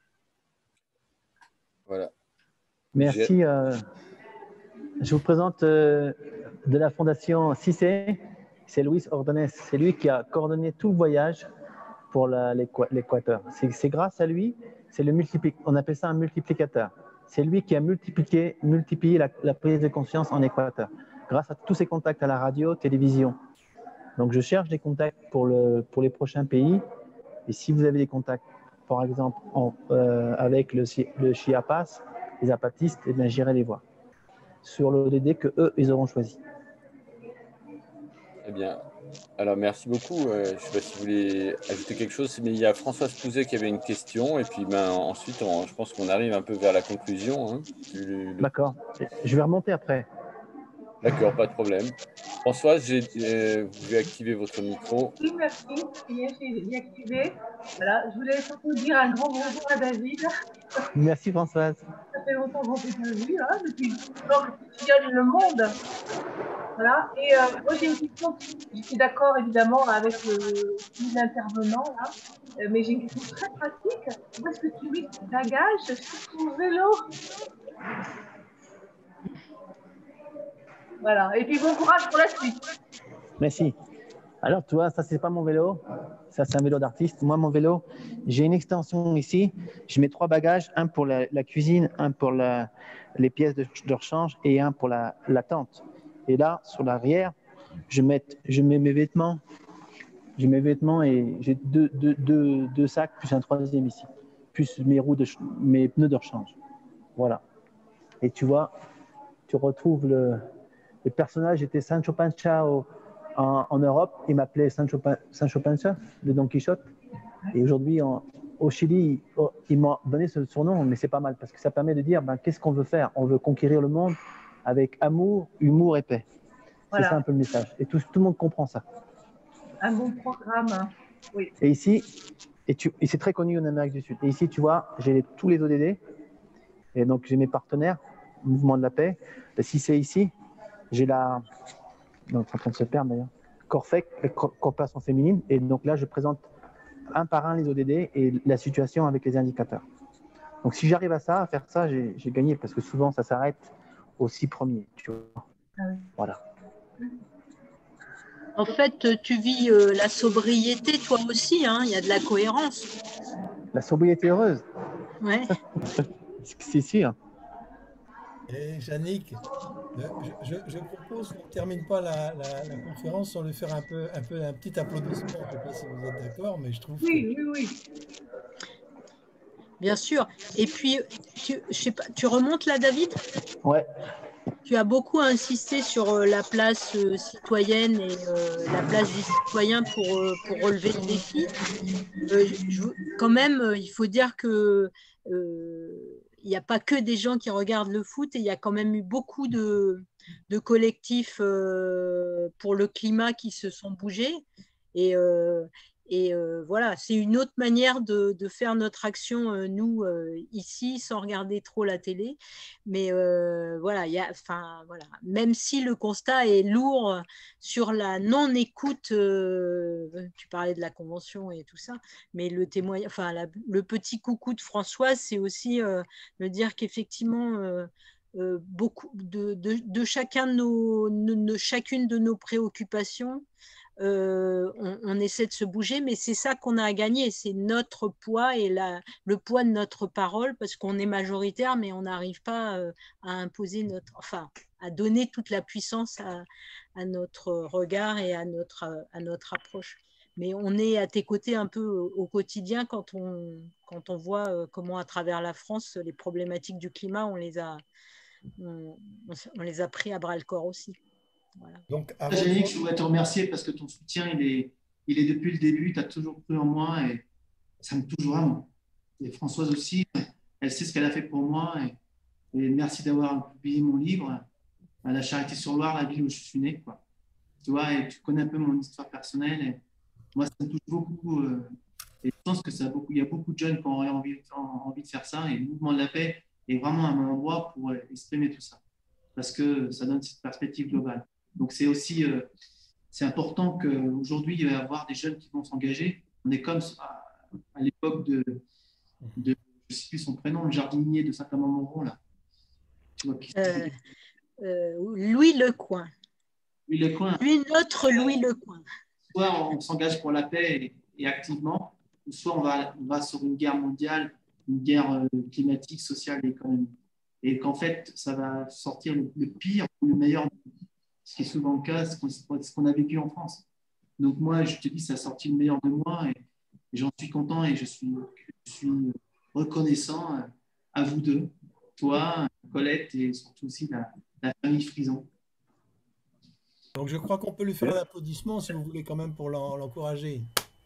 Voilà. Merci. Je vous présente de la fondation CICE, c'est Luis Ordonez. C'est lui qui a coordonné tout le voyage pour l'Équateur. C'est grâce à lui, on appelle ça un multiplicateur. C'est lui qui a multiplié la prise de conscience en Équateur, grâce à tous ses contacts à la radio, télévision. Donc je cherche des contacts pour les prochains pays. Et si vous avez des contacts, par exemple, avec le Chiapas, les zapatistes, eh bien, j'irai les voir sur l'ODD qu'eux, ils auront choisi. Eh bien, alors merci beaucoup. Je ne sais pas si vous voulez ajouter quelque chose, mais il y a Françoise Pouzet qui avait une question, et puis ensuite, je pense qu'on arrive un peu vers la conclusion. Hein. D'accord. Je vais remonter après. D'accord, pas de problème. Françoise, vous pouvez activer votre micro. Oui, merci. J'ai activé. Voilà, je voulais surtout dire un grand bonjour à David. Merci Françoise. Ça fait longtemps qu'on ne s'est pas vu, hein, depuis que tu gagnes le monde. Voilà. Et moi, j'ai une question. Je suis d'accord évidemment avec l'intervenant, là, mais j'ai une question très pratique. Où est-ce que tu mets tes bagages sur ton vélo? Voilà. Et puis bon courage pour la suite. Merci. Alors, tu vois, ça, c'est pas mon vélo. Ça, c'est un vélo d'artiste. Moi, mon vélo, j'ai une extension ici. Je mets 3 bagages, un pour la cuisine, un pour les pièces de rechange et un pour la tente. Et là, sur l'arrière, je mets mes vêtements J'ai mes vêtements et j'ai deux sacs, plus un troisième ici, plus mes pneus de rechange. Voilà. Et tu vois, tu retrouves le personnage était Sancho Panza en Europe. Il m'appelait Sancho Panza, de Don Quichotte. Et aujourd'hui, au Chili, ils m'ont donné ce surnom, mais c'est pas mal parce que ça permet de dire qu'est-ce qu'on veut faire. On veut conquérir le monde avec amour, humour et paix. Voilà. C'est ça un peu le message. Et tout le monde comprend ça. Un bon programme, hein. Oui. Et ici, et c'est très connu en Amérique du Sud. Et ici, tu vois, j'ai tous les ODD. Et donc, j'ai mes partenaires, Mouvement de la Paix. Et si c'est ici, j'ai non, c'est en train de se perdre d'ailleurs. Corfec, Coopération féminine. Et donc là, je présente un par un les ODD et la situation avec les indicateurs. Donc, si j'arrive à faire ça, j'ai gagné parce que souvent, ça s'arrête aux 6 premiers. Tu vois. Ah oui. Voilà. En fait, tu vis la sobriété toi aussi, hein, il y a de la cohérence. La sobriété heureuse. Ouais. C'est sûr. Et Yannick, je propose qu'on ne termine pas la conférence sans lui faire un petit applaudissement. Je ne sais pas si vous êtes d'accord, mais je trouve oui, que... Oui. Bien sûr. Et puis, je sais pas, tu remontes là, David? Ouais. Tu as beaucoup insisté sur la place citoyenne et la place des citoyens pour relever le défi. Quand même, il faut dire que il n'y a pas que des gens qui regardent le foot, et il y a quand même eu beaucoup de collectifs pour le climat qui se sont bougés. Et voilà, c'est une autre manière de faire notre action, nous, ici, sans regarder trop la télé. Mais voilà, voilà, même si le constat est lourd sur la non-écoute, tu parlais de la convention et tout ça, mais le petit coucou de Françoise, c'est aussi de dire qu'effectivement, beaucoup de chacune de nos préoccupations, on essaie de se bouger, mais c'est ça qu'on a à gagner, c'est notre poids et le poids de notre parole, parce qu'on est majoritaire, mais on n'arrive pas à imposer à donner toute la puissance à notre regard et à notre approche. Mais on est à tes côtés un peu au quotidien quand on voit comment à travers la France, les problématiques du climat, on les a pris à bras le corps aussi. Voilà. Donc, Yannick, je voudrais te remercier parce que ton soutien, il est depuis le début. Tu as toujours cru en moi et ça me touche vraiment. Et Françoise aussi, elle sait ce qu'elle a fait pour moi. Et merci d'avoir publié mon livre, La Charité-sur-Loire, la ville où je suis né. Quoi. Tu vois, et tu connais un peu mon histoire personnelle. Et moi, ça me touche beaucoup. Et je pense que il y a beaucoup de jeunes qui auraient envie de faire ça. Et le Mouvement de la Paix est vraiment un endroit pour exprimer tout ça. Parce que ça donne cette perspective globale. Donc, c'est aussi c'est important qu'aujourd'hui, il va y avoir des jeunes qui vont s'engager. On est comme à l'époque de je ne sais plus son prénom, le jardinier de Saint-Amand-Montrond, là. Tu vois, Louis Lecoing. Louis Lecoing. Notre Louis Lecoing. Soit on s'engage pour la paix et activement, ou soit on va sur une guerre mondiale, une guerre climatique, sociale et économique. Et qu'en fait, ça va sortir le pire ou le meilleur, ce qui est souvent le cas, ce qu'on a vécu en France. Donc moi, je te dis, ça a sorti le meilleur de moi et j'en suis content et je suis reconnaissant à vous deux, toi, Colette et surtout aussi la famille Frison. Donc je crois qu'on peut lui faire un applaudissement si vous voulez quand même pour l'encourager.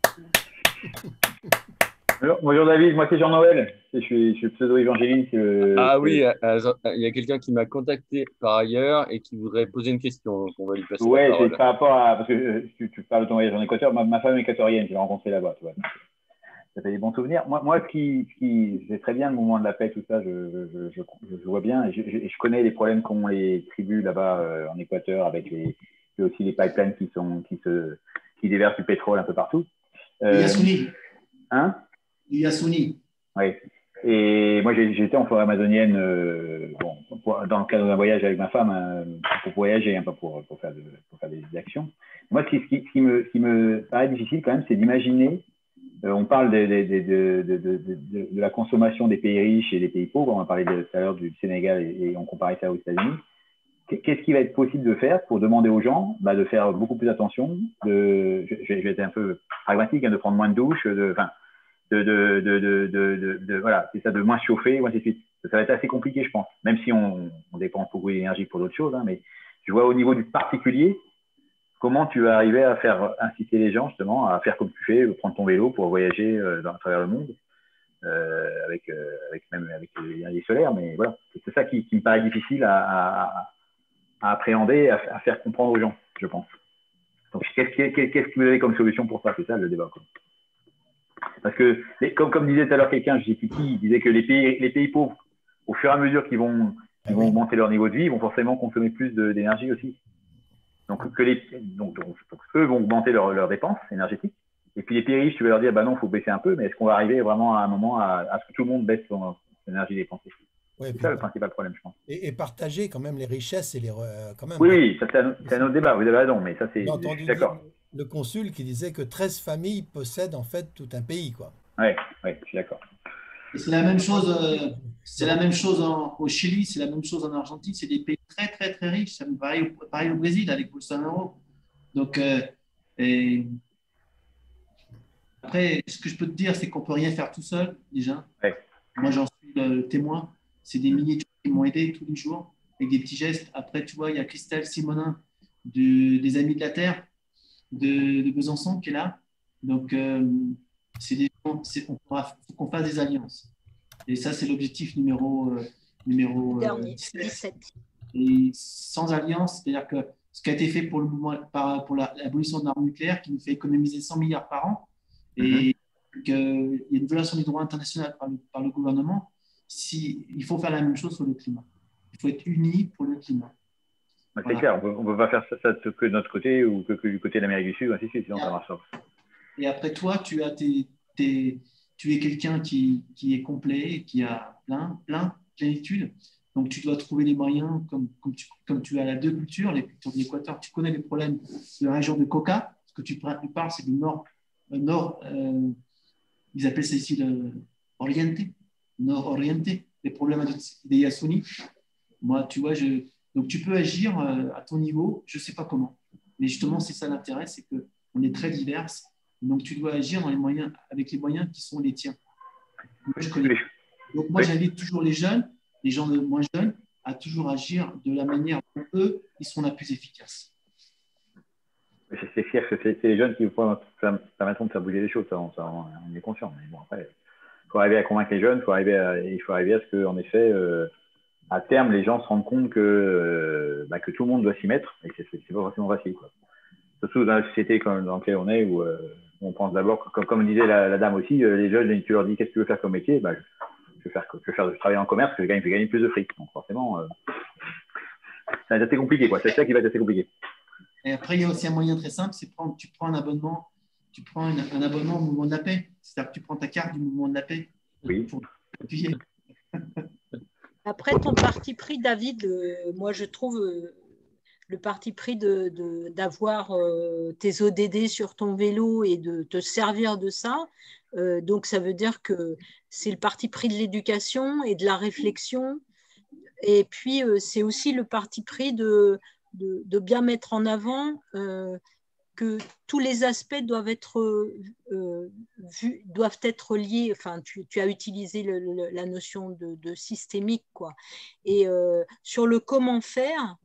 Bonjour David, moi c'est Jean-Noël, je suis pseudo-évangéliste. Oui, il y a quelqu'un qui m'a contacté par ailleurs et qui voudrait poser une question, donc on va lui passer la parole. C'est par rapport à, parce que tu parles de ton voyage en Équateur, ma femme est équatorienne, je l'ai rencontrée là-bas, tu vois. Ça fait des bons souvenirs. Moi c'est très bien le mouvement de la paix, tout ça, je vois bien, et je connais les problèmes qu'ont les tribus là-bas en Équateur, avec aussi les pipelines qui déversent du pétrole un peu partout. Yasuni. Hein? Yasuni. Oui. Et moi, j'étais en forêt amazonienne dans le cadre d'un voyage avec ma femme, pour voyager, pas pour faire des actions. Moi, ce qui me paraît difficile quand même, c'est d'imaginer, on parle de la consommation des pays riches et des pays pauvres, on a parlé tout à l'heure du Sénégal et on comparait ça aux États-Unis. qu'est-ce qui va être possible de faire pour demander aux gens de faire beaucoup plus attention, je vais être un peu pragmatique, de prendre moins de douches, voilà, c'est ça, de moins chauffer, ou ainsi de suite. Ça va être assez compliqué, je pense, même si on dépense beaucoup d'énergie pour d'autres choses, mais je vois au niveau du particulier, comment tu vas arriver à faire inciter les gens justement à faire comme tu fais, prendre ton vélo pour voyager à travers le monde, avec l'énergie solaire, mais voilà, c'est ça qui me paraît difficile à appréhender, à faire comprendre aux gens, je pense. Donc, qu'est-ce que vous avez comme solution pour ça? C'est ça le débat, quoi. Parce que, comme disait tout à l'heure quelqu'un, je ne sais plus qui, il disait que les pays pauvres, au fur et à mesure qu'ils vont augmenter leur niveau de vie, ils vont forcément consommer plus d'énergie aussi. Donc, eux vont augmenter leurs dépenses énergétiques. Et puis les pays riches, tu vas leur dire, non, il faut baisser un peu, mais est-ce qu'on va arriver vraiment à un moment à ce que tout le monde baisse son énergie dépensée? Ouais, c'est ça le principal problème, je pense. Et partager quand même les richesses et quand même. Oui, ça c'est un autre débat, vous avez raison, mais ça c'est. J'ai entendu d'accord. Le consul qui disait que 13 familles possèdent en fait tout un pays, quoi. Oui, je suis d'accord. C'est la même chose, au Chili, c'est la même chose en Argentine, c'est des pays très, très, très riches. Ça me pareil au Brésil, avec Bolsonaro. Donc, après, ce que je peux te dire, c'est qu'on ne peut rien faire tout seul, déjà. Ouais. Moi, j'en suis le témoin. C'est des milliers de gens qui m'ont aidé tous les jours, avec des petits gestes. Après, tu vois, il y a Christelle Simonin, des Amis de la Terre, de Besançon, qui est là. Donc, c'est des gens, faut qu'on fasse des alliances. Et ça, c'est l'objectif numéro 17. Et sans alliance, c'est-à-dire que ce qui a été fait pour le mouvement, pour l'abolition de l'arme nucléaire, qui nous fait économiser 100 milliards par an, et qu'il y a une violation du droit international par le gouvernement, il faut faire la même chose sur le climat. Il faut être unis pour le climat. C'est clair, on ne peut pas faire ça que de notre côté ou que du côté de l'Amérique du Sud, ainsi de suite, sinon ça marche pas. Et après toi, tu es quelqu'un qui est complet, qui a plénitude. Donc, tu dois trouver les moyens, comme tu as la deux cultures, les cultures de l'Équateur. Tu connais les problèmes de la région de Coca. Ce que tu parles, c'est du nord, ils appellent ça ici le nord-orienté, les problèmes des Yasuni. Moi, tu vois, donc tu peux agir à ton niveau, je ne sais pas comment. Mais justement, c'est ça l'intérêt, c'est qu'on est très divers. Donc, tu dois agir avec les moyens qui sont les tiens. Donc, moi, j'invite toujours les jeunes, les gens moins jeunes, à toujours agir de la manière dont eux, ils sont la plus efficaces. C'est clair que c'est les jeunes qui permettront de faire bouger les choses, ça, on est conscient. Mais bon, après, il faut arriver à convaincre les jeunes, il faut arriver à ce qu'en effet, à terme, les gens se rendent compte que tout le monde doit s'y mettre et que c'est pas forcément facile, quoi. Surtout dans la société dans laquelle on est, où on pense d'abord, comme disait la dame aussi, les jeunes, tu leur dis qu'est-ce que tu veux faire comme métier, je travaille en commerce, je vais gagner plus de fric. Donc forcément, ça va être assez compliqué, quoi. C'est ça qui va être assez compliqué. Et après, il y a aussi un moyen très simple, c'est tu prends un abonnement, un abonnement au mouvement de la paix. C'est-à-dire que tu prends ta carte du mouvement de la paix. Oui. Pour appuyer. Après, ton parti pris, David, moi je trouve le parti pris d'avoir tes ODD sur ton vélo et de te servir de ça. Donc, ça veut dire que c'est le parti pris de l'éducation et de la réflexion. Et puis, c'est aussi le parti pris de bien mettre en avant que tous les aspects doivent être liés. Enfin, tu as utilisé la notion de systémique, quoi. Et sur le comment faire,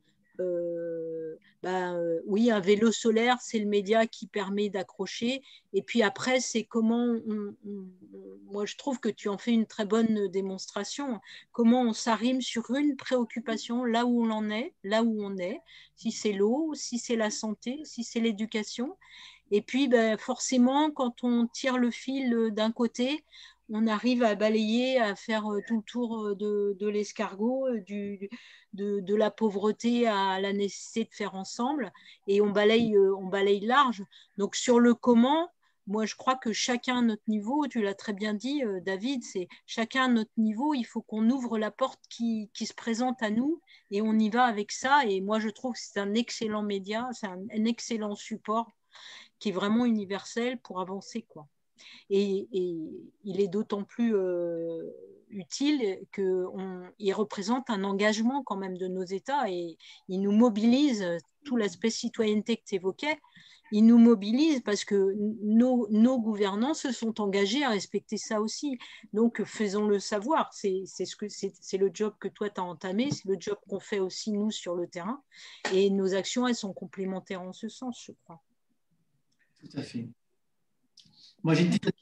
oui, un vélo solaire, c'est le média qui permet d'accrocher. Et puis après, c'est comment moi, je trouve que tu en fais une très bonne démonstration. Comment on s'arrime sur une préoccupation là où on en est, là où on est. Si c'est l'eau, si c'est la santé, si c'est l'éducation. Et puis, forcément, quand on tire le fil d'un côté, on arrive à balayer, à faire tout le tour de l'escargot, de la pauvreté à la nécessité de faire ensemble, et on balaye large. Donc sur le comment, moi je crois que chacun à notre niveau, tu l'as très bien dit David, c'est chacun à notre niveau, il faut qu'on ouvre la porte qui se présente à nous et on y va avec ça. Et moi je trouve que c'est un excellent média, c'est un excellent support qui est vraiment universel pour avancer, quoi. Et il est d'autant plus utile qu'il représente un engagement quand même de nos États et il nous mobilise, tout l'aspect citoyenneté que tu évoquais, il nous mobilise parce que nos gouvernants se sont engagés à respecter ça aussi. Donc, faisons-le savoir. C'est le job que toi, tu as entamé, c'est le job qu'on fait aussi, nous, sur le terrain. Et nos actions, elles sont complémentaires en ce sens, je crois. Tout à fait. Moi,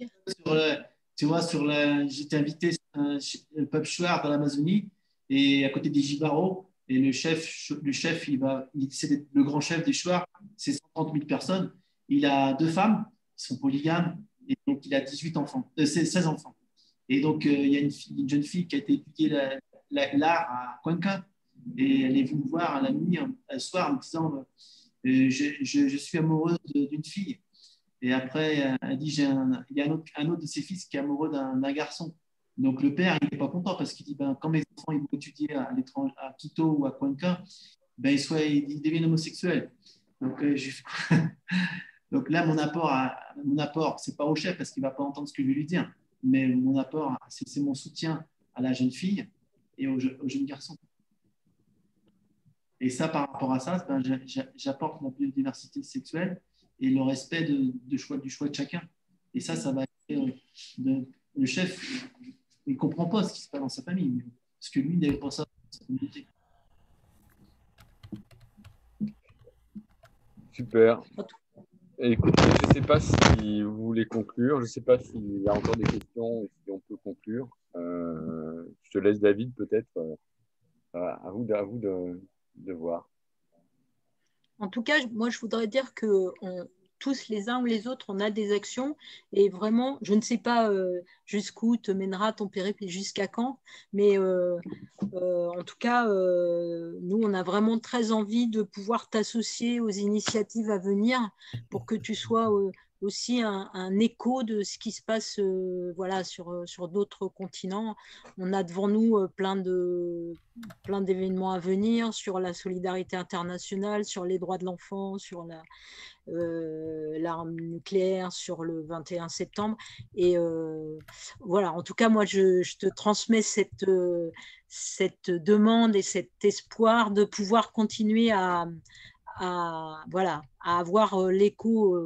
j'étais invité à le pub Chouard dans l'Amazonie et à côté des Jibaros. Et le chef c'est le grand chef des Chouars, c'est 130 000 personnes. Il a 2 femmes, qui sont polygames, et donc il a 16 enfants. Et donc, il y a une jeune fille qui a été étudier l'art à Cuenca, et elle est venue me voir à la nuit, un soir, en me disant je suis amoureuse d'une fille. Et après, elle dit il y a un autre de ses fils qui est amoureux d'un garçon. Donc, le père, il n'est pas content parce qu'il dit quand mes enfants ils vont étudier à Quito ou à Cuenca, ils deviennent homosexuels. Donc, donc là, mon apport, ce n'est pas au chef parce qu'il ne va pas entendre ce que je vais lui dire, mais mon apport, c'est mon soutien à la jeune fille et au jeune garçon. Et ça, par rapport à ça, j'apporte la biodiversité sexuelle et le respect du choix de chacun. Et ça va être le chef. Il ne comprend pas ce qui se passe dans sa famille, parce que lui, il n'avait pas ça dans sa communauté. Super. Écoutez, je ne sais pas si vous voulez conclure, je ne sais pas s'il y a encore des questions ou si on peut conclure. Je te laisse, David, peut-être. À vous de voir. En tout cas, moi, je voudrais dire que tous les uns ou les autres, on a des actions et vraiment, je ne sais pas jusqu'où te mènera ton périple et jusqu'à quand, mais en tout cas, nous, on a vraiment très envie de pouvoir t'associer aux initiatives à venir pour que tu sois aussi un écho de ce qui se passe voilà, sur d'autres continents. On a devant nous plein d'événements à venir sur la solidarité internationale, sur les droits de l'enfant, sur l'arme nucléaire, sur le 21 septembre. Et voilà, en tout cas, moi, je te transmets cette demande et cet espoir de pouvoir continuer à avoir l'écho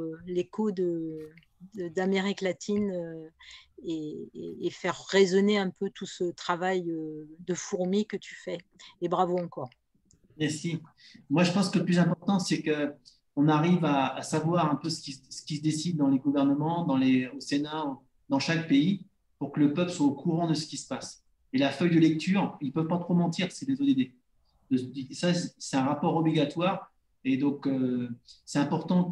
d'Amérique latine et faire résonner un peu tout ce travail de fourmi que tu fais. Et bravo encore. Merci. Moi, je pense que le plus important, c'est qu'on arrive à savoir un peu ce qui se décide dans les gouvernements, au Sénat, dans chaque pays, pour que le peuple soit au courant de ce qui se passe. Et la feuille de lecture, ils ne peuvent pas trop mentir, c'est les ODD. Ça, c'est un rapport obligatoire. Et donc, c'est important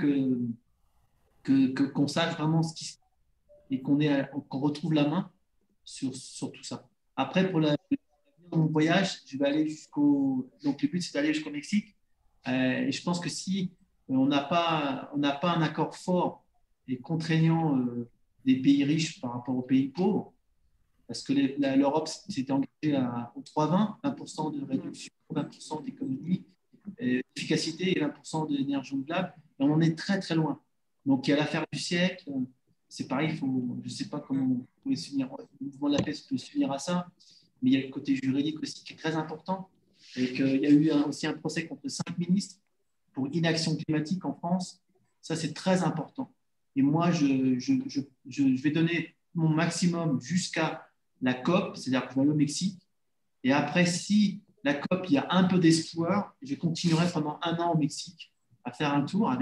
qu'on sache vraiment ce qui se passe et qu'on retrouve la main sur tout ça. Après, pour mon voyage, je vais aller donc, le but, c'est d'aller jusqu'au Mexique. Et je pense que si on n'a pas un accord fort et contraignant des pays riches par rapport aux pays pauvres, parce que l'Europe s'était engagée au 3-20, 20% de réduction, 20% d'économie, d'efficacité et 20% d'énergie renouvelable. Et on en est très, très loin. Donc, il y a l'affaire du siècle. C'est pareil, je ne sais pas comment vous pouvez s'unir, le mouvement de la paix peut s'unir à ça, mais il y a le côté juridique aussi qui est très important. Et qu'il y a eu aussi un procès contre 5 ministres pour inaction climatique en France. Ça, c'est très important. Et moi, je vais donner mon maximum jusqu'à la COP, c'est-à-dire que je vais aller au Mexique. Et après, si la COP, il y a un peu d'espoir, je continuerai pendant 1 an au Mexique à faire un tour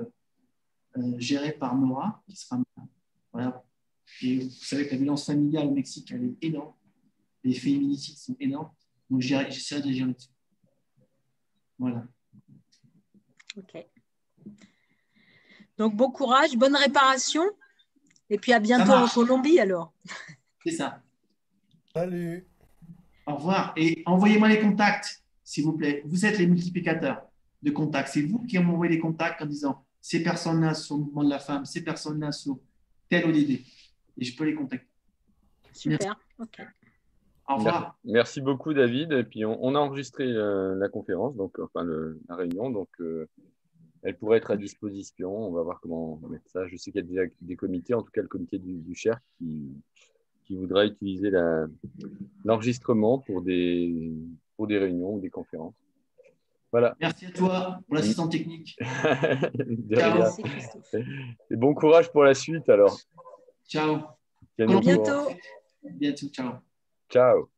géré par Nora, qui sera voilà. Et vous savez que la violence familiale au Mexique, elle est énorme. Les féminicides sont énormes. Donc, j'essaierai de gérer là-dessus. Voilà. OK. Donc, bon courage, bonne réparation. Et puis, à bientôt en Colombie, alors. C'est ça. Salut. Au revoir. Et envoyez-moi les contacts, s'il vous plaît. Vous êtes les multiplicateurs de contacts. C'est vous qui m'envoyez les contacts en disant ces personnes-là sur le mouvement de la femme, ces personnes-là sur tel ODD. Et je peux les contacter. Super. OK. Au revoir. Merci beaucoup, David. Et puis, on a enregistré la conférence, donc, enfin, la réunion. Donc, elle pourrait être à disposition. On va voir comment mettre ça. Je sais qu'il y a des comités, en tout cas le comité du CHER, qui voudra utiliser l'enregistrement pour des réunions ou des conférences. Voilà. Merci à toi pour l'assistant technique. Ciao. Et bon courage pour la suite alors. Ciao. À bientôt. Bientôt, ciao. Ciao.